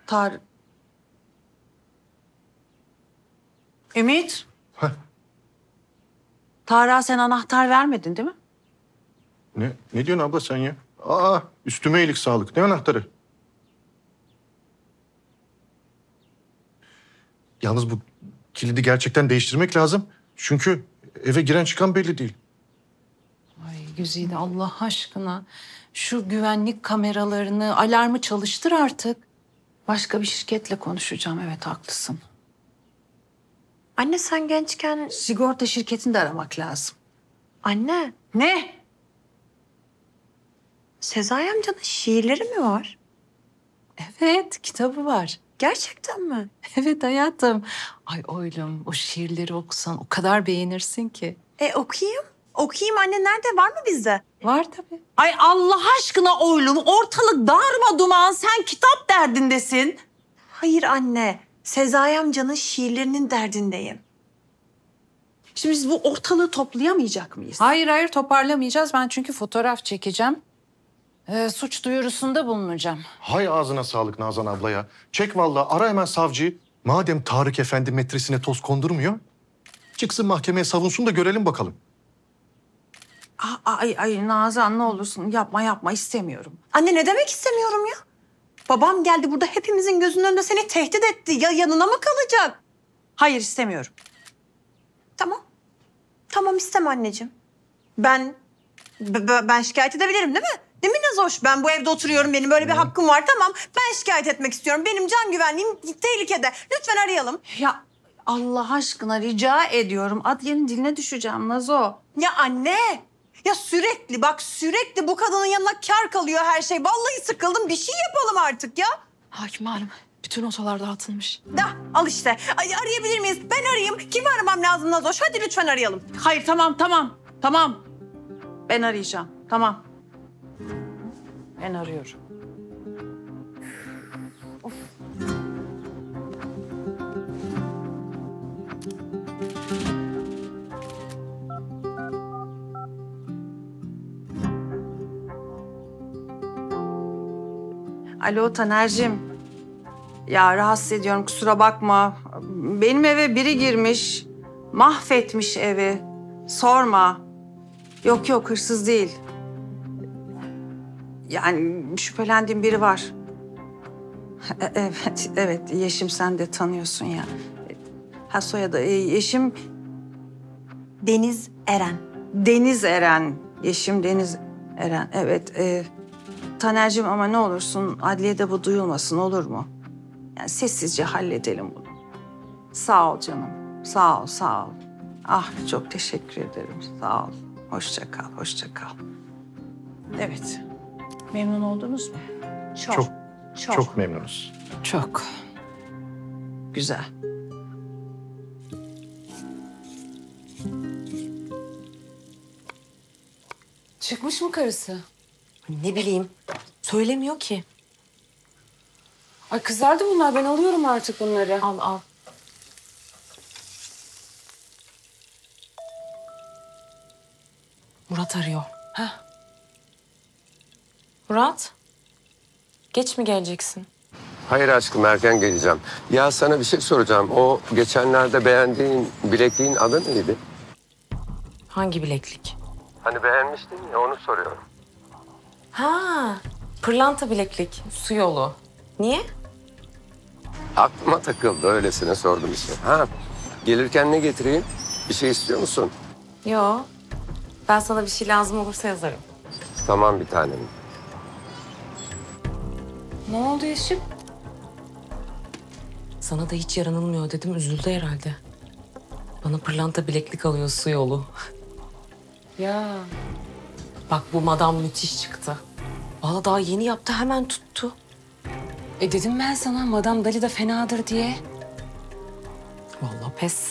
Ümit. Tarık'a sen anahtar vermedin değil mi? Ne diyorsun abla sen ya? Aa, üstüme iyilik sağlık. Ne anahtarı? Yalnız bu kilidi gerçekten değiştirmek lazım. Çünkü eve giren çıkan belli değil. Ay Güzide Allah aşkına şu güvenlik kameralarını, alarmı çalıştır artık. Başka bir şirketle konuşacağım. Evet haklısın. Anne sen gençken... Sigorta şirketini de aramak lazım. Anne. Ne? Sezai amcanın şiirleri mi var? Evet kitabı var. Gerçekten mi? Evet hayatım. Ay oğlum o şiirleri okusan o kadar beğenirsin ki. Okuyayım. Okuyayım anne. Nerede? Var mı bizde? Var tabii. Ay Allah aşkına oğlum ortalık darma duman sen kitap derdindesin. Hayır anne. Sezai amcanın şiirlerinin derdindeyim. Şimdi biz bu ortalığı toplayamayacak mıyız? Hayır toparlamayacağız. Ben çünkü fotoğraf çekeceğim. Suç duyurusunda bulunacağım. Hay ağzına sağlık Nazan abla ya. Çek vallahi ara hemen savcıyı. Madem Tarık Efendi metresine toz kondurmuyor, çıksın mahkemeye savunsun da görelim bakalım. Ay Nazan ne olursun yapma istemiyorum. Anne ne demek istemiyorum ya? Babam geldi burada hepimizin gözünün önünde seni tehdit etti. Ya yanına mı kalacak? Hayır istemiyorum. Tamam. Tamam isteme anneciğim. Ben şikayet edebilirim değil mi? Değil mi Nazoş? Ben bu evde oturuyorum. Benim böyle bir hakkım var. Tamam. Ben şikayet etmek istiyorum. Benim can güvenliğim tehlikede. Lütfen arayalım. Ya Allah aşkına rica ediyorum. Adliyenin diline düşeceğim Nazo. Ya anne. Ya sürekli bu kadının yanına kar kalıyor her şey. Vallahi sıkıldım. Bir şey yapalım artık ya. Hakim Hanım, bütün otolar dağıtılmış. Al işte. Ay, arayabilir miyiz? Ben arayayım. Kimi aramam lazım Nazoş? Hadi lütfen arayalım. Hayır tamam. Ben arayacağım. Tamam. Ben arıyorum. Of. Alo Taner'cim. Ya rahatsız ediyorum kusura bakma. Benim eve biri girmiş. Mahvetmiş evi. Sorma. Yok hırsız değil. Yani şüphelendiğim biri var. Evet Yeşim sen de tanıyorsun ya. Ha soyadı Yeşim... Deniz Eren. Deniz Eren. Yeşim Deniz Eren. Evet. Taner'cim ama ne olursun adliyede bu duyulmasın olur mu? Yani sessizce halledelim bunu. Sağ ol canım. Sağ ol. Ah çok teşekkür ederim. Sağ ol. Hoşça kal. Evet. Memnun oldunuz mu? Çok memnunuz. Çok. Güzel. Çıkmış mı karısı? Ne bileyim. Söylemiyor ki. Ay kızardı bunlar. Ben alıyorum artık bunları. Al. Murat arıyor. Heh. Murat, geç mi geleceksin? Hayır aşkım, erken geleceğim. Ya sana bir şey soracağım. O geçenlerde beğendiğin bilekliğin adı neydi? Hangi bileklik? Hani beğenmiştin ya, onu soruyorum. Ha, pırlanta bileklik, su yolu. Niye? Aklıma takıldı, öylesine sordum işte. Ha, gelirken ne getireyim? Bir şey istiyor musun? Yo, ben sana bir şey lazım olursa yazarım. Tamam bir tanem. Ne oldu Yeşim? Sana da hiç yaranılmıyor dedim, üzüldü herhalde. Bana pırlanta bileklik alıyor su yolu. Ya. Bak bu madam müthiş çıktı. Vallahi daha yeni yaptı, hemen tuttu. Dedim ben sana Madame Dali de fenadır diye. Vallahi pes.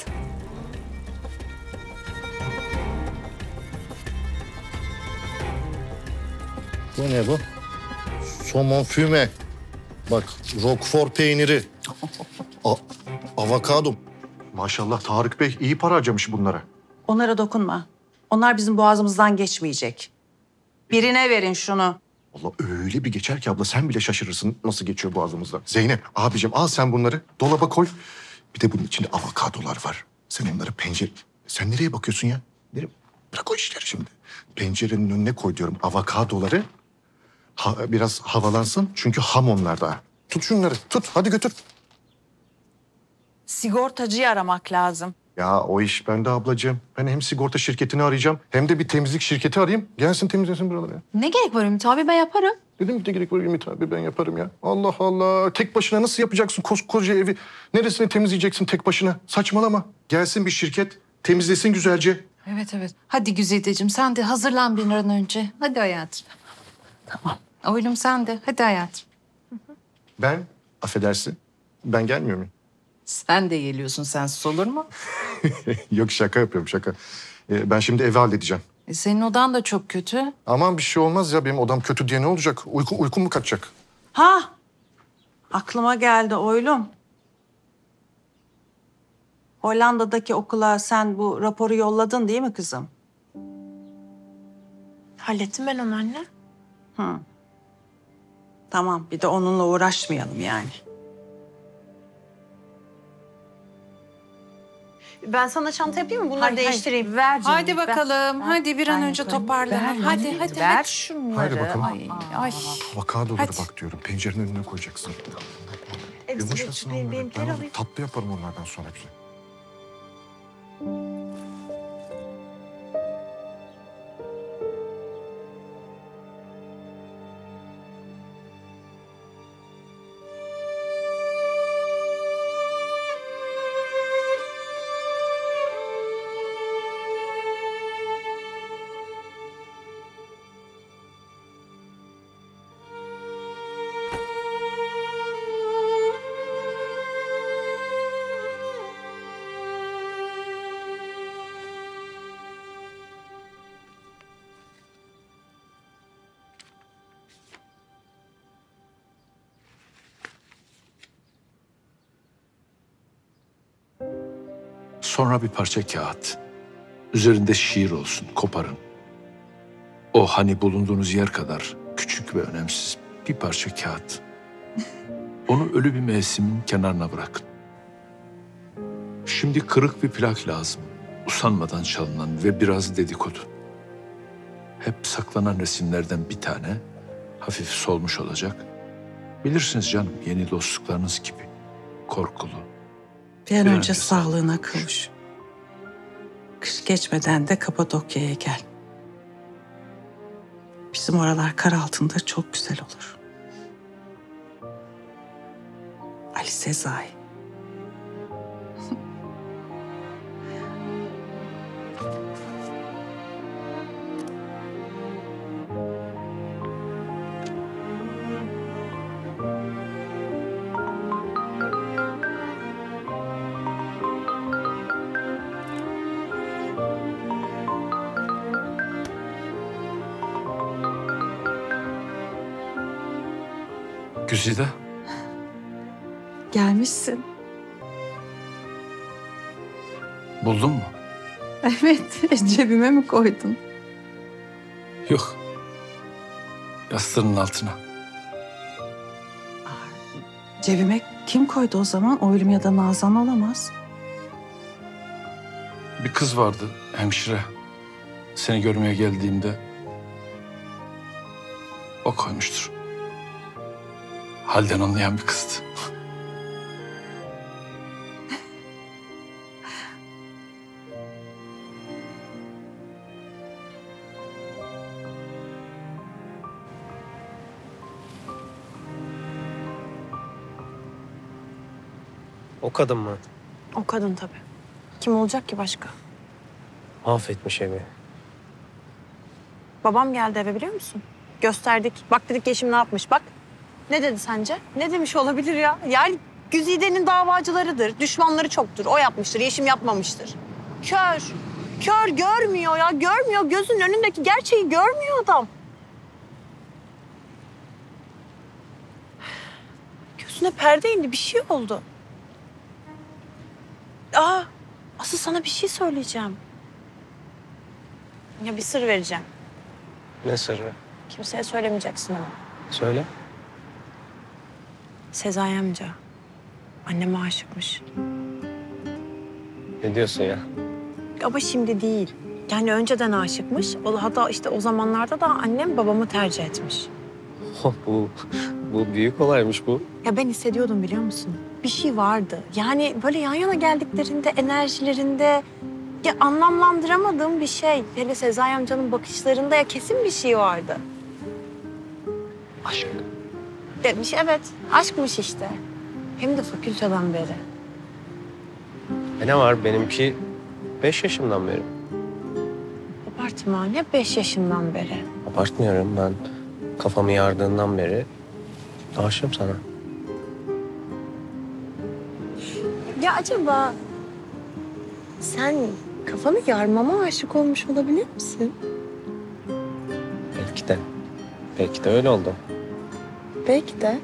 Bu ne bu? Somon füme. Bak Roquefort peyniri. Avokado. Maşallah Tarık Bey iyi para harcamış bunlara. Onlara dokunma. Onlar bizim boğazımızdan geçmeyecek. Birine verin şunu. Allah öyle bir geçer ki abla sen bile şaşırırsın nasıl geçiyor boğazımızdan. Zeynep abicim al sen bunları dolaba koy. Bir de bunun içinde avokadolar var. Sen onları Sen nereye bakıyorsun ya? Bırak o işleri şimdi. Pencerenin önüne koy diyorum avokadoları. Biraz havalansın çünkü ham onlar daha. Tut şunları tut hadi götür. Sigortacıyı aramak lazım. Ya o iş bende ablacığım. Ben hem sigorta şirketini arayacağım hem de bir temizlik şirketi arayayım. Gelsin temizlesin buraları ya. Ne gerek var Ümit abi, ben yaparım. Dedim ki gerek var Ümit abi ben yaparım ya. Allah Allah. Tek başına nasıl yapacaksın koskoca evi? Neresini temizleyeceksin tek başına? Saçmalama. Gelsin bir şirket temizlesin güzelce. Evet. Hadi Güzideciğim, sen de hazırlan bir an önce. Hadi hayatım. Tamam. Oğlum sen de. Hadi hayatım. Ben affedersin. Ben gelmiyor muyum? Sen de geliyorsun, sensiz olur mu? Yok şaka yapıyorum şaka. Ben şimdi evi halledeceğim. Senin odan da çok kötü. Aman bir şey olmaz ya benim odam kötü diye ne olacak? Uykum mu kaçacak? Ha! Aklıma geldi oğlum. Hollanda'daki okula sen bu raporu yolladın değil mi kızım? Hallettim ben onu anne. Hı. Tamam, bir de onunla uğraşmayalım yani. Ben sana çanta yapayım mı? Bunları Hayır, değiştireyim. ver canım, Hadi ver. bakalım. Hadi bir an önce toparlanın. Hadi hadi ver hadi. şunları. Hadi bakalım. Ay. Avokado Hadi. bak diyorum. Pencerenin önüne koyacaksın. Yumuşasın onları. benimkileri Ben alayım. tatlı yaparım onlardan sonra güzel. Sonra bir parça kağıt. Üzerinde şiir olsun, koparın. O hani bulunduğunuz yer kadar küçük ve önemsiz bir parça kağıt. Onu ölü bir mevsimin kenarına bırakın. Şimdi kırık bir plak lazım. Usanmadan çalınan ve biraz dedikodu. Hep saklanan resimlerden bir tane hafif solmuş olacak. Bilirsiniz canım, yeni dostluklarınız gibi. Korkulu. Bir an Bir önce önce sağlığına kavuş. Kış geçmeden de Kapadokya'ya gel. Bizim oralar kar altında çok güzel olur. Ali Sezai. Güzide, Gelmişsin. buldun mu? Evet, cebime mi koydun? Yok. Yastığının altına. Cebime kim koydu o zaman? Oylum ya da Nazan olamaz. Bir kız vardı, hemşire. Seni görmeye geldiğimde o koymuştur. Halden anlayan bir kızdı. O kadın mı? O kadın tabii. Kim olacak ki başka? Mahvetmiş evi. Babam geldi eve biliyor musun? Gösterdik. Bak dedik Yeşim ne yapmış bak. Ne dedi sence? Ne demiş olabilir ya? Yani Güzide'nin davacılarıdır. Düşmanları çoktur. O yapmıştır. Yeşim yapmamıştır. Kör. Kör görmüyor ya. Görmüyor. Gözünün önündeki gerçeği görmüyor adam. Gözüne perde indi. Bir şey oldu. Asıl sana bir şey söyleyeceğim. Ya bir sır vereceğim. Ne sırrı? Kimseye söylemeyeceksin ama. Söyle. Sezai amca. Anneme aşıkmış. Ne diyorsun ya? Ama şimdi değil. Yani önceden aşıkmış. Hatta işte o zamanlarda da annem babamı tercih etmiş. Bu büyük olaymış bu. Ya ben hissediyordum biliyor musun? Bir şey vardı. Yani böyle yan yana geldiklerinde, enerjilerinde... Ya anlamlandıramadığım bir şey. Hele Sezai amcanın bakışlarında ya kesin bir şey vardı. Aşk. Demiş evet. Aşkmış işte. Hem de fakülteden beri. Ne var benimki 5 yaşımdan beri. Abartma ne 5 yaşından beri. Abartmıyorum ben. Kafamı yardığından beri aşığım sana. Ya acaba sen kafanı yarmama aşık olmuş olabilir misin? Belki de. Belki de öyle oldu. Belki de.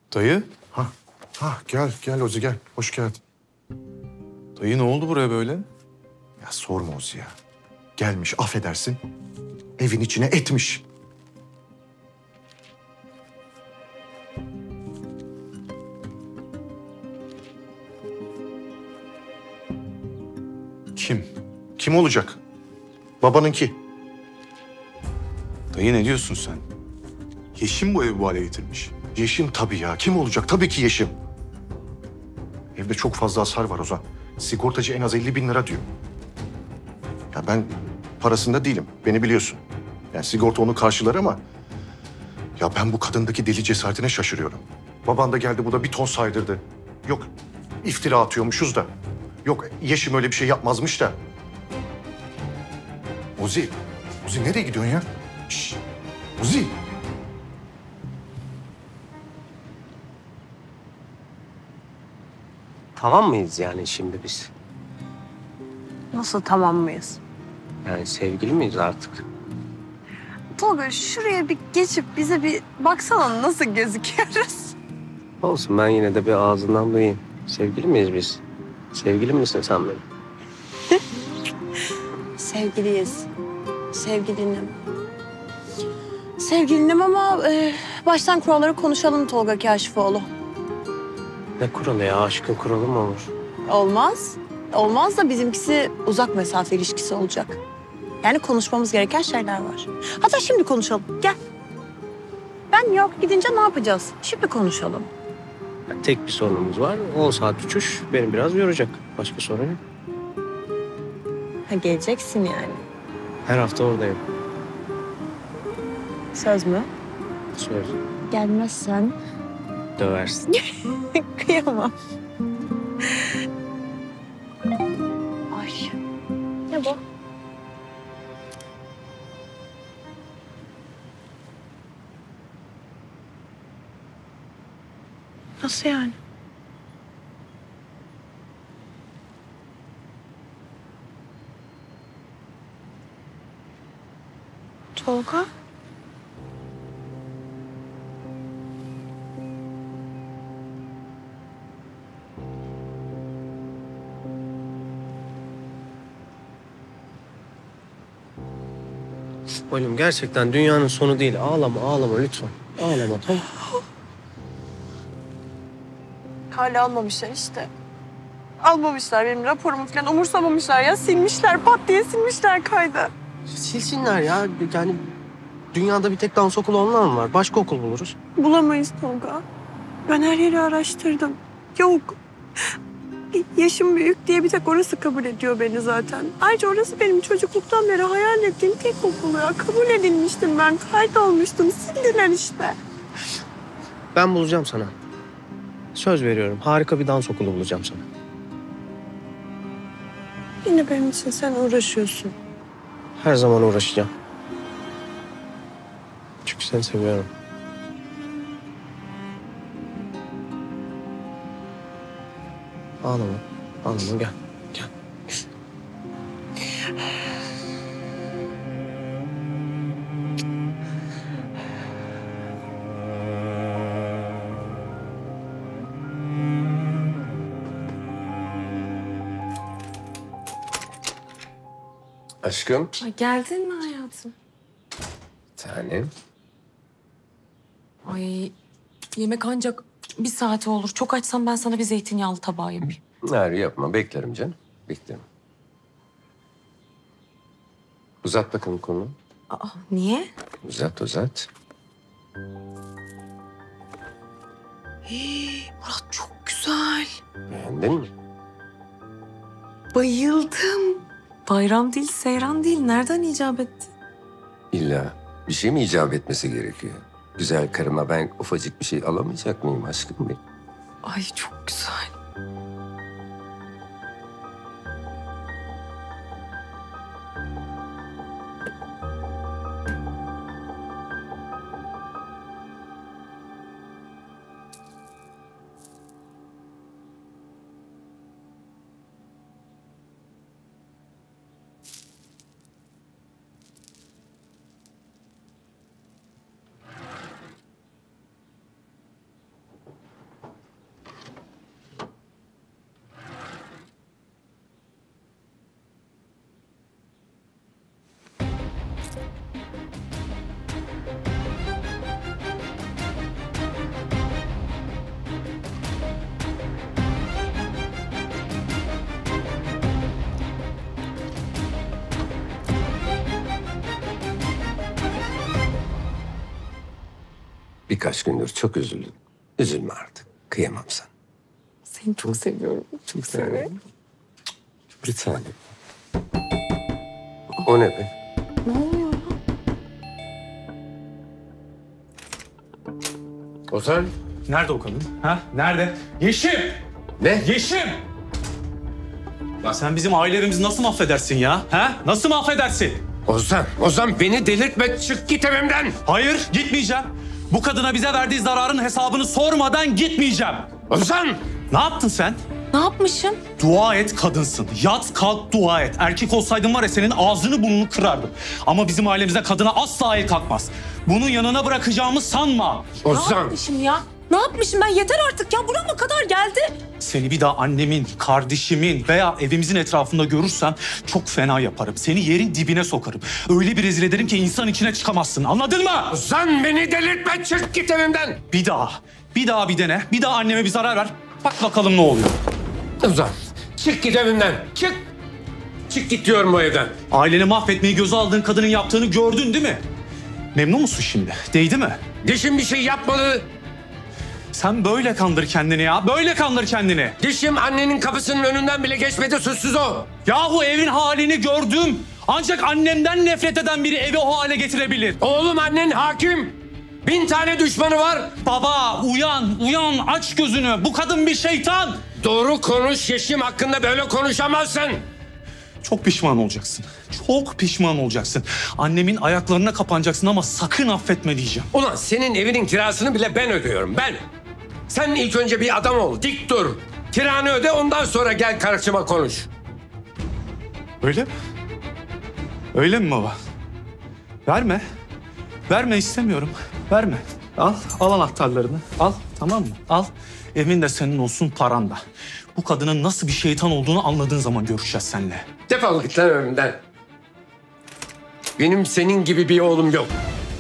Dayı. Gel Ozi gel. Hoş geldin. Dayı ne oldu buraya böyle? Ya sorma Ozi ya. Gelmiş affedersin. Evin içine etmiş. Kim? Kim olacak? Babanınki. Dayı ne diyorsun sen? Yeşim bu evi bu hale getirmiş. Yeşim tabii ya. Kim olacak? Tabii ki Yeşim. Evde çok fazla hasar var Ozan. Sigortacı en az 50.000 lira diyor. Ya ben parasında değilim. Beni biliyorsun. Yani sigorta onu karşılar ama... Ya ben bu kadındaki deli cesaretine şaşırıyorum. Baban da geldi burada bir ton saydırdı. Yok iftira atıyormuşuz da. Yok Yeşim öyle bir şey yapmazmış da. Ozi nereye gidiyorsun ya? Şşş, Ozi. Tamam mıyız yani şimdi biz? Nasıl tamam mıyız? Yani sevgili miyiz artık? Tolga şuraya bir geçip bize bir baksana nasıl gözüküyoruz? Olsun, ben yine de bir ağzından duyayım. Sevgili miyiz biz? Sevgili misin sen benim? Sevgiliyiz. Sevgilinim. Sevgilinim ama baştan kuralları konuşalım Tolga Kaşifoğlu. Ne kuralı ya? Aşkın kuralı mı olur? Olmaz. Olmaz da bizimkisi uzak mesafe ilişkisi olacak. Yani konuşmamız gereken şeyler var. Hatta şimdi konuşalım. Gel. Ben yok gidince ne yapacağız? Şimdi konuşalım. Tek bir sorunumuz var. 10 saat uçuş beni biraz yoracak. Başka sorun yok. Ha geleceksin yani. Her hafta oradayım. Söz mü? Söz. Gelmezsen Döversin. kıyamam. Ay. Ne bu? Nasıl yani? Tolga? Oğlum gerçekten dünyanın sonu değil. Ağlama lütfen. Ağlama tamam. Hala almamışlar işte. Almamışlar benim raporumu falan umursamamışlar ya. Silmişler, pat diye silmişler kaydı. Silsinler ya. Yani dünyada bir tek dans okulu onlar mı var? Başka okul buluruz. Bulamayız Tolga. Ben her yeri araştırdım. Yok. Yaşım büyük diye bir tek orası kabul ediyor beni zaten. Ayrıca orası benim çocukluktan beri hayal ettiğim tek okul ya. Kabul edilmiştim ben, kaydolmuştum. Sildiler işte. Ben bulacağım sana. Söz veriyorum. Harika bir dans okulu bulacağım sana. Yine benim için sen uğraşıyorsun. Her zaman uğraşacağım. Çünkü seni seviyorum. Ağlama. Ağlama gel. Gel. Aşkım. Ay, geldin mi hayatım? Tanem. Ay yemek ancak bir saate olur. Çok açsam ben sana bir zeytinyağlı tabağı yapayım. Hayır yapma. Beklerim canım. Beklerim. Uzat bakalım kolunu. Aa, niye? Uzat. Murat çok güzel. Beğendin mi? Bayıldım. Bayram değil, seyran değil. Nereden icap etti? İlla bir şey mi icap etmesi gerekiyor? Güzel karıma ben ufacık bir şey alamayacak mıyım aşkım benim? Ay çok güzel. birkaç gündür çok üzüldüm. Üzülme artık. Kıyamam sana. Seni çok seviyorum. Çok seviyorum. Bir tane. O ne be? Ne oluyor? Ozan. Nerede o kadın? Ha? Nerede? Yeşim! Ne? Yeşim! Ya sen bizim ailelerimizi nasıl mahvedersin ya? Ha? Nasıl mahvedersin? Ozan beni delirtme. Çık git evimden. Hayır, gitmeyeceğim. Bu kadına bize verdiği zararın hesabını sormadan gitmeyeceğim. Ozan! Ne yaptın sen? Ne yapmışım? Dua et kadınsın. Yat kalk dua et. Erkek olsaydın var ya senin ağzını burnunu kırardım. Ama bizim ailemizde kadına asla el kalkmaz. Bunun yanına bırakacağımı sanma. Ne yapmışım ya? Ne yapmışım ben? Yeter artık ya. Burama kadar geldi. Seni bir daha annemin, kardeşimin veya evimizin etrafında görürsem çok fena yaparım. Seni yerin dibine sokarım. Öyle bir rezil ederim ki insan içine çıkamazsın. Anladın mı? Ozan beni delirtme. Çık git evimden. Bir daha bir dene. Bir daha anneme bir zarar ver. Bak bakalım ne oluyor. Ozan çık git evimden. Çık. Çık git diyorum bu evden. Aileni mahvetmeyi göze aldığın kadının yaptığını gördün değil mi? Memnun musun şimdi? Değdi mi? Dişim bir şey yapmadı. Sen böyle kandır kendini ya. Böyle kandır kendini. Dişim annenin kapısının önünden bile geçmedi. Suçsuz o. Yahu evin halini gördüm. Ancak annemden nefret eden biri evi o hale getirebilir. Oğlum annen hakim. 1000 tane düşmanı var. Baba uyan aç gözünü. Bu kadın bir şeytan. Doğru konuş Yeşim hakkında böyle konuşamazsın. Çok pişman olacaksın. Çok pişman olacaksın. Annemin ayaklarına kapanacaksın ama sakın affetme diyeceğim. Ulan senin evinin kirasını bile ben ödüyorum ben. Sen ilk önce bir adam ol, dik dur. Kiranı öde ondan sonra gel karşıma konuş. Öyle mi? Öyle mi baba? Verme. Verme istemiyorum. Verme. Al anahtarlarını. Al tamam mı? Al. Evin de senin olsun paran da. Bu kadının nasıl bir şeytan olduğunu anladığın zaman görüşeceğiz seninle. Defol git lan önümden. Benim senin gibi bir oğlum yok.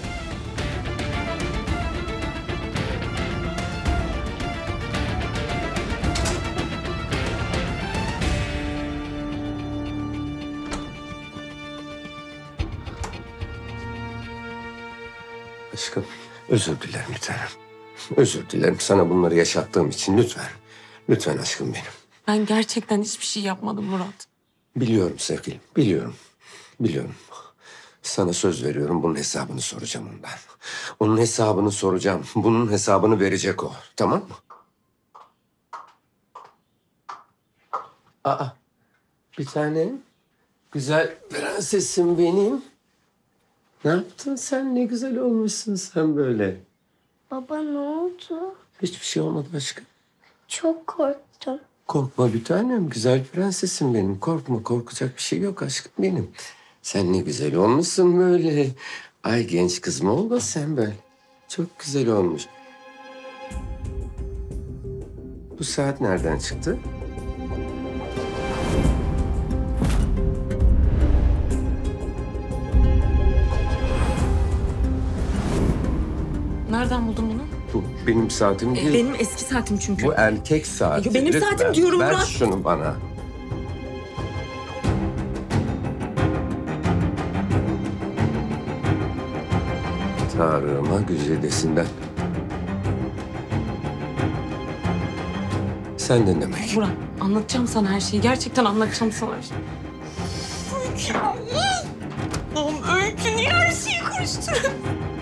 Aşkım özür dilerim bir tanem. Özür dilerim sana bunları yaşattığım için lütfen. Lütfen aşkım benim. Ben gerçekten hiçbir şey yapmadım Murat. Biliyorum sevgilim, biliyorum. Biliyorum. Sana söz veriyorum bunun hesabını soracağım ondan. Onun hesabını soracağım. Bunun hesabını verecek o. Tamam mı? Aa, bir tane güzel prensesim benim. Ne yaptın sen? Ne güzel olmuşsun sen böyle. Baba ne oldu? Hiçbir şey olmadı aşkım. Çok korktum. Korkma bir tanem. Güzel prensesim benim. Korkma. Korkacak bir şey yok aşkım benim. Sen ne güzel olmuşsun böyle. Ay genç kız mı oldun sen böyle? Çok güzel olmuş. Bu saat nereden çıktı? Nereden buldun bunu? Bu benim saatim değil. Benim eski saatim çünkü. Bu erkek saati. Benim Lütfen, saatim diyorum ver Murat. şunu bana. Tanrıma güzidesinden. Sen de demek. Murat anlatacağım sana her şeyi. Gerçekten anlatacağım sana her şeyi. Oğlum Öykü niye her şeyi karıştırıyorsun?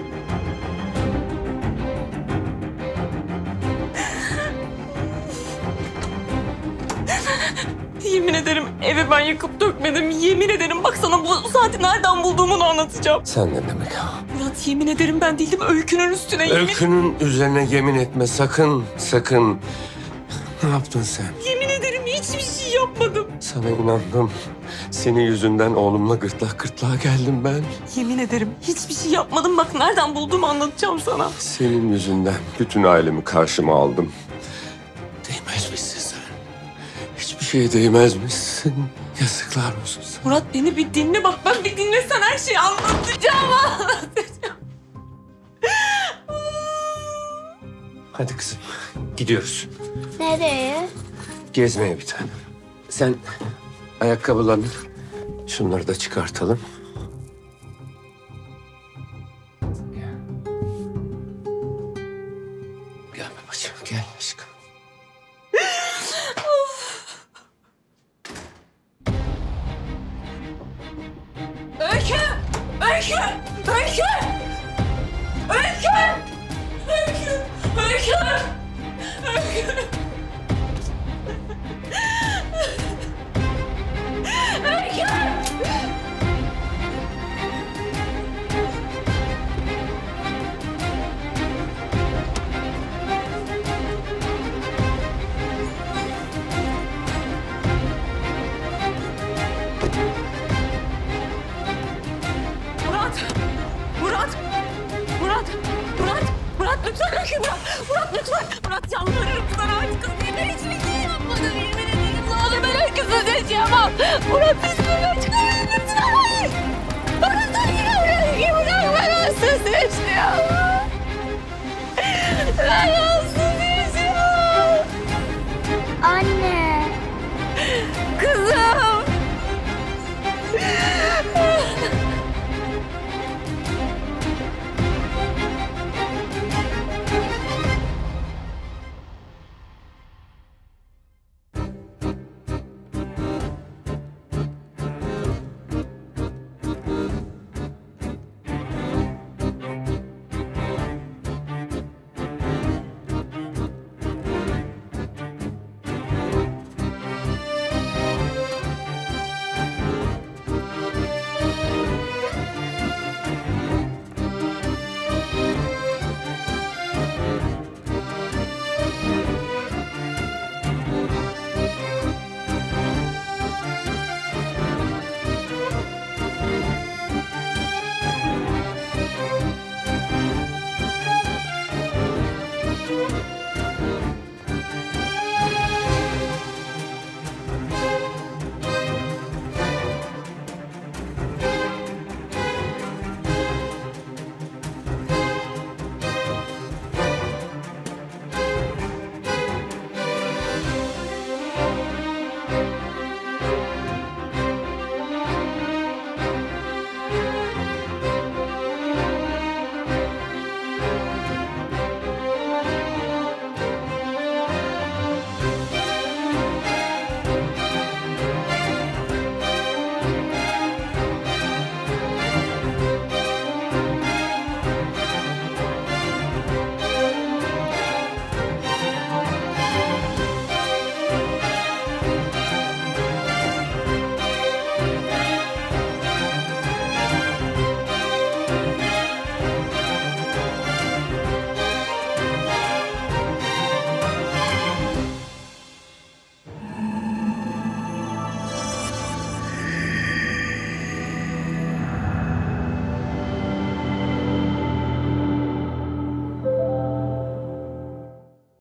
Yemin ederim evi ben yıkıp dökmedim. Yemin ederim bak sana bu saati nereden bulduğumu da anlatacağım. Sen ne demek? Murat yemin ederim ben değildim. Öykünün üstüne yemin... Öykünün üzerine yemin etme sakın, sakın. Ne yaptın sen? Yemin ederim hiçbir şey yapmadım. Sana inandım. Senin yüzünden oğlumla gırtlak gırtlağa geldim ben. Yemin ederim hiçbir şey yapmadım. Bak nereden bulduğumu anlatacağım sana. Senin yüzünden bütün ailemi karşıma aldım. Değmez misin sen? Hiçbir şeye değmez misin? Yazıklar olsun sana. Murat beni bir dinle bak. Ben bir dinlesen her şeyi anlatacağım. Hadi kızım gidiyoruz. Nereye? Gezmeye bir tane. Sen ayakkabılarını şunları da çıkartalım. Öykü! Öykü! Öykü! Öykü! Öykü! Öykü! Öykü! Murat! Murat! Murat! Murat! Murat lütfen Öykü bırak! Murat lütfen! Murat yalvarırım sana artık. Ben hiçbir şey yapmadım yemin ederim. Ne olur ben Öyküsüz yaşayamam. Murat!